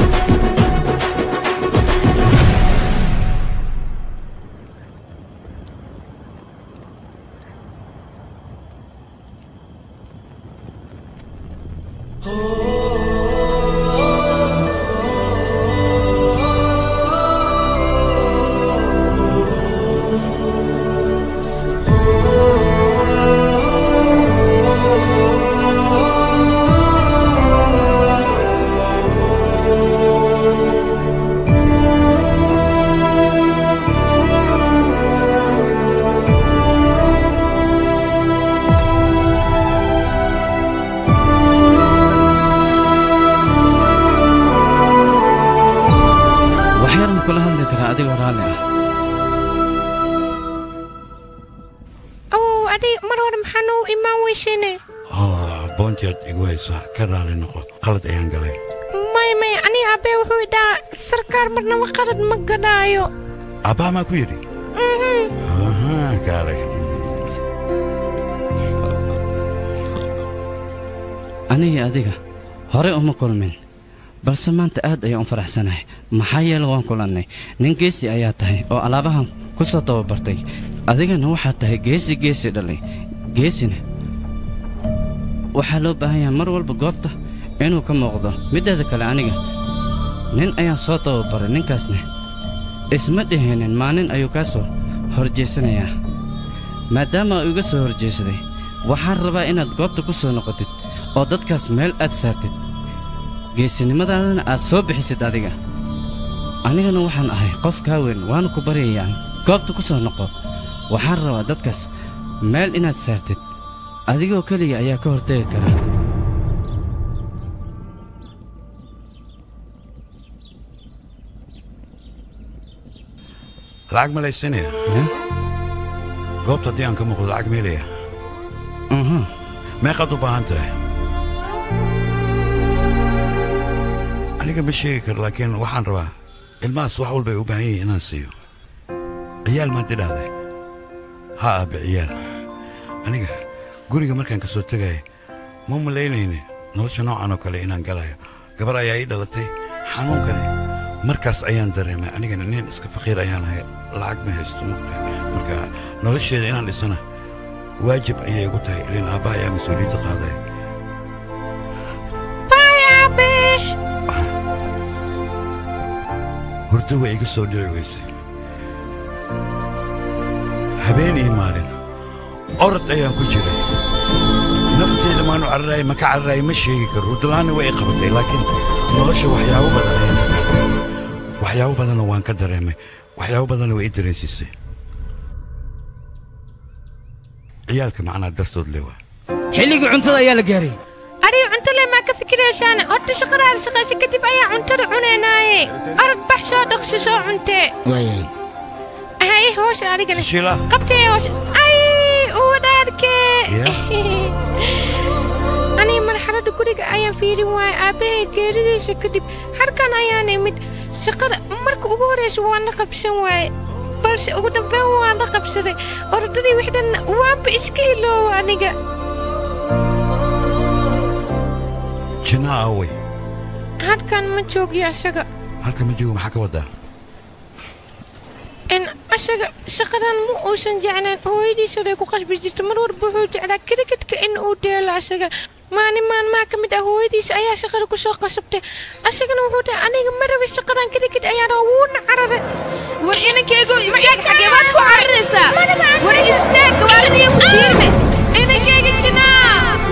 [SPEAKER 13] أبا ما كويري أها كاري
[SPEAKER 2] أنا يا أديك هري أم كل من بس ما أنت أهد أيام فرح سنة محيا لوان كلني ننجسي آياته أو على بهم قصة توبرتي أديك نو حتى جيسي جيسي دلي جيسينه وحلو بهاي مرول بقطة إنه كم وقضة مدة ذاك العنية نين أيام صوت توبر نين كاسنه isma dheheenin maalin ayuu ka soo horjeesanayaa maadaama uu iga soo horjeesaday waxaan rabaa inaad goobta ku soo noqotid oo dadkaas meel aad saartid geesinimadaadana aad soo bixisid adiga anigana waxaan ahay qof kaa weyn waana ku baryayaan goobta ku soo noqo waxaan rabaa dadkaas meel inaad saartid adigoo keliya ayaa ka hortegi kara
[SPEAKER 13] lacag ma laysanaya goobta haddii aan ka muuqdo lacag meelaya meeqaad u baahan tahay aniga ma sheegi karo laakiin waxaan rabaa ilmahaas wax walba ay u baahan yihiin inaan siiyo ciyaal maad idhaahday ha aabbe ciyaal aniga guriga markaan ka soo tegaya ma malaynayne nolosha noocan oo kale inaan galayo gabar ayaa ii dhalatay xanuunkani markaas ayaan dareemay anigana nin iska faqiir ayaan ahay lacag ma haysto marka nolosheeda inaan dhisana waajib ayay igu tahay ilin aabbaha ayaa mas-uuliyadda qaadaya hurdo way iga soo dhici weysay habeen iyo maalin orod ayaan ku jiray nafteeda maanu cararaay ma ka cararaay ma sheegi karo hurdalaanna way i qabatay laakiin nolosha waxyaabo badan ayaan ka fahmay waxyaabo badanna waan ka dareemay waxyaabo badanna way i dareensiisay ciyaalka macnaa dartood le waa
[SPEAKER 11] xilligii cuntada ayaa la gaaray
[SPEAKER 6] ariga cunto le maa ka fikiraysaan horta shaqadaada shaqaysa kadib ayaa cuntada cunaynaaye arag bax soo dhaqsi soo cuntee
[SPEAKER 11] waayay
[SPEAKER 6] hay hoosha arigana
[SPEAKER 13] shila
[SPEAKER 6] qabtee hoosha ay uu dhaarkee aniga marxaladda guriga ayaan fiirin waaye aabbahay geeridiisa kadib halkan ayaan imid shaqada marka ugu horraysa waan la qabsan waaye balse ugu dambeyn waan la qabsaday ordadii wixdhanna waanba iska iloowa aniga
[SPEAKER 13] jina aaway
[SPEAKER 6] halkan ma joogiyo asaga
[SPEAKER 13] halkan ma joogo maxaa ka wadaa
[SPEAKER 6] in asaga shaqadan ma uusan jeclaan hooyadiisaday ku qasbi jirta mar walba wuxuu jeclaa kriketka in uu dheelo asaga maalin maalmaha ka mid ah hooyadiisa ayaa shaqada ku soo qasabtay asagana wuxuu dhahay aniga ma rabi shaqadan kriket ayaan rabaa wuuna cararay
[SPEAKER 14] war inankeygo istaag xagee baad ku cararaysaa war istaag gawaaridii ku jiirne inankeyga jinaa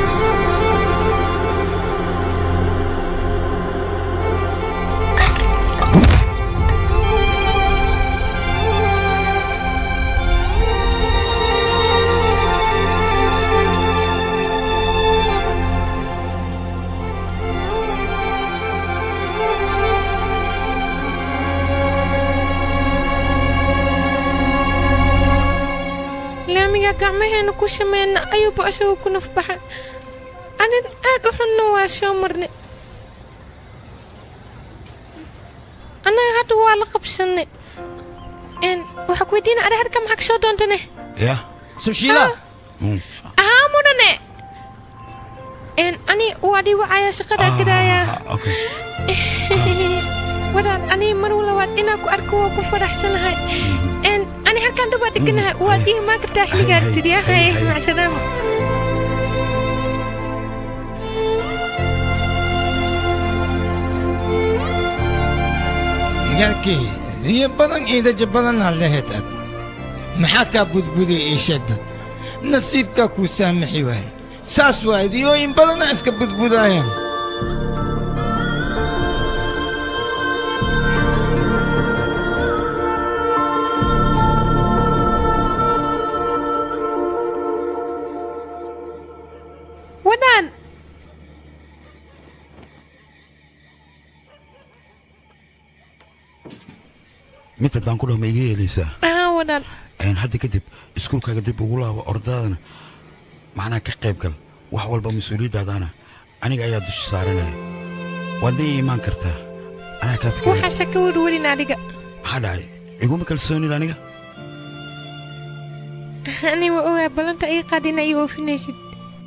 [SPEAKER 6] gacmaheena ku sameeyna ayuuba asagoo ku nafbaxa anin aad u xunna waa soo marnay annaga hadda waa la qabsannay n waxaa ku weydiina ada harka maxaa ka soo doontane
[SPEAKER 13] ya
[SPEAKER 11] subshiila
[SPEAKER 6] ahaa mudhane n ani waa dhii wacaya shaqadaa gadaayaa wadaan aniga mar walabaad inaa ku arko waa ku faraxsanahay n ani halkaan dabaa dheganahay waad ii imaan kartaa xilligaad tidhi yahay macsalaama
[SPEAKER 7] igaalkii iyo badan iidaja badanaa lahayd ad maxaa kaa budbuday ii sheegda nasiibkaa kuu saamaxi waaye saas waayed iyooyin badanaa iska budbudaayaan
[SPEAKER 6] wadaan
[SPEAKER 13] mid haddaan ku dhaho ma iga yeelaysaa
[SPEAKER 6] ahaa wadaan
[SPEAKER 13] hadda kadib iskuulkaaga dib ugu laabo ordadana macnaa ka qayb gal wax walba mas-uuliyaddaadana aniga ayaa dusha saaranaya waad ii imaan kartaa anaa kaa fikir
[SPEAKER 6] waxaase ka werwerin adiga
[SPEAKER 13] maxaa dhacay iguma kalsoonid aniga
[SPEAKER 6] ani waa ogaa ballanta ii qaadina ii oofinaysid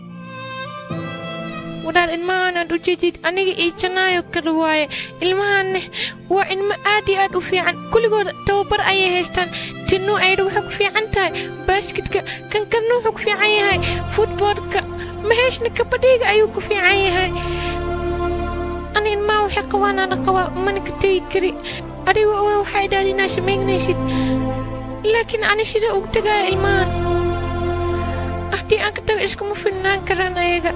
[SPEAKER 6] wadaan ilmahaanaad u jeedid aniga ii janaayo kale waaye ilmahaanne waa ilmo aad iyo aad u fiican kulligooda tababar ayay haystaan tinnu aydha waxay ku fiican tahay baasketka kan kalna wuxuu ku fiican yahay futboolka maheeshna kabadhiiga ayuu ku fiican yahay ani ilmaha waxay qabaanaa la qabaa mana ka tegi kari adiga ogaa waxaa idhaad inaa samaynaysid laakiin ani sida ugu tegaya ilmahan haddii aan ka tago iskuma filnaan karaan ayaga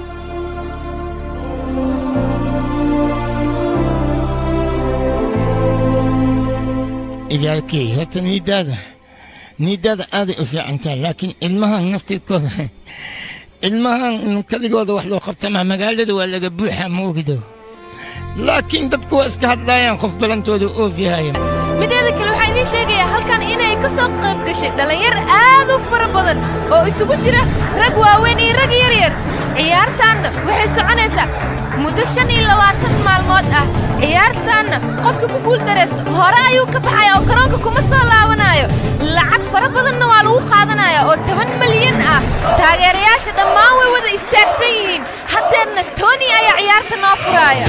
[SPEAKER 7] igaalkey horta niidaada niidaada aaday u fiicantaa laakiin ilmahan naftiidkooda ilmahan kaligooda wax loo qabtamaa magaalada waa laga buuxaa moogido laakiin dadku waa iska hadlaayaan qof balantooda oofyahaaya
[SPEAKER 14] mideeda kale waxaan idiin sheegayaa halkan inay ka soo qayb gashay dhallinyar aad u fara badan oo isugu jira rag waaweyn iyo rag yaryar ciyaartaanna waxay soconaysaa muddo shan iyo labaatan maalmood ah ciyaartaanna qofka ku guul daraysto hore ayuu ka baxaya oo garoonka kuma soo laabanaayo lacag fara badanna waa lagu qaadanayaa oo toban malyan ah taageerayaasha dhammaan way wada istaagsan yihiin haddeerna tony ayaa ciyaarta noo furaaya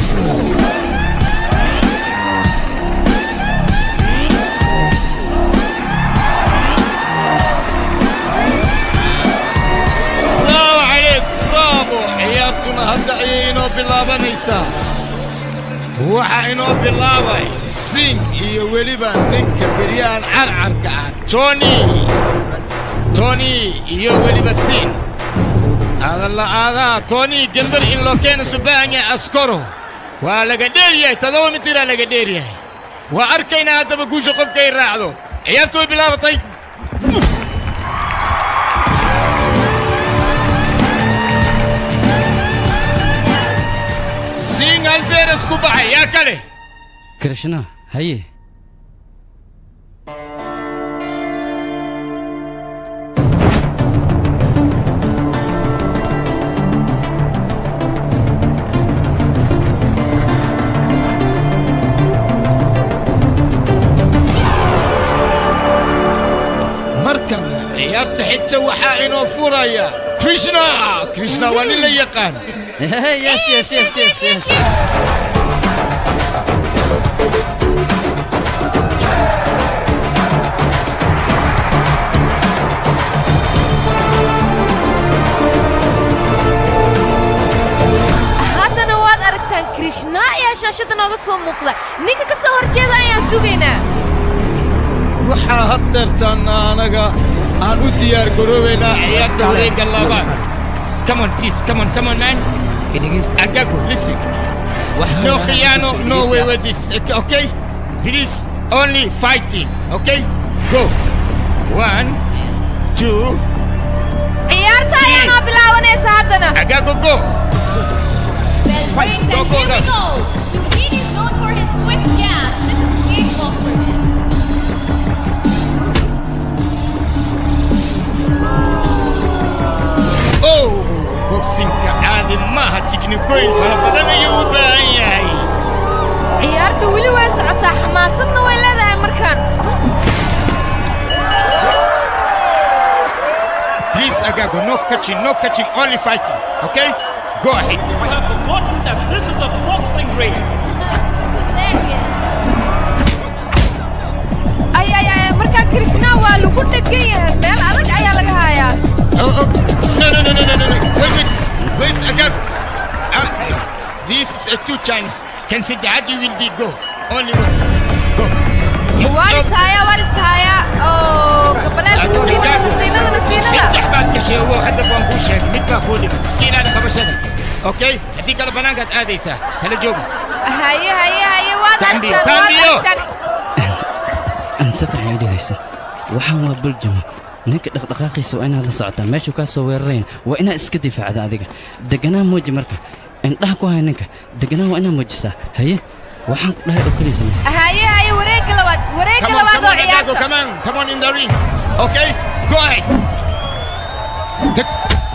[SPEAKER 7] ciyaartuna hadda ayay inoo bilaabanaysaa waxaa inoo bilaabay sing iyo weliba ninka beryahan carcarka ah tony tony iyo weliba siin adalla aadaa tony gembar in loo keena subahanya askaro waa laga dheeryahay todoba mitiraa laga dheeryahay waa arkaynaa haddaba guusha qofkay raacdo ciyaartu way bilaabatay سين الفيرس كوباي يا كله
[SPEAKER 2] كريشنا هي
[SPEAKER 7] مركب عيارت حتى وحا إنو فورايا كريشنا كريشنا واني اللي يقان
[SPEAKER 2] يس يس يس يس يس
[SPEAKER 14] haddana waad aragtaan krishna ayaa shaashadda nooga soo muuqda ninka ka soo horjeeda ayaan sugaynaa
[SPEAKER 7] waxaa haddeertaan anaga aan u diyaar garoobaynaa ciyaarta wareegga labaad Come on, please. Come on, come on, man. Agago, listen. No khiano, no way with this. Okay? Please, only fighting. Okay? Go. One, two,
[SPEAKER 14] ciyaarta ayaa noo bilaabanaysa haddana
[SPEAKER 7] Agago, go. Fight. Go, go, go.
[SPEAKER 15] He is known for his quick jab. This is game for him.
[SPEAKER 7] Oh! boxingka caadi maaha tiknikooyin fara badan ayuu u baahan yahay
[SPEAKER 14] ciyaarta weli way socotaa xamaasadna way leedahay markaan
[SPEAKER 7] Please, Agago, no catching, no catching, only fighting, okay? Go ahead.
[SPEAKER 16] You have forgotten that this is a boxing ring.
[SPEAKER 14] ay ay ay markaa krishna waa lagu dhegan yahay meel adag ayaa laga hayaa
[SPEAKER 7] Oh, oh. No, no, no, no, no, no, no. Wait, wait. Where's Agago? Uh, no. This is a two Chinese. Can say that you will be go. Only one. Go.
[SPEAKER 14] waan ishayaa waan ishayaa oo gabalaasha nasiinada nasiinada nasiinada
[SPEAKER 7] saddex baad gashay oo hadda baan kuu sheegay mid baa kuu dhiman iskiilaada qabashada okay haddii kale bannaankaad aadaysaa kala jooga
[SPEAKER 14] haye haye haye waad
[SPEAKER 7] Cambio,
[SPEAKER 14] aragtaan waad
[SPEAKER 7] cambio.
[SPEAKER 14] aragtaan
[SPEAKER 2] aan si fiican ii dhegayso waxaan waa buljama ninka dhaqdhaqaaqiisa waa inaad la socotaa meeshuu kaa soo weerarayn waa inaad iska difaacda adiga deganaan muuji marka indhaha ku haya ninka deganaan waa inaad muujisaa haye waxaan ku dhahay oo keliisa
[SPEAKER 14] haye haye wareegga labaad wareegga
[SPEAKER 7] Come on,
[SPEAKER 14] labaad
[SPEAKER 7] come
[SPEAKER 14] oo
[SPEAKER 7] on, Agago,
[SPEAKER 14] ciyaarta
[SPEAKER 7] come on, come on in the ring. Okay, go ahead. The-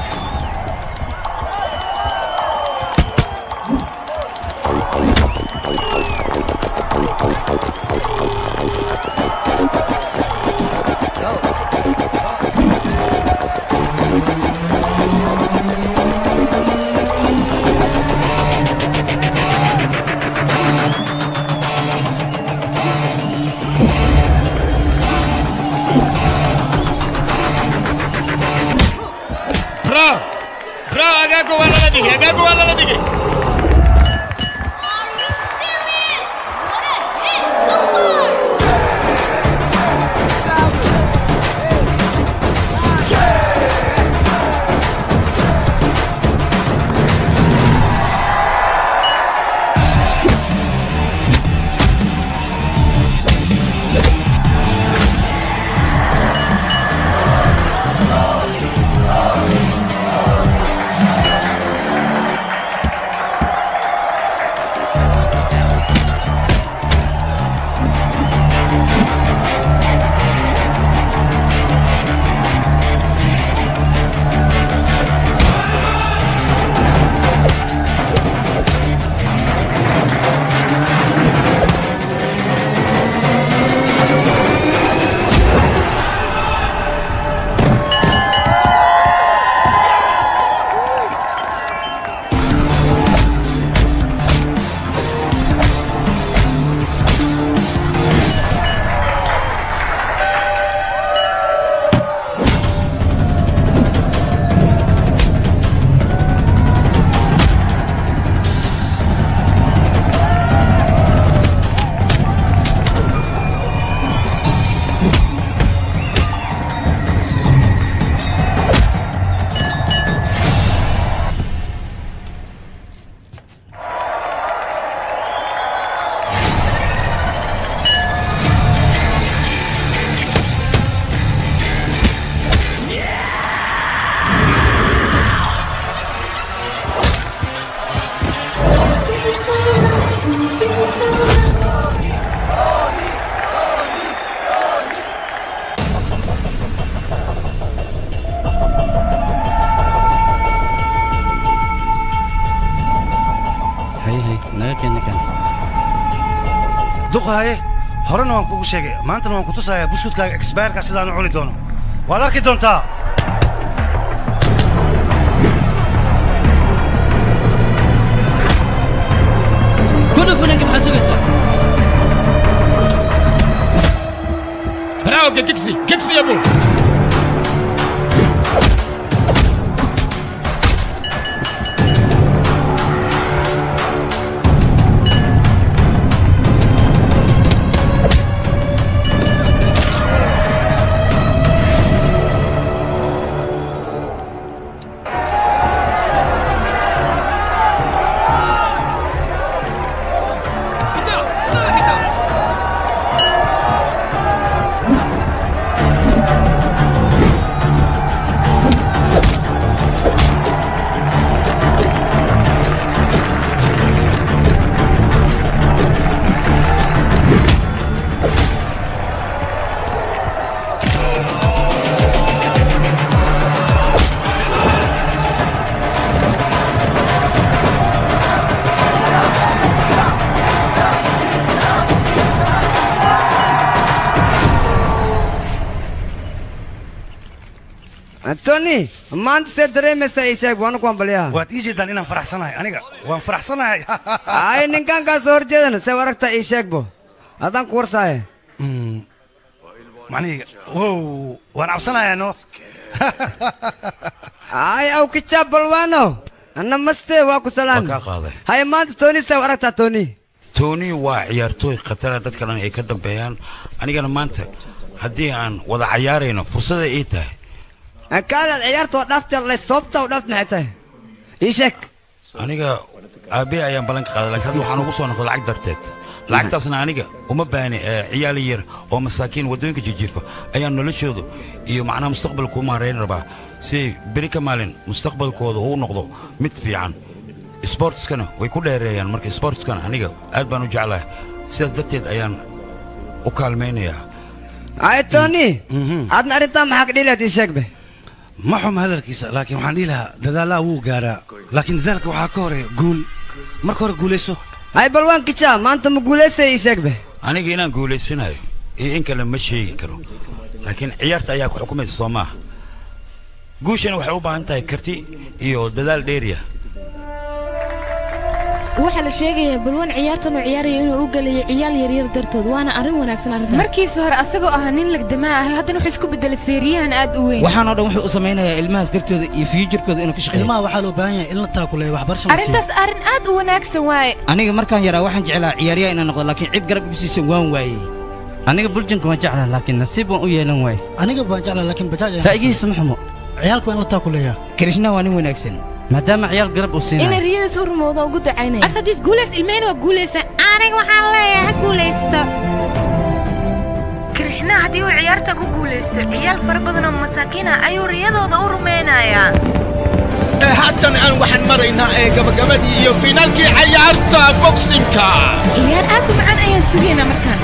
[SPEAKER 7] Bro, bro, Agago wala na dige, Agago wala na dige.
[SPEAKER 2] هي هي ناكن نكن
[SPEAKER 5] duqahaye horena waan kugu sheegay maantana waan ku tusayaa buskudkaaga expirekaa sidaan u cuni doono waad arki doontaa
[SPEAKER 2] كله فنانك محسوقسة
[SPEAKER 7] براو كيكسي كيكسي يا ابو
[SPEAKER 12] توني ما انت سدري مسا ايشك وانا كون بليا
[SPEAKER 5] waad ii jeedaan inaan faraxsanahay aniga waan faraxsanahay
[SPEAKER 12] ay ninkan ka soo horjeedan se waragta iisheg bo adan ku warsaay
[SPEAKER 5] macnihiga wow waan cabsanayaa no
[SPEAKER 12] ay aw kicha balwano anna maste waa ku salaam
[SPEAKER 13] ka qaaday
[SPEAKER 12] hay maanta toni se waragta toni
[SPEAKER 13] toni waa ciyaartooy khatar ah dadka dhan ay ka dambeeyaan anigana maanta haddii aan wada ciyaarayno fursad ay tahay
[SPEAKER 12] كان العيارة وقفت اللي صوبته وقفت نحته إيشك
[SPEAKER 13] aniga aabe ayaan balan ka qaaday laakiin waxaan ugu soo noqday lacag darteed lacagtaasna aniga uma baahni ciyaal yar oo masaakiin wadooyinka jijiifa ayaan noloshooda iyo macnaha mustaqbalku maareyn rabaa si beri ka maalin mustaqbalkooda uu noqdo mid fiican sportskana way ku dheereeyaan marka sportskana aniga aad baan u jeclahay sidaas darteed ayaan u kaalmaynayaa
[SPEAKER 12] ay toni adna arinta maxaa ka dhilaad iisheg be
[SPEAKER 5] ma xum hadalkiisa laakiin waxaan dhihi lahaa dadaalaa wuu gaaraa laakiin dadaalka waxaa ka horeeya guul marka hore guulayso
[SPEAKER 12] ay balwaan kica maanta ma guulaysay ii sheeg be
[SPEAKER 13] aniga inaan guulaysanayo iyo in kale ma sheegi karo laakiin ciyaarta ayaa ku xukumaysa soo maaha guushana waxay u baahan tahay karti iyo dadaal dheeriya
[SPEAKER 10] waxa la sheegayaa balwan ciyaartan uu ciyaarayo inuu u galayo ciyaal yaryar dartood waana arrin wanaagsan arrintaas
[SPEAKER 14] markiisa hore asagoo ahaa nin lagdamaa ah haddana wuxuu isku bedelay feeriyahan aad u weyn
[SPEAKER 11] waxaan oo dhan wuxuu u samaynayaa ilmahaas dartooda iyo future-kooda inuu ka shaqeeyo
[SPEAKER 3] ilmaha waxaa loo baahan yahay in la taakuleeyo waxbarasho la siiyo
[SPEAKER 14] arrintaas arrin aad u wanaagsan waaye
[SPEAKER 11] aniga markaan yaraa waxaan jeclaa ciyaaryaha inaan noqdo laakiin cid garab igu siisan waan waayey
[SPEAKER 2] aniga buljanka waan jeclaa laakiin nasiib waan u yeelan waaye
[SPEAKER 3] aniga waan jeclaa laakiin bajaaj
[SPEAKER 2] ra'yigiisa ma xumo
[SPEAKER 3] ciyaalka waa in la taakuleeyaa
[SPEAKER 11] krishna waa nin wanaagsan
[SPEAKER 2] maadaama ciyaal garab uu siinayo
[SPEAKER 10] inay riyadiis u rumowda ugu ducaynaya
[SPEAKER 6] asadiis guulays ilmahayna waa guulaysa aniga waxaan leeyahay ha guulaysto krishna haddii uu ciyaarta ku guulaysto ciyaal fara badan oo masaakiin ah ayuu riyadooda u rumeynayaa
[SPEAKER 7] haatan aan waxaan maraynaa ee gabagabadii iyo finaalkii ciyaarta boxingka
[SPEAKER 6] ciyaar aad u macaan ayaan sugaynaa markaan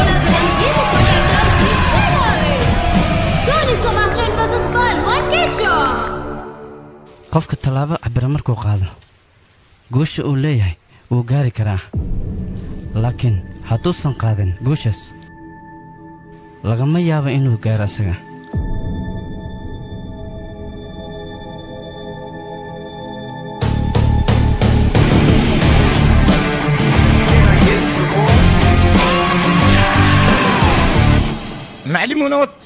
[SPEAKER 2] qofka tallaabo cabira markuu qaado guusha uu leeyahay wuu gaari karaa laakiin hadduusan qaadin guushaas lagama yaabo inuu gaaro isaga
[SPEAKER 7] معلم نوت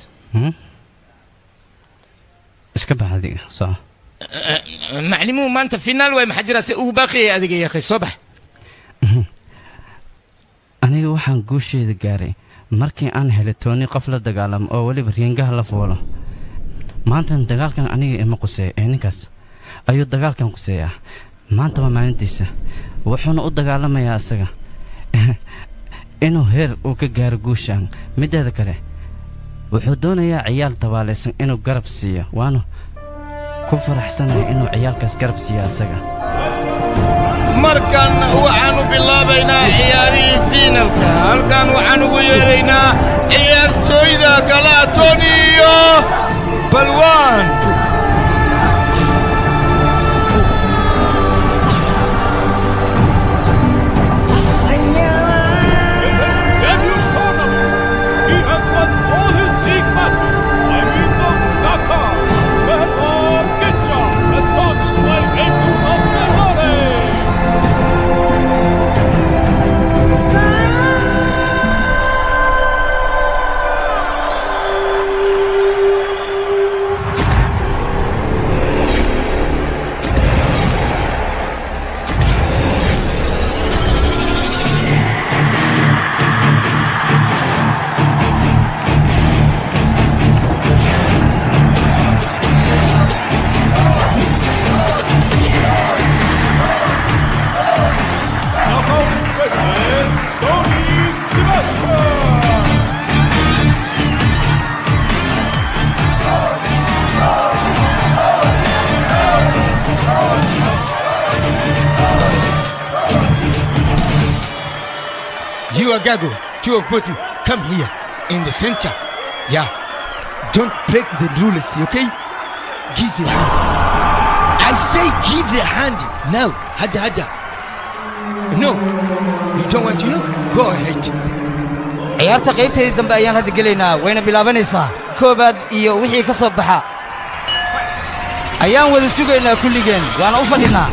[SPEAKER 2] iska bax adiga soo
[SPEAKER 7] معلمو ما انت فينال way maxajira si uu baaqi adiga yaqay soo bax
[SPEAKER 2] aniga waxaan guusheeda gaaray markii aan helay tooni qof la dagaalamo oo waliba riingaha la fuulo maanta dagaalkan aniga ima qusay ee ninkaas ayuu dagaalkan quseeyaa maanta waa maalintiisa wuxuuna u dagaalamayaa isaga inuu heer uu ka gaaro guushan mideeda kale wuxuu doonayaa ciyaal tabaalaysan inuu garab siiyo waana ku faraxsanahay inuu ciyaalkaas garab siiyo isaga
[SPEAKER 7] markan waxaanu bilaabaynaa ciyaarihii fiinalka halkan waxaan ugu yeeraynaa ciyaartooyda kala toni iyo balwaan
[SPEAKER 17] Chua Gago, Chua Poti, come here in the center. Yeah. Don't break the rules, okay? Give the hand. I say give the hand. Now, hada hada. No, you don't want to know? Go ahead.
[SPEAKER 11] ciyaarta qaybteedii dambe ayaan hadda gelaynaa wayna bilaabanaysaa koobaad iyo wixii ka soo baxa ayaan wada sugaynaa kulligeen waana u fadhinaa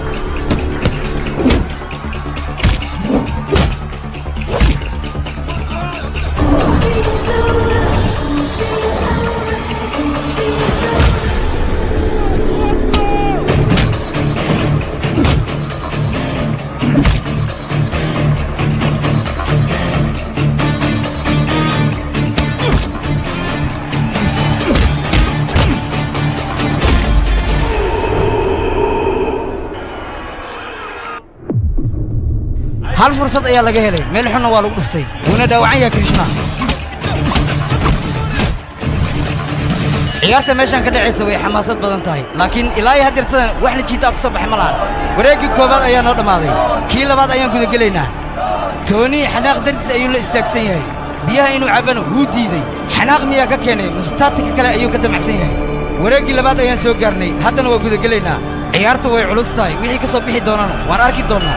[SPEAKER 11] hal fursad ayaa laga helay meel xunna waa lagu dhuftay wuuna dhaawacan yahay Krishna ciyaarta meeshan ka dhacaysa way xamaasad badan tahay laakiin ilaa ay hadirtan wax la jiita ku soo baxay malaha wareegii koobaad ayaa noo dhamaaday kii labaad ayaan guda gelaynaa Tony xanaaq dartiis ayuu la istaagsan yahay biyaha inuu cabano wuu diiday xanaaq miyaa ka keenay mastaatika kale ayuu ka damacsan yahay wareegii labaad ayaan soo gaarnay haddana waa guda gelaynaa ciyaarta way culus tahay wixii ka soo bixi doonana waan arki doonaa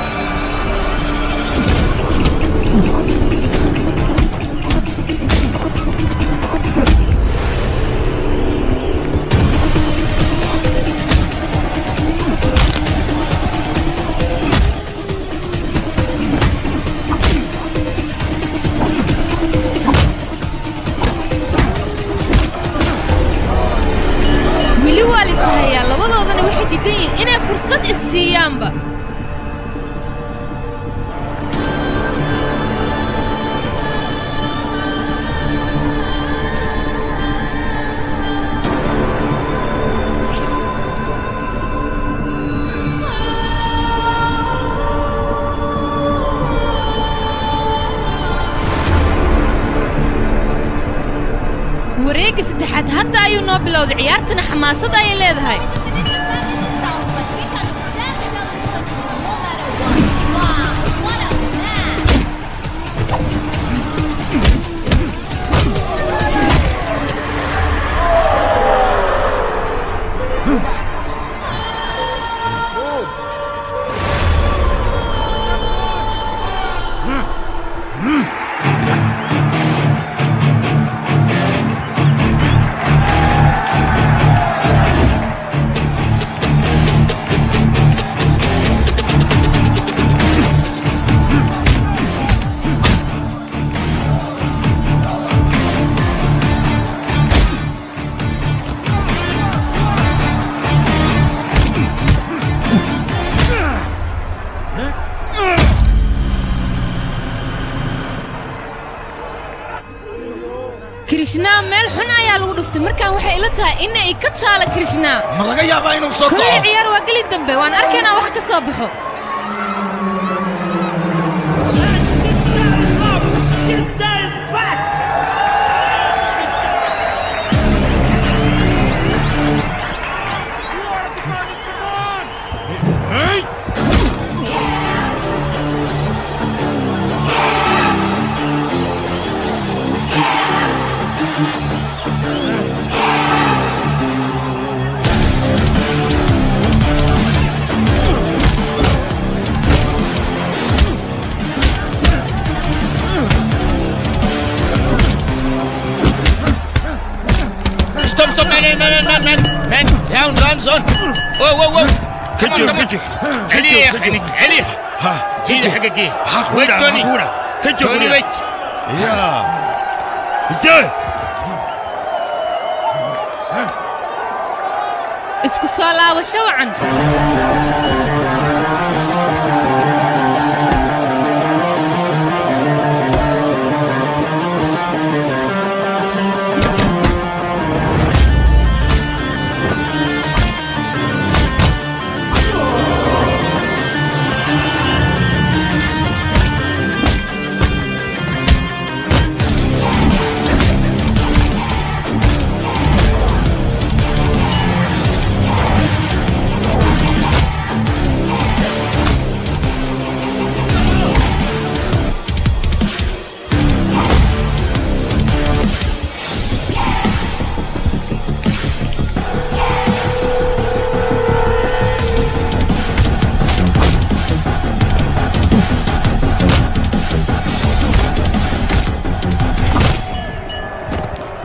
[SPEAKER 14] labadoodana waxay diidan yihiin inay fursad is siiyaanba wareegga saddexaad hadda ayuu noo bilowday ciyaartana xamaasad ayay leedahay Krishna meel xun ayaa lagu dhuftay markaan waxay ila tahay in ay ka taala Krishna
[SPEAKER 17] ma laga yaabaa inuu soo kaco
[SPEAKER 14] ciyaar waa gali dambe waan arkaynaa wax ka soo baxo
[SPEAKER 7] Stop, stop, man, man, man, man, man, man, down, down, son. Whoa, whoa, whoa.
[SPEAKER 13] كجو كجو
[SPEAKER 7] علي يا خني علي ها جيل حقك ويت توني
[SPEAKER 13] كجو
[SPEAKER 7] توني ويت
[SPEAKER 13] يا انت
[SPEAKER 14] اسكو صلاة وشوعا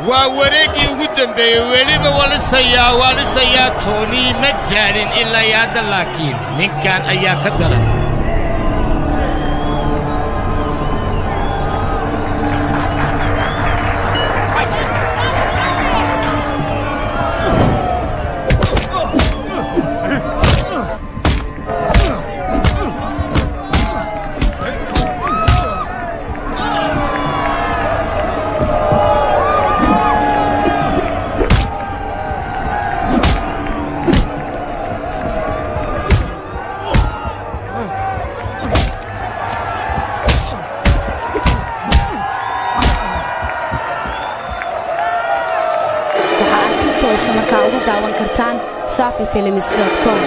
[SPEAKER 7] waa wareegii ugu dambeeyey weliba waa lisayaa waa lisayaa tooni ma jaarin ilaa iyo hadda laakiin ninkan ayaa ka daran
[SPEAKER 8] safi films dot com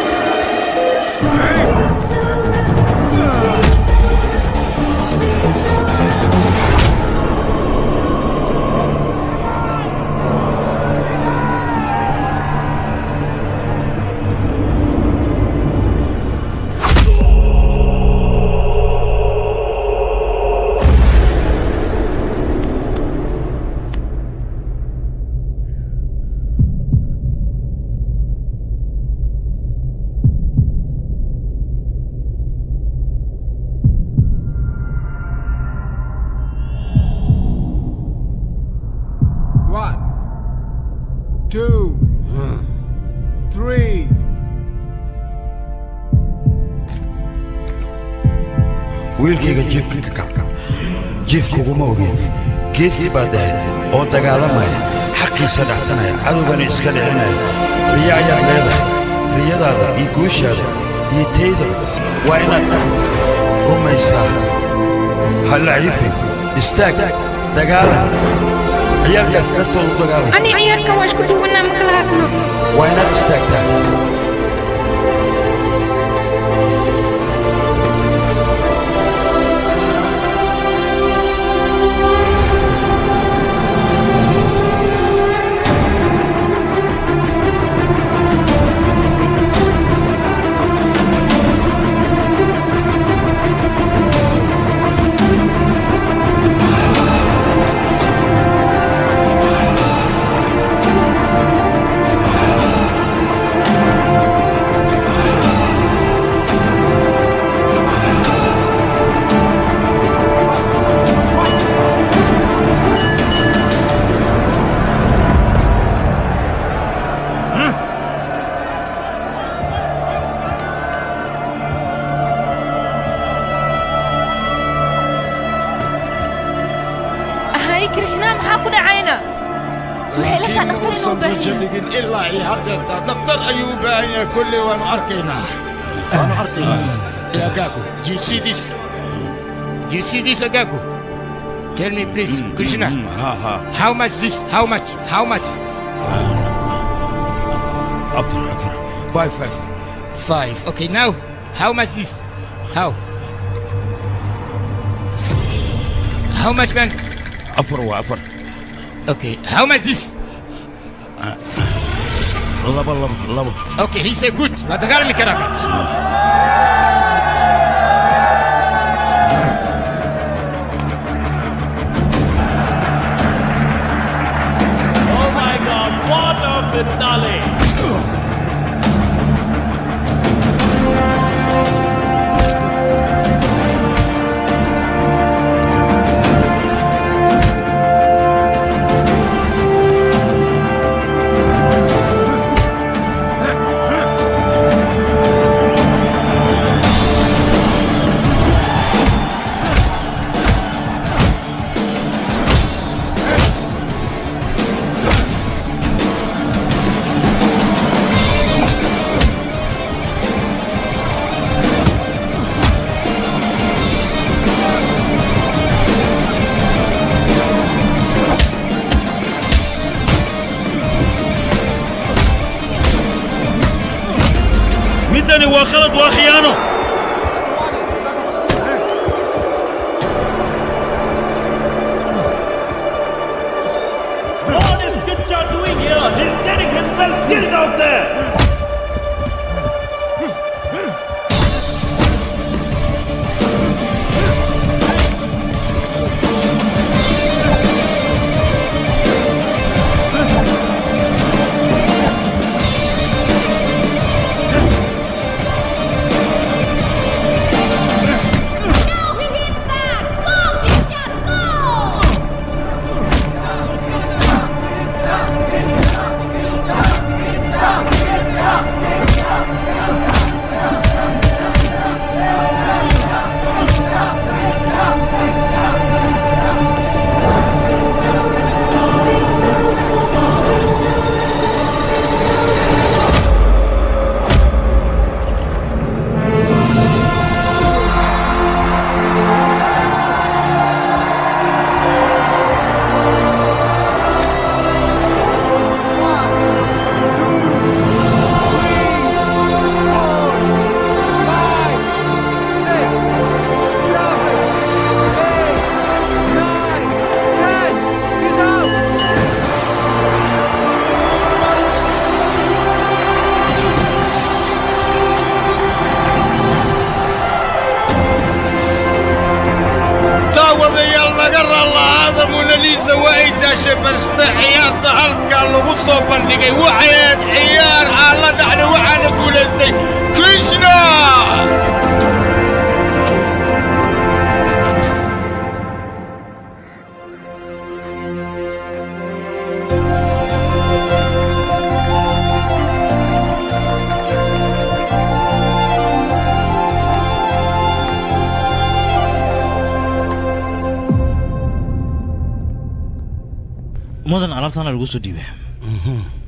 [SPEAKER 13] wiilkayga jiifka ka kac jiifkuguma ogeen geedkii baa dahayd oo dagaalamaya xaqiisa dhacsanaya cadowgana iska dhicinaya riya ayaad leedahay riyadaada iyo guushaada iyo taydaba waa inaad rumaysaa ha laciifin istaag dagaalan ciyaalkaas dartoodu dagaalan
[SPEAKER 4] ani ciyaalka waa isku duwanaa ma kala hadno
[SPEAKER 13] waa inaad istaagtaa
[SPEAKER 7] إلا يهدرتا دكتور أيوب أنا كل وأنا أركينا أنا أركينا يا Gaku do you see this do you see this Gaku tell me please Krishna how much this how much how much
[SPEAKER 13] upper upper five five
[SPEAKER 7] five okay now how much this how how much man
[SPEAKER 13] upper upper
[SPEAKER 7] okay how much this
[SPEAKER 13] laba laba laba
[SPEAKER 7] okay he said good wadagaalmi karaa
[SPEAKER 16] Oh my God, what a finale!
[SPEAKER 1] midani waa khalad waa khiyaano
[SPEAKER 16] What is Kitcha doing here? He's getting himself killed out there!
[SPEAKER 7] laga ralaada Monalisa way daashay barsta ciyaarta halka lagu soo bandhigay waxay ciyaar aan la dhacday waxaana guuleystay Krishna
[SPEAKER 18] مدن عرفتنا الجسد دي.